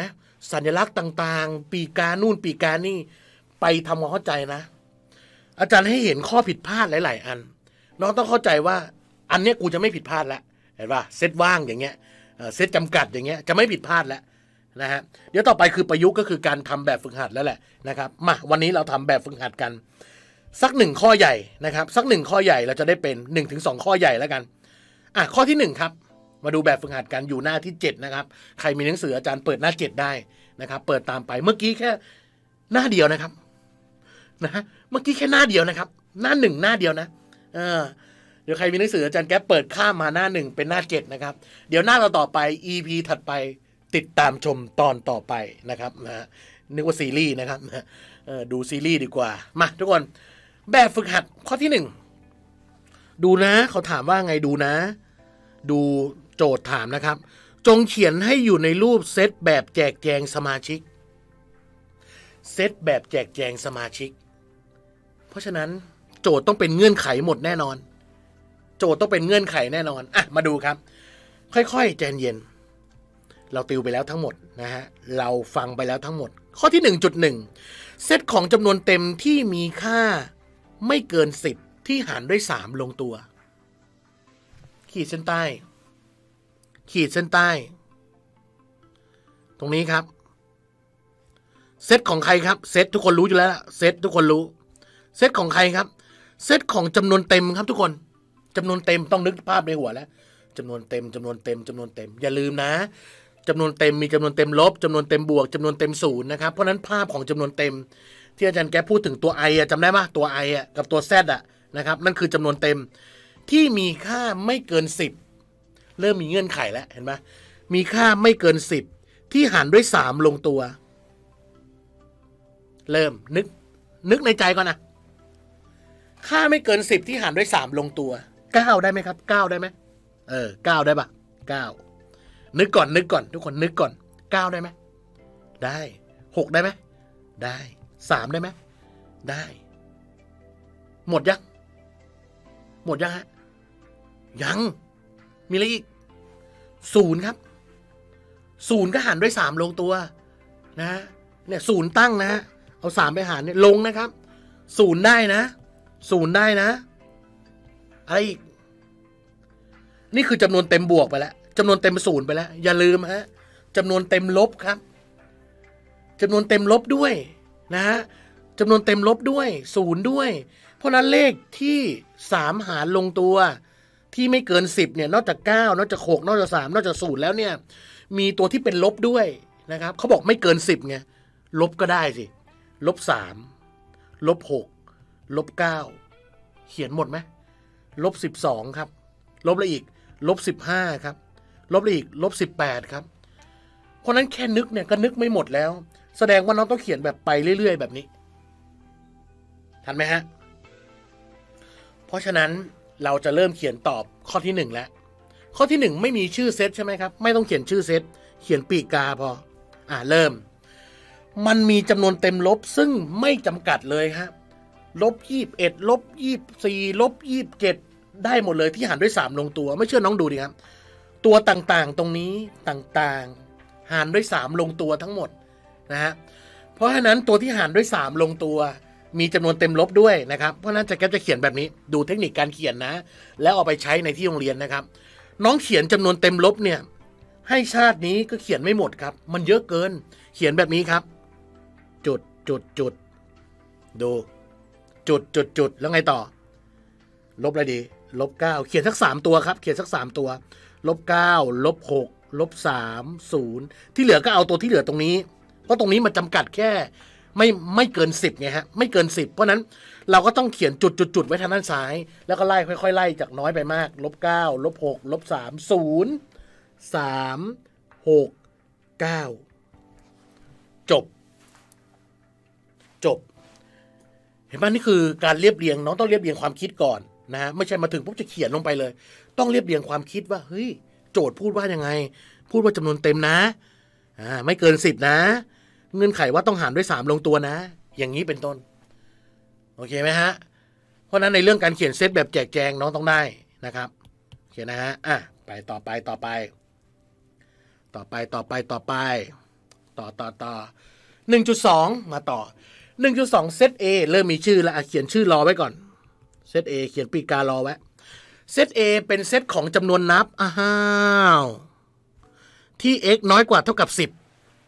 สัญลักษณ์ต่างๆปีกานู่นปีกานี่ไปทำความเข้าใจนะอาจารย์ให้เห็นข้อผิดพลาดหลายๆอันน้องต้องเข้าใจว่าอันเนี้ยกูจะไม่ผิดพลาดแล้วเห็นป่ะเซตว่างอย่างเงี้ยเซตจำกัดอย่างเงี้ยจะไม่ผิดพลาดแล้วนะฮะเดี๋ยวต่อไปคือประยุกต์ก็คือการทำแบบฝึกหัดแล้วแหละนะครับมาวันนี้เราทำแบบฝึกหัดกันสักหนึ่งข้อใหญ่นะครับสักหนึ่งข้อใหญ่เราจะได้เป็นหนึ่งถึงสองข้อใหญ่แล้วกันอ่ะข้อที่หนึ่งครับมาดูแบบฝึกหัดกันอยู่หน้าที่เจ็ดนะครับใครมีหนังสืออาจารย์เปิดหน้าเจ็ดได้นะครับเปิดตามไปเมื่อกี้แค่หน้าเดียวนะครับนะฮะเมื่อกี้แค่หน้าเดียวนะครับหน้าหนึ่งหน้าเดียวนะเออเดี๋ยวใครมีหนังสืออาจารย์แก๊ปเปิดข้ามมาหน้าหนึ่งเป็นหน้าเจ็ดนะครับเดี๋ยวหน้าเราต่อไป อี พี ถัดไปติดตามชมตอนต่อไปนะครับนะนึกว่าซีรีส์นะครับเออดูซีรีส์ดีกว่ามาทุกคนแบบฝึกหัดข้อที่หนึ่งดูนะเขาถามว่าไงดูนะดูโจทย์ถามนะครับจงเขียนให้อยู่ในรูปเซตแบบแจกแจงสมาชิกเซตแบบแจกแจงสมาชิกเพราะฉะนั้นโจทย์ต้องเป็นเงื่อนไขหมดแน่นอนโจทย์ต้องเป็นเงื่อนไขแน่นอนอ่ะมาดูครับค่อยๆใจเย็นเราติวไปแล้วทั้งหมดนะฮะเราฟังไปแล้วทั้งหมดข้อที่ หนึ่งจุดหนึ่ง เซตของจำนวนเต็มที่มีค่าไม่เกินสิบที่หารด้วยสามลงตัวขีดเส้นใต้ขีดเส้นใต้ตรงนี้ครับเซตของใครครับเซตทุกคนรู้อยู่แล้วเซตทุกคนรู้เซตของใครครับเซตของจำนวนเต็มครับทุกคนจำนวนเต็มต้องนึกภาพในหัวแล้วจำนวนเต็มจำนวนเต็มจำนวนเต็มอย่าลืมนะจำนวนเต็มมีจำนวนเต็มลบจำนวนเต็มบวกจำนวนเต็มศูนย์นะครับเพราะนั้นภาพของจำนวนเต็มที่อาจารย์แกพูดถึงตัว i อ่ะจำได้ไหมตัว i อ่ะกับตัว z อ่ะนะครับนั่นคือจำนวนเต็มที่มีค่าไม่เกินสิบเริ่มมีเงื่อนไขแล้วเห็นไหมมีค่าไม่เกินสิบที่หารด้วยสามลงตัวเริ่มนึกนึกในใจก่อนนะค่าไม่เกินสิบที่หารด้วยสามลงตัวเก้าได้ไหมครับเก้าได้ไหมเออเก้าได้ปะเก้านึกก่อนนึกก่อนทุกคนนึกก่อนเก้าได้ไหมได้หกได้ไหมได้สามได้ไหมได้หมดยังหมดยังฮะยังมีอะไรอีกศูนย์ครับศูนย์ก็หารด้วยสามลงตัวนะเนี่ยศูนย์ตั้งนะเอาสามไปหารเนี่ยลงนะครับศูนย์ได้นะศูนย์ได้นะอะไรอีกนี่คือจำนวนเต็มบวกไปแล้วจำนวนเต็มศูนย์ไปแล้วอย่าลืมฮะจำนวนเต็มลบครับจำนวนเต็มลบด้วยนะฮะจำนวนเต็มลบด้วยศูนย์ด้วยเพราะนั้นเลขที่สามหารลงตัวที่ไม่เกินสิบเนี่ยนอกจากเก้านอกจากหกนอกจากสามนอกจากศูนย์แล้วเนี่ยมีตัวที่เป็นลบด้วยนะครับเขาบอกไม่เกินสิบไงลบก็ได้สิลบสามลบหกลบเก้าเขียนหมดไหมลบสิบสองครับลบอะไรอีกลบสิบห้าครับลบอะไรอีกลบสิบแปดครับเพราะนั้นแค่นึกเนี่ยก็นึกไม่หมดแล้วแสดงว่าน้องต้องเขียนแบบไปเรื่อยๆแบบนี้ทันไหมฮะเพราะฉะนั้นเราจะเริ่มเขียนตอบข้อที่หนึ่งแล้วข้อที่หนึ่งไม่มีชื่อเซตใช่ไหมครับไม่ต้องเขียนชื่อเซตเขียนปีกาพออ่าเริ่มมันมีจำนวนเต็มลบซึ่งไม่จำกัดเลยครับลบยี่สิบเอ็ดลบยี่สิบสี่ลบยี่สิบเจ็ดได้หมดเลยที่หารด้วยสามลงตัวไม่เชื่อน้องดูดิครับตัวต่างๆตรงนี้ต่างๆหารด้วยสามลงตัวทั้งหมดนะฮะเพราะฉะนั้นตัวที่หารด้วยสามลงตัวมีจำนวนเต็มลบด้วยนะครับเพราะฉะนั้นจะแกจะเขียนแบบนี้ดูเทคนิคการเขียนนะแล้วเอาไปใช้ในที่โรงเรียนนะครับน้องเขียนจำนวนเต็มลบเนี่ยให้ชาตินี้ก็เขียนไม่หมดครับมันเยอะเกินเขียนแบบนี้ครับจุดจุดจุดดูจุดจุดจุดแล้วไงต่อลบอะไรดีลบเก้าเขียนสักสามตัวครับเขียนสักสามตัวลบเก้าลบหกลบสามศูนย์ที่เหลือก็เอาตัวที่เหลือตรงนี้เพราะตรงนี้มันจำกัดแค่ไม่ไม่เกินสิบไงฮะไม่เกินสิบเพราะนั้นเราก็ต้องเขียนจุดจุดจุดไว้ทางด้านซ้ายแล้วก็ไล่ค่อยๆไล่จากน้อยไปมากลบเก้าลบหกลบสามศูนย์สามหกเก้าจบจบเห็นไหมนี่คือการเรียบเรียงน้องต้องเรียบเรียงความคิดก่อนนะฮะไม่ใช่มาถึงปุ๊บจะเขียนลงไปเลยต้องเรียบเรียงความคิดว่าเฮ้ยโจทย์พูดว่ายังไงพูดว่าจำนวนเต็มนะอ่าไม่เกินสิบนะเงื่อนไขว่าต้องหารด้วยสามลงตัวนะอย่างนี้เป็นต้นโอเคไหมฮะเพราะนั้นในเรื่องการเขียนเซตแบบแจกแจงน้องต้องได้นะครับโอเคนะฮะอ่ะไปต่อไปต่อไปต่อไปต่อไปต่อไปต่อต่อต่อ หนึ่งจุดสอง มาต่อ หนึ่งจุดสอง เซต A เริ่มมีชื่อแล้วเขียนชื่อรอไว้ก่อนเซต A เขียนปีการอไว้เซต A เป็นเซตของจำนวนนับอ้าวที่ x น้อยกว่าเท่ากับสิบ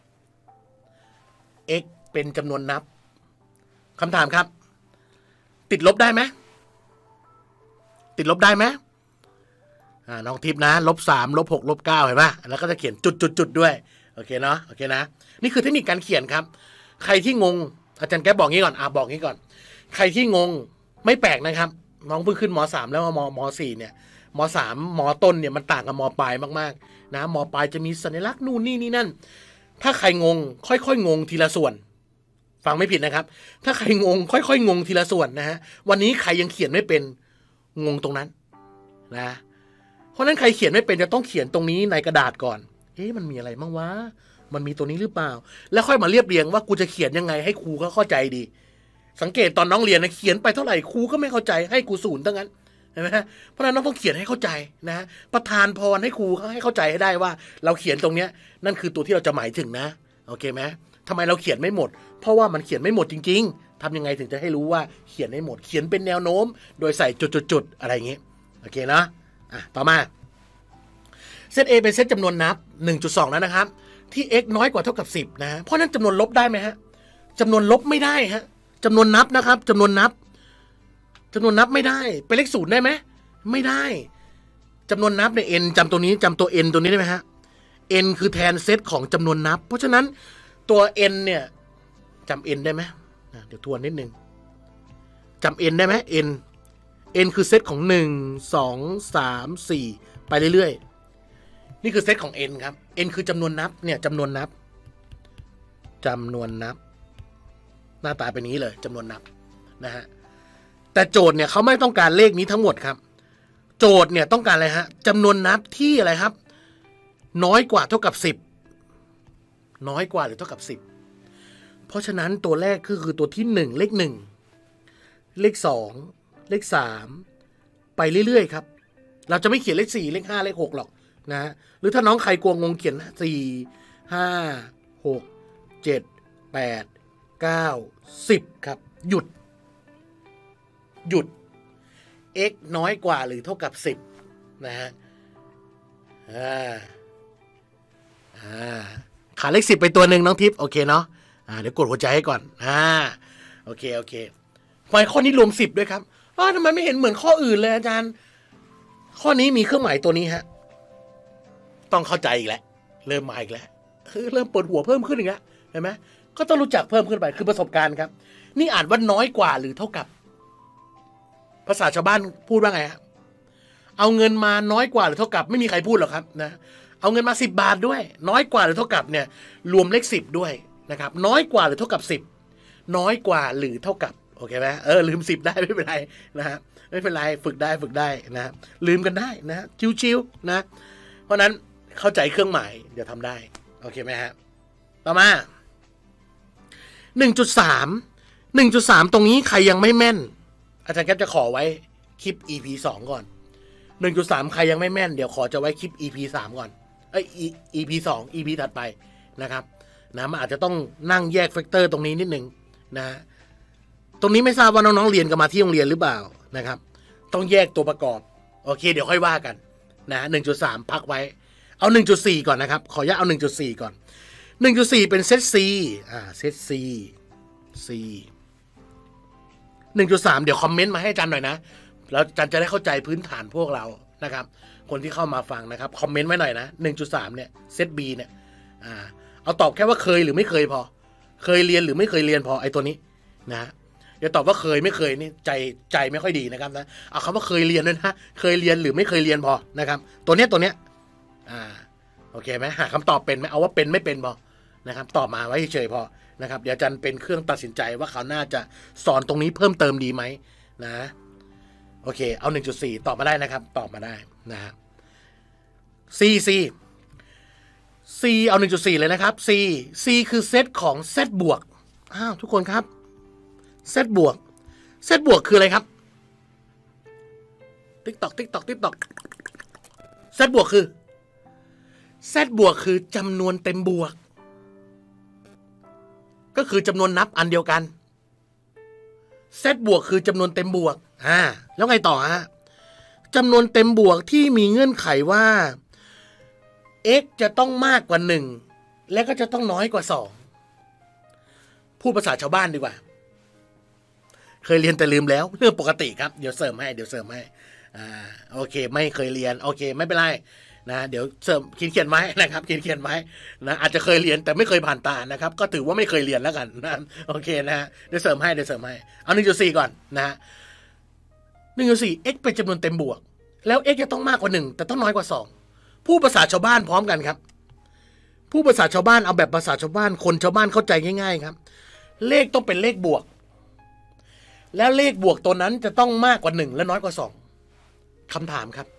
x เป็นจำนวนนับคำถามครับติดลบได้ไหมติดลบได้ไหมอ่าน้องทิพย์นะลบสามลบหกลบเก้าเห็นไหมแล้วก็จะเขียนจุดจุดจุดด้วยโอเคเนาะโอเคนะนี่คือเทคนิคการเขียนครับใครที่งงอาจารย์แก๊ปบอกงี้ก่อนอ่าบอกงี้ก่อนใครที่งงไม่แปลกนะครับน้องเพิ่งขึ้นม.สามแล้วมามสี่เนี่ยม.สามม.ต้นเนี่ยมันต่างกับม.ปลายมากๆนะม.ปลายจะมีสัญลักษณ์นู่นนี่นี่นั่นถ้าใครงงค่อยๆงงทีละส่วนฟังไม่ผิดนะครับถ้าใครงงค่อยๆงงทีละส่วนนะฮะวันนี้ใครยังเขียนไม่เป็นงงตรงนั้นนะเพราะนั้นใครเขียนไม่เป็นจะต้องเขียนตรงนี้ในกระดาษก่อนเอ๊ะมันมีอะไรบ้างวะมันมีตัวนี้หรือเปล่าแล้วค่อยมาเรียบเรียงว่ากูจะเขียนยังไงให้ครูเขาเข้าใจดีสังเกตตอนน้องเรียนนะเขียนไปเท่าไหร่ครูก็ไม่เข้าใจให้กูศูนย์ตั้งนั้นเห็นไหมฮะเพราะนั้นน้องต้องเขียนให้เข้าใจนะฮะประทานพรให้ครูเขาให้เข้าใจให้ได้ว่าเราเขียนตรงเนี้ยนั่นคือตัวที่เราจะหมายถึงนะโอเคไหมทำไมเราเขียนไม่หมดเพราะว่ามันเขียนไม่หมดจริงๆทำยังไงถึงจะให้รู้ว่าเขียนให้หมดเขียนเป็นแนวโน้มโดยใส่จุดๆๆอะไรอย่างงี้โอเคนะอ่ะต่อมาเซต A เป็นเซตจำนวนนับ หนึ่งจุดสอง แล้วนะครับที่ x น้อยกว่าเท่ากับสิบนะเพราะนั้นจำนวนลบได้ไหมฮะจำนวนลบไม่ได้ฮะจำนวนนับนะครับจำนวนนับจำนวนนับไม่ได้เป็นเลขศูนย์ได้ไหมไม่ได้จำนวนนับใน n จำตัวนี้จำตัว n ตัวนี้ได้ไหมฮะ n คือแทนเซตของจำนวนนับเพราะฉะนั้นตัว n เนี่ยจำ n ได้ไหมเดี๋ยวทวนนิดนึงจำ n ได้ไหม n n คือเซตของหนึ่ง สอง สาม สี่ไปเรื่อยๆนี่คือเซตของ n ครับ n คือจำนวนนับเนี่ยจำนวนนับจำนวนนับหน้าตาเป็นนี้เลยจำนวนนับนะฮะแต่โจทย์เนี่ยเขาไม่ต้องการเลขนี้ทั้งหมดครับโจทย์เนี่ยต้องการอะไรฮะจำนวนนับที่อะไรครับน้อยกว่าเท่ากับสิบน้อยกว่าหรือเท่ากับสิบเพราะฉะนั้นตัวแรกก็คือตัวที่หนึ่งเลขหนึ่งเลขสองเลขสามไปเรื่อยๆครับเราจะไม่เขียนเลขสี่เลขห้าเลขหกหรอกนะฮะหรือถ้าน้องใครกลัวงงเขียนสี่ห้าหกเจ็ดแปดเก้าสิบครับหยุดหยุด x น้อยกว่าหรือเท่ากับสิบนะฮะอ่าอ่าขาดเลขสิบไปตัวหนึ่งน้องทิพย์โอเคเนาะอ่าเดี๋ยวกดหัวใจให้ก่อนอ่าโอเคโอเคพอข้อนี้รวมสิบด้วยครับอ้าวทำไมไม่เห็นเหมือนข้ออื่นเลยอาจารย์ข้อนี้มีเครื่องหมายตัวนี้ฮะต้องเข้าใจอีกแล้วเริ่มมาอีกแล้วเริ่มปวดหัวเพิ่มขึ้นอีกแล้วเห็นไหมก็ต้องรู้จักเพิ่มขึ้นไปคือประสบการณ์ครับนี่อ่านว่าน้อยกว่าหรือเท่ากับภาษาชาวบ้านพูดว่าไงฮะเอาเงินมาน้อยกว่าหรือเท่ากับไม่มีใครพูดหรอกครับนะเอาเงินมาสิบบาทด้วยน้อยกว่าหรือเท่ากับเนี่ยรวมเลขสิบด้วยนะครับน้อยกว่าหรือเท่ากับสิบน้อยกว่าหรือเท่ากับโอเคไหมเออลืมสิบได้ไม่เป็นไรนะฮะไม่เป็นไรฝึกได้ฝึกได้นะลืมกันได้นะชิวๆนะเพราะนั้นเข้าใจเครื่องหมายเดี๋ยวทำได้โอเคไหมฮะต่อมา หนึ่งจุดสาม หนึ่งจุดสาม ตรงนี้ใครยังไม่แม่นอาจารย์แก๊ปจะขอไว้คลิป อี พี สองก่อน หนึ่งจุดสาม ใครยังไม่แม่นเดี๋ยวขอจะไว้คลิป อี พี สาม ก่อนเอ้ย อี พี สอง อี พี ถัดไปนะครับนะมันอาจจะต้องนั่งแยกแฟกเตอร์ตรงนี้นิดนึงนะฮะตรงนี้ไม่ทราบว่าน้องๆเรียนกันมาที่โรงเรียนหรือเปล่านะครับต้องแยกตัวประกอบโอเคเดี๋ยวค่อยว่ากันนะ หนึ่งจุดสาม พักไว้เอา หนึ่งจุดสี่ ก่อนนะครับขออนุญาตเอา หนึ่งจุดสี่ ก่อน หนึ่งจุดสี่ เป็นเซต C อ่าเซต C C หนึ่งจุดสาม เดี๋ยวคอมเมนต์มาให้อาจารย์หน่อยนะแล้วอาจารย์จะได้เข้าใจพื้นฐานพวกเรานะครับคนที่เข้ามาฟังนะครับคอมเมนต์ไว้หน่อยนะ หนึ่งจุดสาม เนี่ยเซต B เนี่ยอ่าเอาตอบแค่ว่าเคยหรือไม่เคยพอเคยเรียนหรือไม่เคยเรียนพอไอ้ตัวนี้นะอย่าตอบว่าเคยไม่เคยนี่ใจใจไม่ค่อยดีนะครับนะเอาคำว่าเคยเรียนด้วยนะเคยเรียนหรือไม่เคยเรียนพอนะครับตัวเนี้ยตัวเนี้ยอ่าโอเคไหมหาคำตอบเป็นไหมเอาว่าเป็นไม่เป็นพอนะครับตอบมาไว้เฉยๆพอนะครับเดี๋ยวอาจารย์เป็นเครื่องตัดสินใจว่าเขาน่าจะสอนตรงนี้เพิ่มเติมดีไหมนะโอเคเอา หนึ่งจุดสี่ ตอบมาได้นะครับตอบมาได้นะฮะ C C C เอา หนึ่งจุดสี่ เลยนะครับ C C คือเซตของ Z บวกอ้าวทุกคนครับ Z บวก Z บวกคืออะไรครับ ติ๊กตอกติ๊กตอกติ๊กตอก Z บวกคือ Z บวกคือจำนวนเต็มบวกก็คือจำนวนนับอันเดียวกัน z บวกคือจำนวนเต็มบวกอ่าแล้วไงต่อฮะจำนวนเต็มบวกที่มีเงื่อนไขว่า x จะต้องมากกว่าหนึ่งและก็จะต้องน้อยกว่าสองพูดภาษาชาวบ้านดีกว่าเคยเรียนแต่ลืมแล้วเรื่องปกติครับเดี๋ยวเสริมให้เดี๋ยวเสริมให้อ่าโอเคไม่เคยเรียนโอเคไม่เป็นไรนะเดี๋ยวเสริมเขียนเขียนไว้นะครับเขียนเขียนไว้นะอาจจะเคยเรียนแต่ไม่เคยผ่านตานะครับก็ถือว่าไม่เคยเรียนแล้วกันนะโอเคนะฮะเดี๋ยวเสริมให้เดี๋ยวเสริมให้เอาหนึ่งจุดสี่ก่อนนะฮะหนึ่งจุดสี่ x เป็นจำนวนเต็มบวกแล้ว x จะต้องมากกว่าหนึ่งแต่ต้องน้อยกว่าสองผู้ภาษาชาวบ้านพร้อมกันครับผู้ภาษาชาวบ้านเอาแบบภาษาชาวบ้านคนชาวบ้านเข้าใจง่ายๆครับเลขต้องเป็นเลขบวกแล้วเลขบวกตัวนั้นจะต้องมากกว่าหนึ่งและน้อยกว่าสองคำถามครับ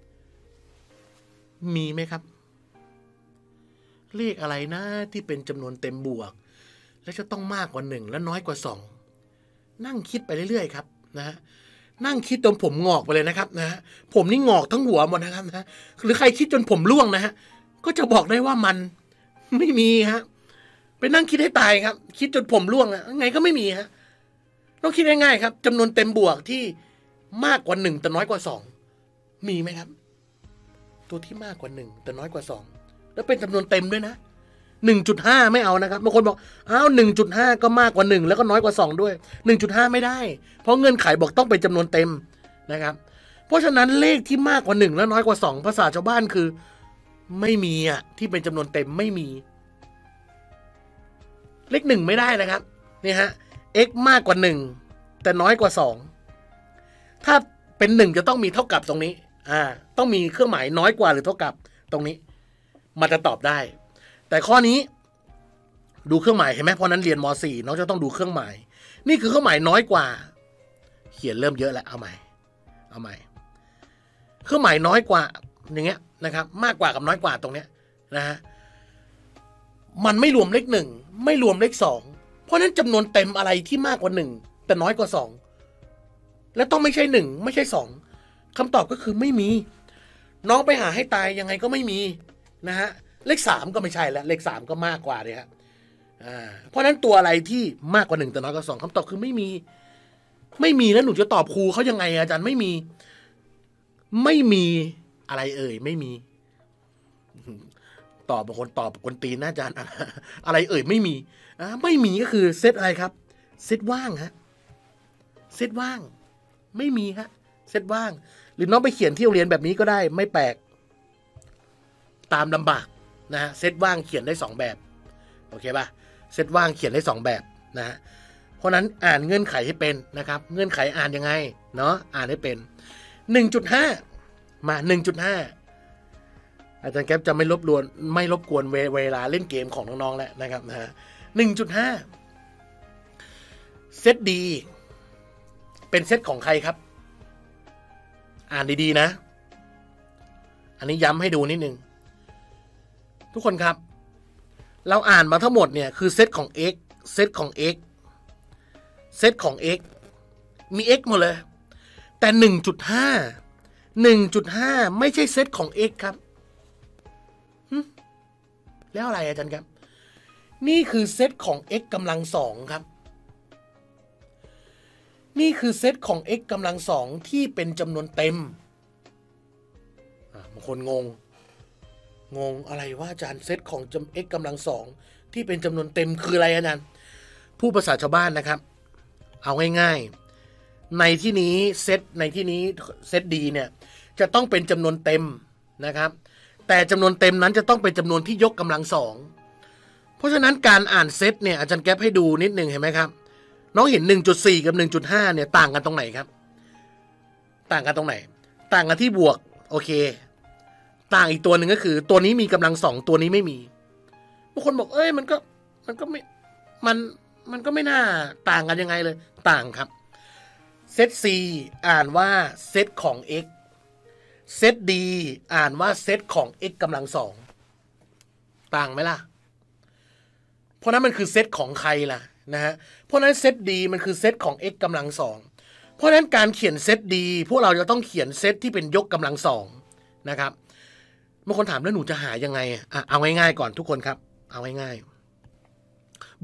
มีไหมครับเลขอะไรนะที่เป็นจำนวนเต็มบวกและจะต้องมากกว่าหนึ่งและน้อยกว่าสองนั่งคิดไปเรื่อยๆครับนะฮะนั่งคิดจนผมงอกไปเลยนะครับนะฮะผมนี่งอกทั้งหัวหมดนะครับนะหรือใครคิดจนผมร่วงนะฮะก็จะบอกได้ว่ามันไม่มีฮะไปนั่งคิดให้ตายครับคิดจนผมร่วงอะไงก็ไม่มีฮะต้องคิดง่ายๆครับจำนวนเต็มบวกที่มากกว่าหนึ่งแต่น้อยกว่าสองมีไหมครับตัวที่มากกว่าหนึ่งแต่น้อยกว่าสองแล้วเป็นจำนวนเต็มด้วยนะหนึ่งจุดห้าไม่เอานะครับบางคนบอกอ้าวหนึ่งจุดห้าก็มากกว่าหนึ่งแล้วก็น้อยกว่าสองด้วยหนึ่งจุดห้าไม่ได้เพราะเงื่อนไขบอกต้องเป็นจำนวนเต็มนะครับเพราะฉะนั้นเลขที่มากกว่าหนึ่งและน้อยกว่าสองภาษาชาวบ้านคือไม่มีอ่ะที่เป็นจำนวนเต็มไม่มีเลขหนึ่งไม่ได้นะครับนี่ฮะ x มากกว่าหนึ่งแต่น้อยกว่าสองถ้าเป็นหนึ่งจะต้องมีเท่ากับตรงนี้อ่าต้องมีเครื่องหมายน้อยกว่าหรือเท่ากับตรงนี้มันจะตอบได้แต่ข้อนี้ดูเครื่องหมายเห็นไหมเพราะนั้นเรียนม.สี่ น้องจะต้องดูเครื่องหมายนี่คือเครื่องหมายน้อยกว่าเขียนเริ่มเยอะแล้วเอาใหม่เอาใหม่เครื่องหมายน้อยกว่าอย่างเงี้ยนะครับมากกว่ากับน้อยกว่าตรงเนี้ยนะฮะมันไม่รวมเลขหนึ่งไม่รวมเลขสองเพราะนั้นจำนวนเต็มอะไรที่มากกว่าหนึ่งแต่น้อยกว่าสองและต้องไม่ใช่หนึ่งไม่ใช่สองคำตอบก็คือไม่มีน้องไปหาให้ตายยังไงก็ไม่มีนะฮะเลขสามก็ไม่ใช่แล้วเลขสามก็มากกว่าเลยครับอ่าเพราะนั้นตัวอะไรที่มากกว่าหนึ่งแต่น้อยกว่าสองคำตอบคือไม่มีไม่มีแล้วหนูจะตอบครูเขายังไงอาจารย์ไม่มีไม่มีอะไรเอ่ยไม่มีตอบบางคนตอบคนตีนนะอาจารย์อะไรเอ่ยไม่มีอ่าไม่มีก็คือเซตอะไรครับเซตว่างฮะเซตว่างไม่มีฮะเซตว่างหรือน้องไปเขียนที่โรงเรียนแบบนี้ก็ได้ไม่แปลกตามลำบากนะฮะเซตว่างเขียนได้สองแบบโอเคป่ะเซตว่างเขียนได้สองแบบนะฮะเพราะนั้นอ่านเงื่อนไขให้เป็นนะครับเงื่อนไขอ่านยังไงเนาะอ่านให้เป็น หนึ่งจุดห้า มา หนึ่งจุดห้า อาจารย์แก๊ปจะไม่รบกวนไม่รบกวนเวลาเล่นเกมของน้องๆแล้วนะครับนะฮะ หนึ่งจุดห้า เซตดีเป็นเซตของใครครับอ่านดีๆนะอันนี้ย้ำให้ดูนิดนึงทุกคนครับเราอ่านมาทั้งหมดเนี่ยคือเซตของ x เซตของ x เซตของ x มี x หมดเลยแต่ หนึ่งจุดห้า หนึ่งจุดห้า ไม่ใช่เซตของ x ครับแล้วอะไรอาจารย์ครับนี่คือเซตของ x กำลังสองครับนี่คือเซตของ x กำลังสองที่เป็นจำนวนเต็มบางคนงงงงอะไรว่าอาจารย์เซตของ x กำลังสองที่เป็นจำนวนเต็มคืออะไรอาจารย์ผู้ภาษาชาวบ้านนะครับเอาง่ายๆในที่นี้เซตในที่นี้เซตดีเนี่ยจะต้องเป็นจำนวนเต็มนะครับแต่จำนวนเต็มนั้นจะต้องเป็นจำนวนที่ยกกำลังสองเพราะฉะนั้นการอ่านเซตเนี่ยอาจารย์แก๊ปให้ดูนิดนึงเห็นไหมครับน้องเห็น หนึ่งจุดสี่ กับ หนึ่งจุดห้า เนี่ยต่างกันตรงไหนครับต่างกันตรงไหนต่างกันที่บวกโอเคต่างอีกตัวหนึ่งก็คือตัวนี้มีกำลังสองตัวนี้ไม่มีบางคนบอกเอ้ยมันก็มันก็ไม่มันมันก็ไม่น่าต่างกันยังไงเลยต่างครับเซต C อ่านว่าเซตของ x เซต D อ่านว่าเซตของ x กำลังสองต่างไหมล่ะเพราะนั้นมันคือเซตของใครล่ะนะฮะเพราะนั้นเซต D มันคือเซตของ x กำลังสองเพราะนั้นการเขียนเซต D พวกเราจะต้องเขียนเซตที่เป็นยกกำลังสองนะครับบางคนถามแล้วหนูจะหายังไงอ่ะเอาง่ายๆก่อนทุกคนครับเอาง่ายๆ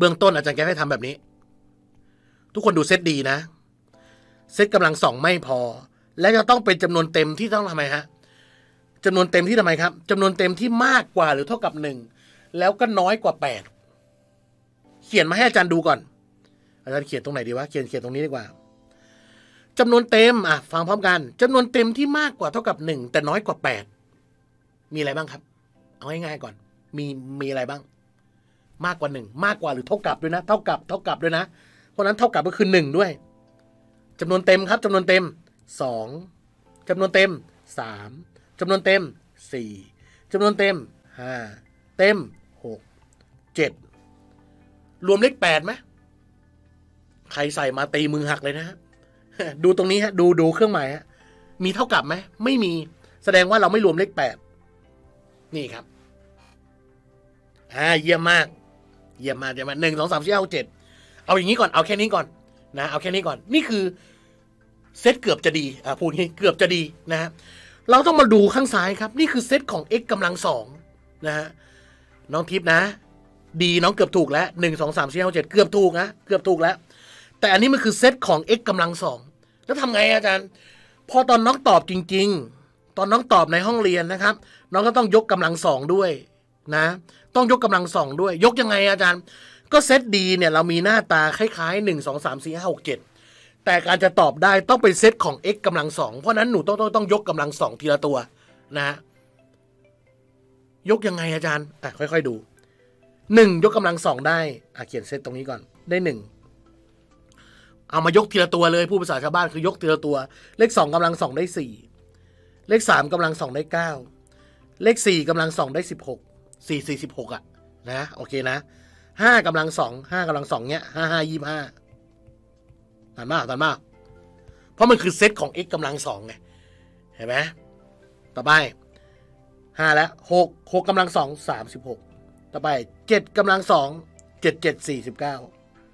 เบื้องต้นอาจารย์แก๊ปให้ทำแบบนี้ทุกคนดูเซตดีนะเซตกำลังสองไม่พอและจะต้องเป็นจำนวนเต็มที่ต้องทำไมฮะจำนวนเต็มที่ทำไมครับจำนวนเต็มที่มากกว่าหรือเท่ากับหนึ่งแล้วก็น้อยกว่าแปดเขียนมาให้อาจารย์ดูก่อนอาจารย์เขียนตรงไหนดีวะเขียนเขียนตรงนี้ดีกว่าจำนวนเต็มอ่ะฟังพร้อมกันจำนวนเต็มที่มากกว่าเท่ากับหนึ่งแต่น้อยกว่าแปดมีอะไรบ้างครับเอาง่ายๆก่อนมีมีอะไรบ้างมากกว่าหนึ่งมากกว่าหรือเท่ากับด้วยนะเท่ากับเท่ากับด้วยนะเพราะนั้นเท่ากับก็คือหนึ่งด้วยจำนวนเต็มครับจำนวนเต็มสองจำนวนเต็มสามจำนวนเต็มสี่จำนวนเต็มห้าเต็มหกเจ็ดรวมเลขแปดไหมใครใส่มาตีมือหักเลยนะฮะดูตรงนี้ฮะดูดูเครื่องหมายฮะมีเท่ากับไหมไม่มีแสดงว่าเราไม่รวมเลขแปดนี่ครับอ่าเยี่ยมมากเยี่ยมมากเยี่ยมมากหนึ่งสองสามสี่ห้าหกเจ็ดเอาอย่างนี้ก่อนเอาแค่นี้ก่อนนะเอาแค่นี้ก่อนนี่คือเซตเกือบจะดีอ่าพูดงี้เกือบจะดีนะฮะเราต้องมาดูข้างซ้ายครับนี่คือเซตของ x กำลังสองนะฮะน้องทิพย์นะดีน้องเกือบถูกแล้วหนึ่งสองสามสี่ห้าหกเจ็ดเกือบถูกนะเกือบถูกแล้วแต่อันนี้มันคือเซตของ x กำลังสองแล้วทำไงอาจารย์พอตอนน้องตอบจริงๆตอนน้องตอบในห้องเรียนนะครับน้องก็ต้องยกกำลังสองด้วยนะต้องยกกำลังสองด้วยยกยังไงอาจารย์ก็เซตดีเนี่ยเรามีหน้าตาคล้ายๆหนึ่งสองสามสี่ห้าหกเจ็ดแต่การจะตอบได้ต้องเป็นเซตของ x กำลังสองเพราะนั้นหนูต้องต้องต้องยกกำลังสองทีละตัวนะฮะยกยังไงอาจารย์อ่ะค่อยๆดูหนึ่งยกกำลังสองได้อ่ะเขียนเซตตรงนี้ก่อนได้หนึ่งเอามายกทีละตัวเลยผู้ภาษาชาวบ้านคือยกทีละตัวเลขสองกำลังสองได้สี่เลขสามกำลังสองได้เก้าเลขสี่กำลังสองได้สิบหกสี่สี่สิบหกอ่ะนะโอเคนะห้ากำลังสองห้ากำลังสองเนี้ยห้าห้ายี่ห้าตันมากตันมากเพราะมันคือเซตของ x กำลังสองไงเห็นไหมต่อไปห้าแล้วหกหกกำลังสองสามสิบหกต่อไปเจ็ดกำลังสองเจ็ดเจ็ดสี่สิบเก้า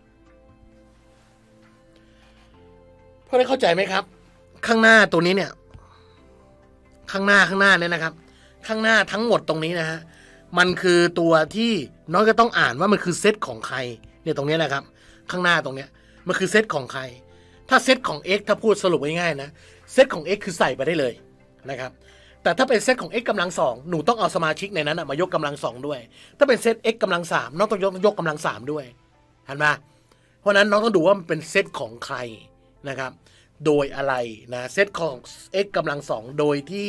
พอได้เข้าใจไหมครับข้างหน้าตัวนี้เนี่ยข้างหน้าข้างหน้าเนี่ยนะครับข้างหน้าทั้งหมดตรงนี้นะฮะมันคือตัวที่น้อยก็ต้องอ่านว่ามันคือเซตของใครเนี่ยตรงนี้นะครับข้างหน้าตรงเนี้ยมันคือเซตของใครถ้าเซตของ x ถ้าพูดสรุปง่ายๆนะเซตของ x คือใส่ไปได้เลยนะครับแต่ถ้าเป็นเซตของ x กำลังสองหนูต้องเอาสมาชิกในนั้นมายกกำลังสองด้วยถ้าเป็นเซต x กำลังสามน้องต้องยกยกกำลังสามด้วยเห็นไหมเพราะนั้นน้องต้องดูว่ามันเป็นเซตของใครนะครับโดยอะไรนะเซตของ x กำลังสองโดยที่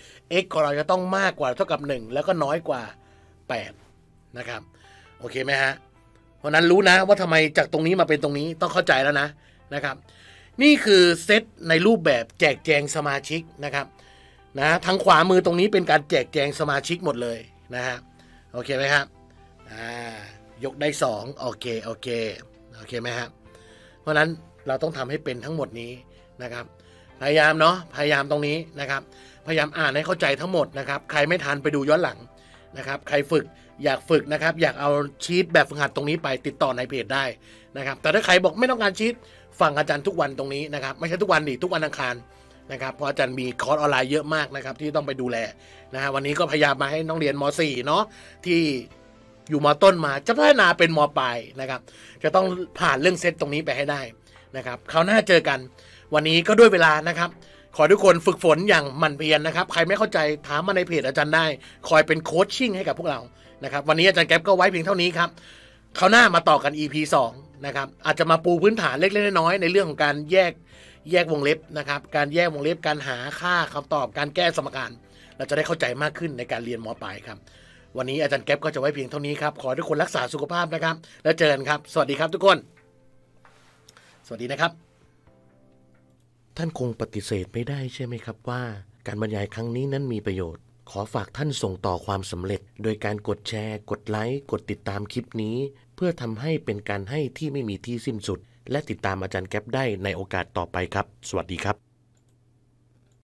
x ของเราจะต้องมากกว่าเท่ากับหนึ่งแล้วก็น้อยกว่าแปดนะครับโอเคไหมฮะเพราะนั้นรู้นะว่าทำไมจากตรงนี้มาเป็นตรงนี้ต้องเข้าใจแล้วนะนะครับนี่คือเซตในรูปแบบแจกแจงสมาชิกนะครับนะทางขวามือตรงนี้เป็นการแจกแจงสมาชิกหมดเลยนะฮะโอเคไหมครับอ่ายกได้สองโอเคโอเคโอเคไหมครับเพราะนั้นเราต้องทำให้เป็นทั้งหมดนี้นะครับพยายามเนาะพยายามตรงนี้นะครับพยายามอ่านให้เข้าใจทั้งหมดนะครับใครไม่ทันไปดูย้อนหลังนะครับใครฝึกอยากฝึกนะครับอยากเอาชีทแบบฝึกหัดตรงนี้ไปติดต่อในเพจได้นะครับแต่ถ้าใครบอกไม่ต้องการชีทฟังอาจารย์ทุกวันตรงนี้นะครับไม่ใช่ทุกวันดิทุกวันอังคารนะครับเพราะอาจารย์มีคอร์สออนไลน์เยอะมากนะครับที่ต้องไปดูแลนะฮะวันนี้ก็พยายามมาให้น้องเรียนม.สี่ เนาะที่อยู่ม.ต้นมาจะพัฒนาเป็นม.ปลายนะครับจะต้องผ่านเรื่องเซตตรงนี้ไปให้ได้นะครับคราวหน้าเจอกันวันนี้ก็ด้วยเวลานะครับขอทุกคนฝึกฝนอย่างหมั่นเพียรนะครับใครไม่เข้าใจถามมาในเพจอาจารย์ได้คอยเป็นโค้ชชิ่งให้กับพวกเรานะครับวันนี้อาจารย์แก๊ปก็ไว้เพียงเท่านี้ครับคราวหน้ามาต่อกัน อี พี สองนะครับอาจจะมาปูพื้นฐานเล็กๆน้อยๆในเรื่องของการแยกแยกวงเล็บนะครับการแยกวงเล็บการหาค่าคำตอบการแก้สมการเราจะได้เข้าใจมากขึ้นในการเรียนม.ปลายครับวันนี้อาจารย์แก๊ปก็จะไว้เพียงเท่านี้ครับขอให้ทุกคนรักษาสุขภาพนะครับแล้วเจอกันครับสวัสดีครับทุกคนสวัสดีนะครับท่านคงปฏิเสธไม่ได้ใช่ไหมครับว่าการบรรยายครั้งนี้นั้นมีประโยชน์ขอฝากท่านส่งต่อความสำเร็จโดยการกดแชร์กดไลค์กดติดตามคลิปนี้เพื่อทำให้เป็นการให้ที่ไม่มีที่สิ้นสุดและติดตามอาจารย์แก๊ปได้ในโอกาสต่อไปครับสวัสดีครับ